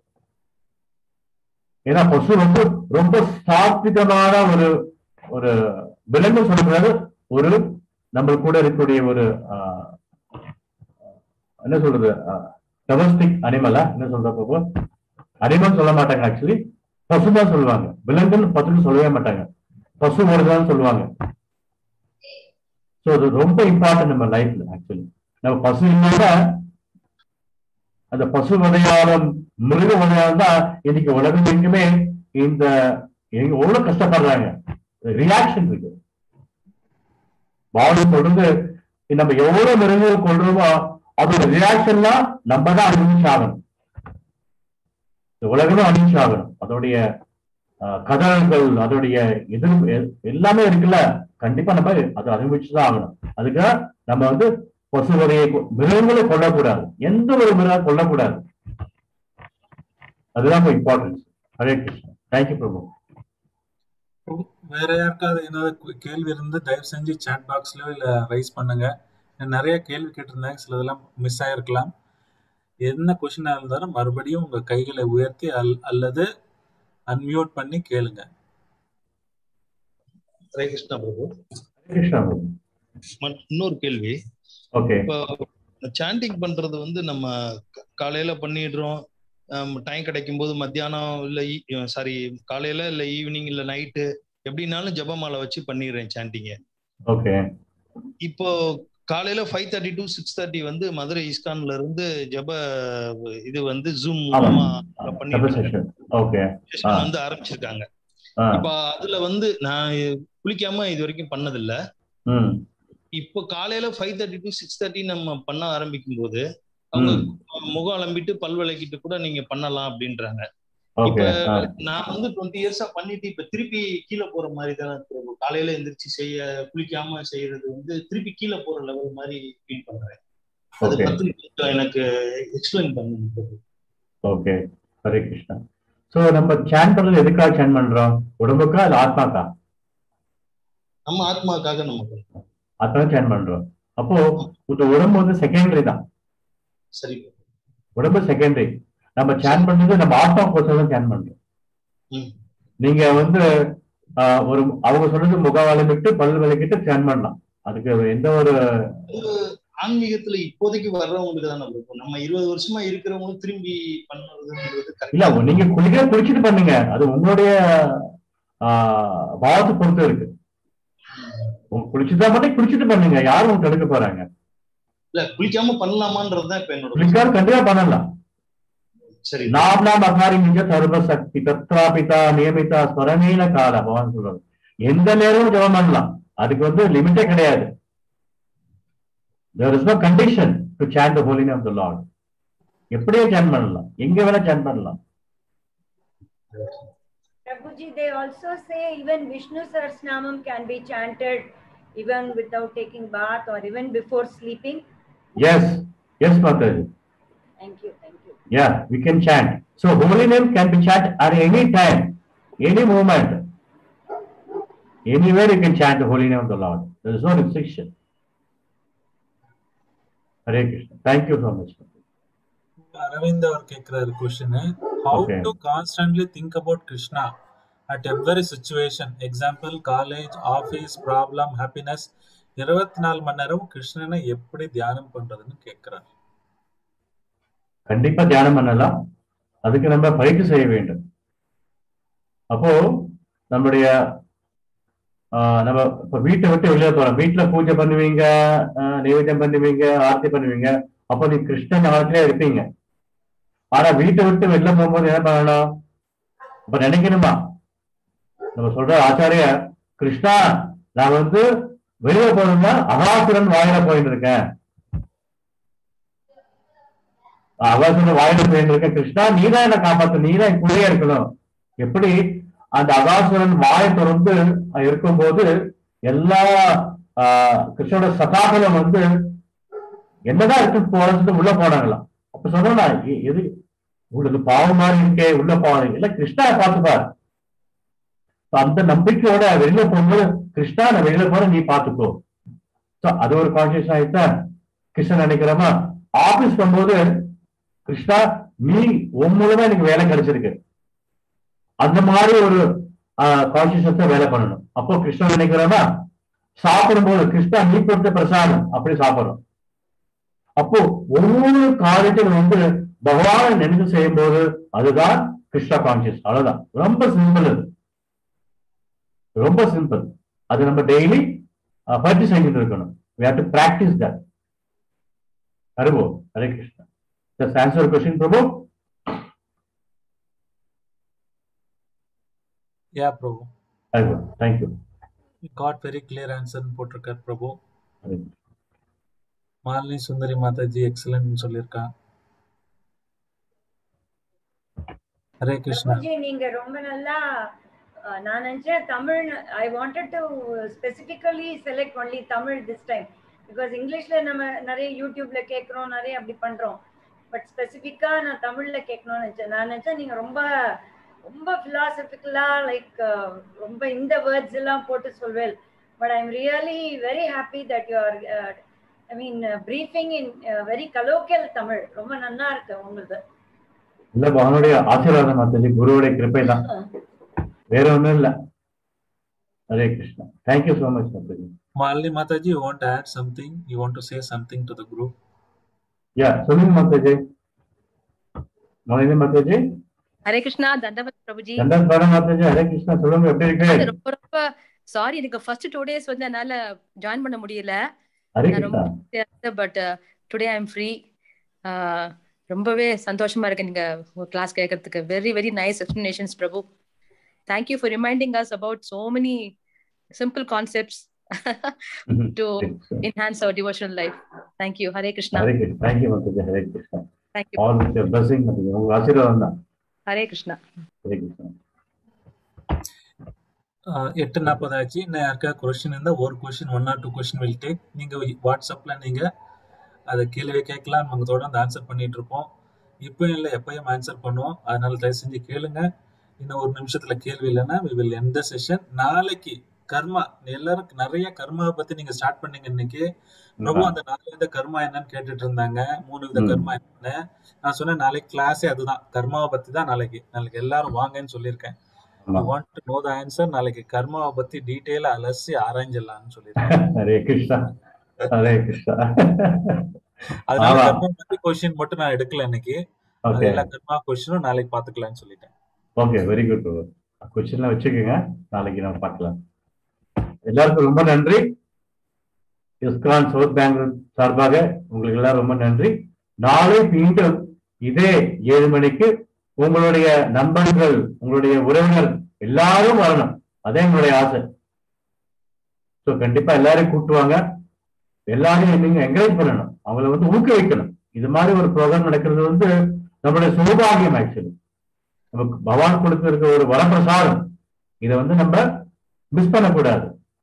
ஏன்னா பசு வந்து ரொம்ப சாத்விகமான ஒரு ஒரு விலங்கு சொல்லக்கூடாது, ஒரு நம்ம கூட இருக்கக்கூடிய ஒரு என்ன சொல்றது, டொமஸ்டிக் அனிமலா என்ன சொல்றப்போ, அனிமல் சொல்ல மாட்டாங்க, ஆக்சுவலி பசுதான் சொல்லுவாங்க. விலங்குன்னு பசுன்னு சொல்லவே மாட்டாங்க, பசு ஒருதான் சொல்லுவாங்க. ஸோ அது ரொம்ப இம்பார்ட்டன்ட் நம்ம லைஃப்ல. ஆக்சுவலி நம்ம பசு இல்லாம அந்த பசு வதையாளம், மிருக வதையாளம் தான் இன்னைக்கு உலகம் எங்குமே இந்த எவ்வளவு கஷ்டப்படுறாங்க. ரியாக்ஷன் இருக்கு. பாடி தொடர்ந்து நம்ம எவ்வளவு மிருகங்கள் கொள்றோமோ அதோட ரியாக்ஷன்லாம் நம்ம தான் அனுபவிச்சாகணும். இந்த உலகமே அனுபவிச்சாகணும். அதோடைய கதங்கள், அதோடைய எதிர் எல்லாமே இருக்குல்ல, கண்டிப்பா நம்ம அதை அனுபவிச்சுதான் ஆகணும். அதுக்காக நம்ம வந்து பசுவதையை, மிருகங்களை கொல்லக்கூடாது, எந்த ஒரு மிருகம் கொல்லக்கூடாது. அதுதான் இம்பார்ட்டன்ஸ். ஹரே கிருஷ்ணா. தேங்க்யூ பிரபு. வேற யாருக்காவது ஏதாவது கேள்வி இருந்து தயவு செஞ்சு சாட் பாக்ஸ்லயோ இல்ல ரைஸ் பண்ணுங்க. நிறைய கேள்வி கேட்டிருந்தாங்க, சிலதெல்லாம் மிஸ் ஆயிருக்கலாம். என்ன கொஸ்டினா இருந்தாலும் மறுபடியும் உங்க கைகளை உயர்த்தி அல் அல்லது அன்மியூட் பண்ணி கேளுங்க. ஹரே கிருஷ்ணா பிரபு. கிருஷ்ணா பிரபு. இன்னொரு கேள்வி. ஓகே, இப்போ சாண்டிங் பண்றது வந்து நம்ம காலையில பண்ணிடுறோம், டைம் கிடைக்கும் போது மத்தியானம் இல்ல சாரி காலையில இல்ல ஈவினிங் இல்ல நைட்டு எப்படின்னாலும் ஜபமாலை வச்சு பண்ணிடுறேன் சாண்டிங்க. ஓகே, இப்போ காலையில five thirty to six thirty வந்து மதுரை இஸ்கான்ல இருந்து ஜப இது வந்து ஜூம் மூலமா வந்து ஆரம்பிச்சிருக்காங்க. இப்ப அதுல வந்து நான் குளிக்காம இது வரைக்கும் பண்ணதில்ல. இப்போ காலையில five thirty to six thirty நம்ம பண்ண ஆரம்பிக்கும் போது அவங்க முகம் அலம்பிட்டு பல் விளக்கிட்டு கூட நீங்க பண்ணலாம் அப்படின்றாங்க. இப்ப நான் வந்து டுவெண்ட்டி இயர்ஸா பண்ணிட்டு இப்ப திருப்பி கீழே போற மாதிரி தானே காலையில எந்திரிச்சு செய்ய குளிக்காம செய்யறது வந்து திருப்பி கீழே போற லெவல் மாதிரி ஃபீல் பண்றேன். அது பத்தி எனக்கு எக்ஸ்பிளைன் பண்ணுங்க. ஓகே, ஹரே கிருஷ்ணா. சோ நம்ம சான் பண்றது எதுக்காக சான் பண்றோம்? உடம்புக்கா இல்ல ஆத்மாக்கா? நம்ம ஆத்மாக்காக நம்ம பண்றோம். ஆத்மா சான் பண்றோம். அப்போ இந்த உடம்பு வந்து செகண்டரி தான். சரி, உடம்பு செகண்டரி. நம்ம சான் பண்றது நம்ம ஆத்மா கோசம் சான் பண்றோம். நீங்க வந்து ஒரு அவங்க சொல்றது முகவாலம் விட்டு பல் விளக்கிட்டு சான் பண்ணலாம். அதுக்கு எந்த ஒரு ஆன்மீகத்துல இப்போதைக்கு வர்றவங்களுக்கு தானே இருக்கும். நம்ம இருபது வருஷமா இருக்கிறவங்களும் திரும்பி பண்ணுறது இல்ல. நீங்க குளிக்க குளிச்சுட்டு பண்ணுங்க, அது உங்களுடைய ஆஹ் பாவத்தை பொறுத்து இருக்கு. உங்க குளிச்சுட்டா மட்டும் குளிச்சுட்டு பண்ணுங்க, யாரும் தடுக்க போறாங்க. இல்ல குளிக்காம பண்ணலாமான்றதுதான் இப்ப என்னோட குளிக்காம கண்டிப்பா பண்ணலாம். சரி. நாம் நாம் அகாரிங்க சர்வசக்தி தத்ராபிதா நியமிதா ஸ்வரமீன கால பகவான் சொல்றாரு. எந்த நேரமும் ஜெபம் பண்ணலாம், அதுக்கு வந்து லிமிட்டே கிடையாது. There is no condition to chant the holy name of the Lord. எப்படியே chant பண்ணலாம், எங்க வேணா chant பண்ணலாம். Prabhuji, they also say even Vishnu Sahasranamam can be chanted even without taking bath or even before sleeping. Yes, yes, Mataji. Thank you, thank you. Yeah, we can chant. So holy name can be chanted at any time, any moment. Anywhere you can chant the holy name of the Lord. There is no restriction. Hare Krishna. Thank you so much. Aravind அவர் கேட்கிறாரு question, how Okay. to constantly think about Krishna at every situation, example college, office, problem, happiness, இருபத்தி நாலு மணி நேரம் கிருஷ்ணனை எப்படி தியானம் பண்றதுன்னு கேட்கிறார். கண்டிப்பா தியானம் பண்ணலாம், அதுக்கு நம்ம பயிற்சி செய்ய வேண்டும். அப்போ நம்முடைய ஆஹ் நம்ம இப்ப வீட்டை விட்டு வெளியே போறோம், வீட்டுல பூஜை பண்ணுவீங்க, ஆஹ் நைவேத்தியம் பண்ணுவீங்க, ஆர்த்தி பண்ணுவீங்க, அப்போ நீ கிருஷ்ண ஞாபகத்திலே இருப்பீங்க. ஆனா வீட்டை விட்டு வெளில போகும்போது என்ன பண்ணணும், அப்ப நினைக்கணுமா, நம்ம சொல்ற ஆச்சாரிய கிருஷ்ணா நான் வந்து வெளியே போறோம்னா அகாசுரன் வாயில போயிட்டு இருக்கேன், அகாசுரன் வாயில போயிட்டு இருக்கேன், கிருஷ்ணா நீதான் என்ன காப்பாத்து, நீதான் என் கூடயே இருக்கணும். எப்படி அந்த அகாசுரன் வாயை திறந்து இருக்கும்போது எல்லா ஆஹ் கிருஷ்ணனோட சகாபலம் வந்து என்னதான் இருக்கு போறது உள்ள போனாங்களாம். அப்ப சொன்னா எது உங்களுக்கு பாவம் மாதிரி இருக்கே உள்ள போவாங்க, இல்ல கிருஷ்ணா பாத்துப்பாரு. அந்த நம்பிக்கையோட வெளியில போகும்போது கிருஷ்ணா நான் வெளியில போற நீ பாத்துக்கோ, அது ஒரு கான்சியஸ் ஆயிட்டா கிருஷ்ணன் நினைக்கிறோமா. ஆபீஸ் போகும்போது கிருஷ்ணா நீ உன் மூலமா எனக்கு வேலை கிடைச்சிருக்கு, அந்த மாதிரி ஒரு கான்சியஸ்னஸா வேலை பண்ணணும். அப்போ கிருஷ்ணன் நினைக்கிறோமா. சாப்பிடும்போது கிருஷ்ணா நீ கொடுத்த பிரசாதம் அப்படி சாப்பிடுறோம். அப்போ ஒவ்வொரு காரியத்திலும் வந்து பகவானை நினைத்து செய்யும் போது அதுதான் கிருஷ்ணா கான்சியஸ். அவ்வளவுதான், ரொம்ப சிம்பிள், அது ரொம்ப சிம்பிள். அது நம்ம டெய்லி பயிற்சி செஞ்சுட்டு இருக்கணும். We have to practice that. Haribo, Hare Krishna. Just answer your question, Prabhu. Yeah, Prabhu. Haribo, thank you. You got very clear answer போட்டிருக்கார் பிரபு. மாலினி சுந்தரி மாதாஜி எக்ஸலன்ட் சொல்லியிருக்கா. ஹரே கிருஷ்ணா. பிரபுஜி நீங்க ரொம்ப நல்லா, நான் நினைச்சேன் Tamil, I wanted to specifically select only Tamil this time, because இங்கிலீஷ்ல நம்ம நிறைய யூடியூப்ல கேட்குறோம், நிறைய அப்படி பண்றோம். பட் ஸ்பெசிஃபிக்கா நான் தமிழ்ல கேட்கணும்னு நினைச்சேன். நான் நினைச்சேன் நீங்க ரொம்ப ரொம்ப பிலாசபிக்கலா லைக் ரொம்ப இந்த வேர்ட்ஸ் எல்லாம் போட்டு சொல்வேன். But I am really very happy that you are I mean briefing in very colloquial Tamil. ரொம்ப நல்லா இருக்கு உங்களுக்கு. இல்ல பகவானுடைய ஆசீர்வாதம் மாதாஜி, குருவுடைய கிருபை தான், வேற ஒண்ணும் இல்ல. Hare Krishna. Thank you so much Mataji. Malini Mataji, you want to add something? You want to say something to the group? Yeah, சொல்லுங்க மாதாஜி. மாலினி மாதாஜி. ஹரே கிருஷ்ணா. தண்டவத் பிரபுஜி. தண்டவத் மாதாஜி. ஹரே கிருஷ்ணா. சொல்லுங்க, எப்படி இருக்கு? ரொம்ப ரொம்ப சாரி, எனக்கு ஃபர்ஸ்ட் டூ டேஸ் வந்து என்னால ஜாயின் பண்ண முடியல. ஹரே நான் கிருஷ்ணா. ரொம்ப but today I am free. ரொம்பவே சந்தோஷமா இருக்கு நீங்க கிளாஸ் கேட்கறதுக்கு. Very very nice explanations Prabhu. Thank you for reminding us about so many simple concepts to enhance our devotional life. Thank you. Hare Krishna. Hare Krishna. Thank you Mataji. Hare Krishna. Thank you. All with your blessing Mataji, உங்க ஆசீர்வாதம் தான். ஹரே கிருஷ்ணா. ஹரே கிருஷ்ணா. எட்டு நாற்பது ஆச்சு. இன்னும் யாருக்காவது கொஸ்டின் இருந்தா ஒரு question, one or two question will take. நீங்க வாட்ஸ்அப்ல நீங்க அதை கேள்வி கேட்கலாம், நாங்க தொடர்ந்து ஆன்சர் பண்ணிட்டு இருப்போம். இப்பயும் இல்லை எப்பயும் ஆன்சர் பண்ணுவோம். அதனால தயவு செஞ்சு கேளுங்க. இன்னும் ஒரு நிமிஷத்துல கேள்வி இல்லைன்னா we will end the session. நாளைக்கு கர்மா, எல்லாரும் நிறைய கர்மாவை பத்தி நீங்க ஸ்டார்ட் பண்ணீங்க இன்னைக்கு. பிரபு அந்த நாலு வித கர்மா என்னன்னு கேட்டுட்டு இருந்தாங்க, மூணு வித கர்மா என்னன்னு. நான் சொன்னேன் நாளைக்கு கிளாஸே அதுதான், கர்மாவை பத்தி தான். நாளைக்கு நாளைக்கு எல்லாரும் வாங்கன்னு சொல்லியிருக்கேன். You want to know the answer? நாளைக்கு கர்மாவை பத்தி டீடைலா அலசி ஆராய்ஞ்சலாம்னு சொல்லியிருக்கேன். ஹரே கிருஷ்ணா. ஹரே கிருஷ்ணா. அதனால கர்மா பத்தி கொஸ்டின் மட்டும் நான் எடுக்கல இன்னைக்கு. எல்லா கர்மா கொஸ்டினும் நாளைக்கு பாத்துக்கலாம்னு சொல்லிட்டேன். Okay, very good. கொஸ்டின்லாம் வச்சுக்கோங்க, நாளைக்கு நம்ம பார்க்கலாம். எல்லாருக்கும் ரொம்ப நன்றி. இஸ்கான் சவுத் பெங்களூர் சார்பாக உங்களுக்கு எல்லாம் ரொம்ப நன்றி. நாளை மீண்டும் இதே ஏழு மணிக்கு உங்களுடைய நண்பர்கள், உங்களுடைய உறவினர் எல்லாரும் வரணும். அதே எங்களுடைய ஆசை. ஸோ கண்டிப்பா எல்லாரையும் கூட்டுவாங்க. எல்லாரையும் நீங்க என்கரேஜ் பண்ணணும், அவங்களை வந்து ஊக்குவிக்கணும். இது மாதிரி ஒரு ப்ரோக்ராம் நடக்கிறது வந்து நம்மளுடைய சௌபாகியம். ஆக்சுவலி நமக்கு பகவான் கொடுத்திருக்க ஒரு வரப்பிரசாதம். இதை வந்து நம்ம மிஸ் பண்ணக்கூடாது.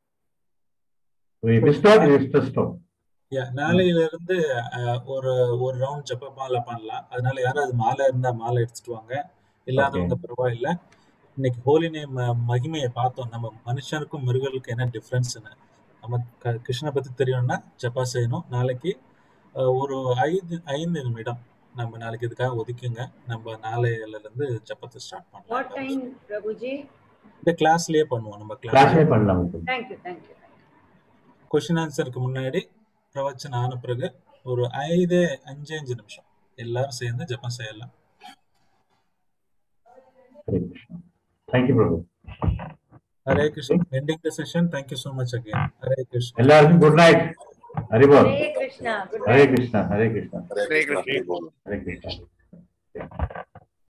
நாளையில இருந்து ஒரு ஒரு ரவுண்ட் ஜப்ப மாலை பண்ணலாம். அதனால யாராவது மாலை இருந்தா மாலை எடுத்துட்டு வாங்க, இல்லாதவங்க பரவாயில்ல. இன்னைக்கு ஹோலி நேம் மகிமையை பார்த்தோம். நம்ம மனுஷனுக்கும் மிருகங்களுக்கும் என்ன டிஃப்ரென்ஸ்னு நம்ம கிருஷ்ணனை பத்தி தெரியணும்னா ஜப்பா செய்யணும். நாளைக்கு ஒரு ஐந்து ஐந்து நிமிடம் நம்ம நாளைக்கு இதுக்காக ஒதுக்குங்க. நம்ம நாளையில இருந்து ஜப்பத்தை ஸ்டார்ட் பண்ணலாம். இந்த கிளாஸ்லயே பண்ணுவோம். நம்ம கிளாஸ்லயே பண்ணலாம். Thank you thank you. கொஸ்டின் ஆன்சருக்கு முன்னாடி பிரவச்சனம் ஆன பிறகு ஒரு ஐந்து அஞ்சு அஞ்சு நிமிஷம் எல்லாரும் சேர்ந்து ஜப்பம் செய்யலாம். Thank you, Prabhu. Hare Krishna. Ending the session. Thank you so much again. Hare Krishna. எல்லாருக்கும் good night. Hare Bol. Hare Krishna. Hare Krishna. Hare Krishna. Hare Krishna. Hare Krishna.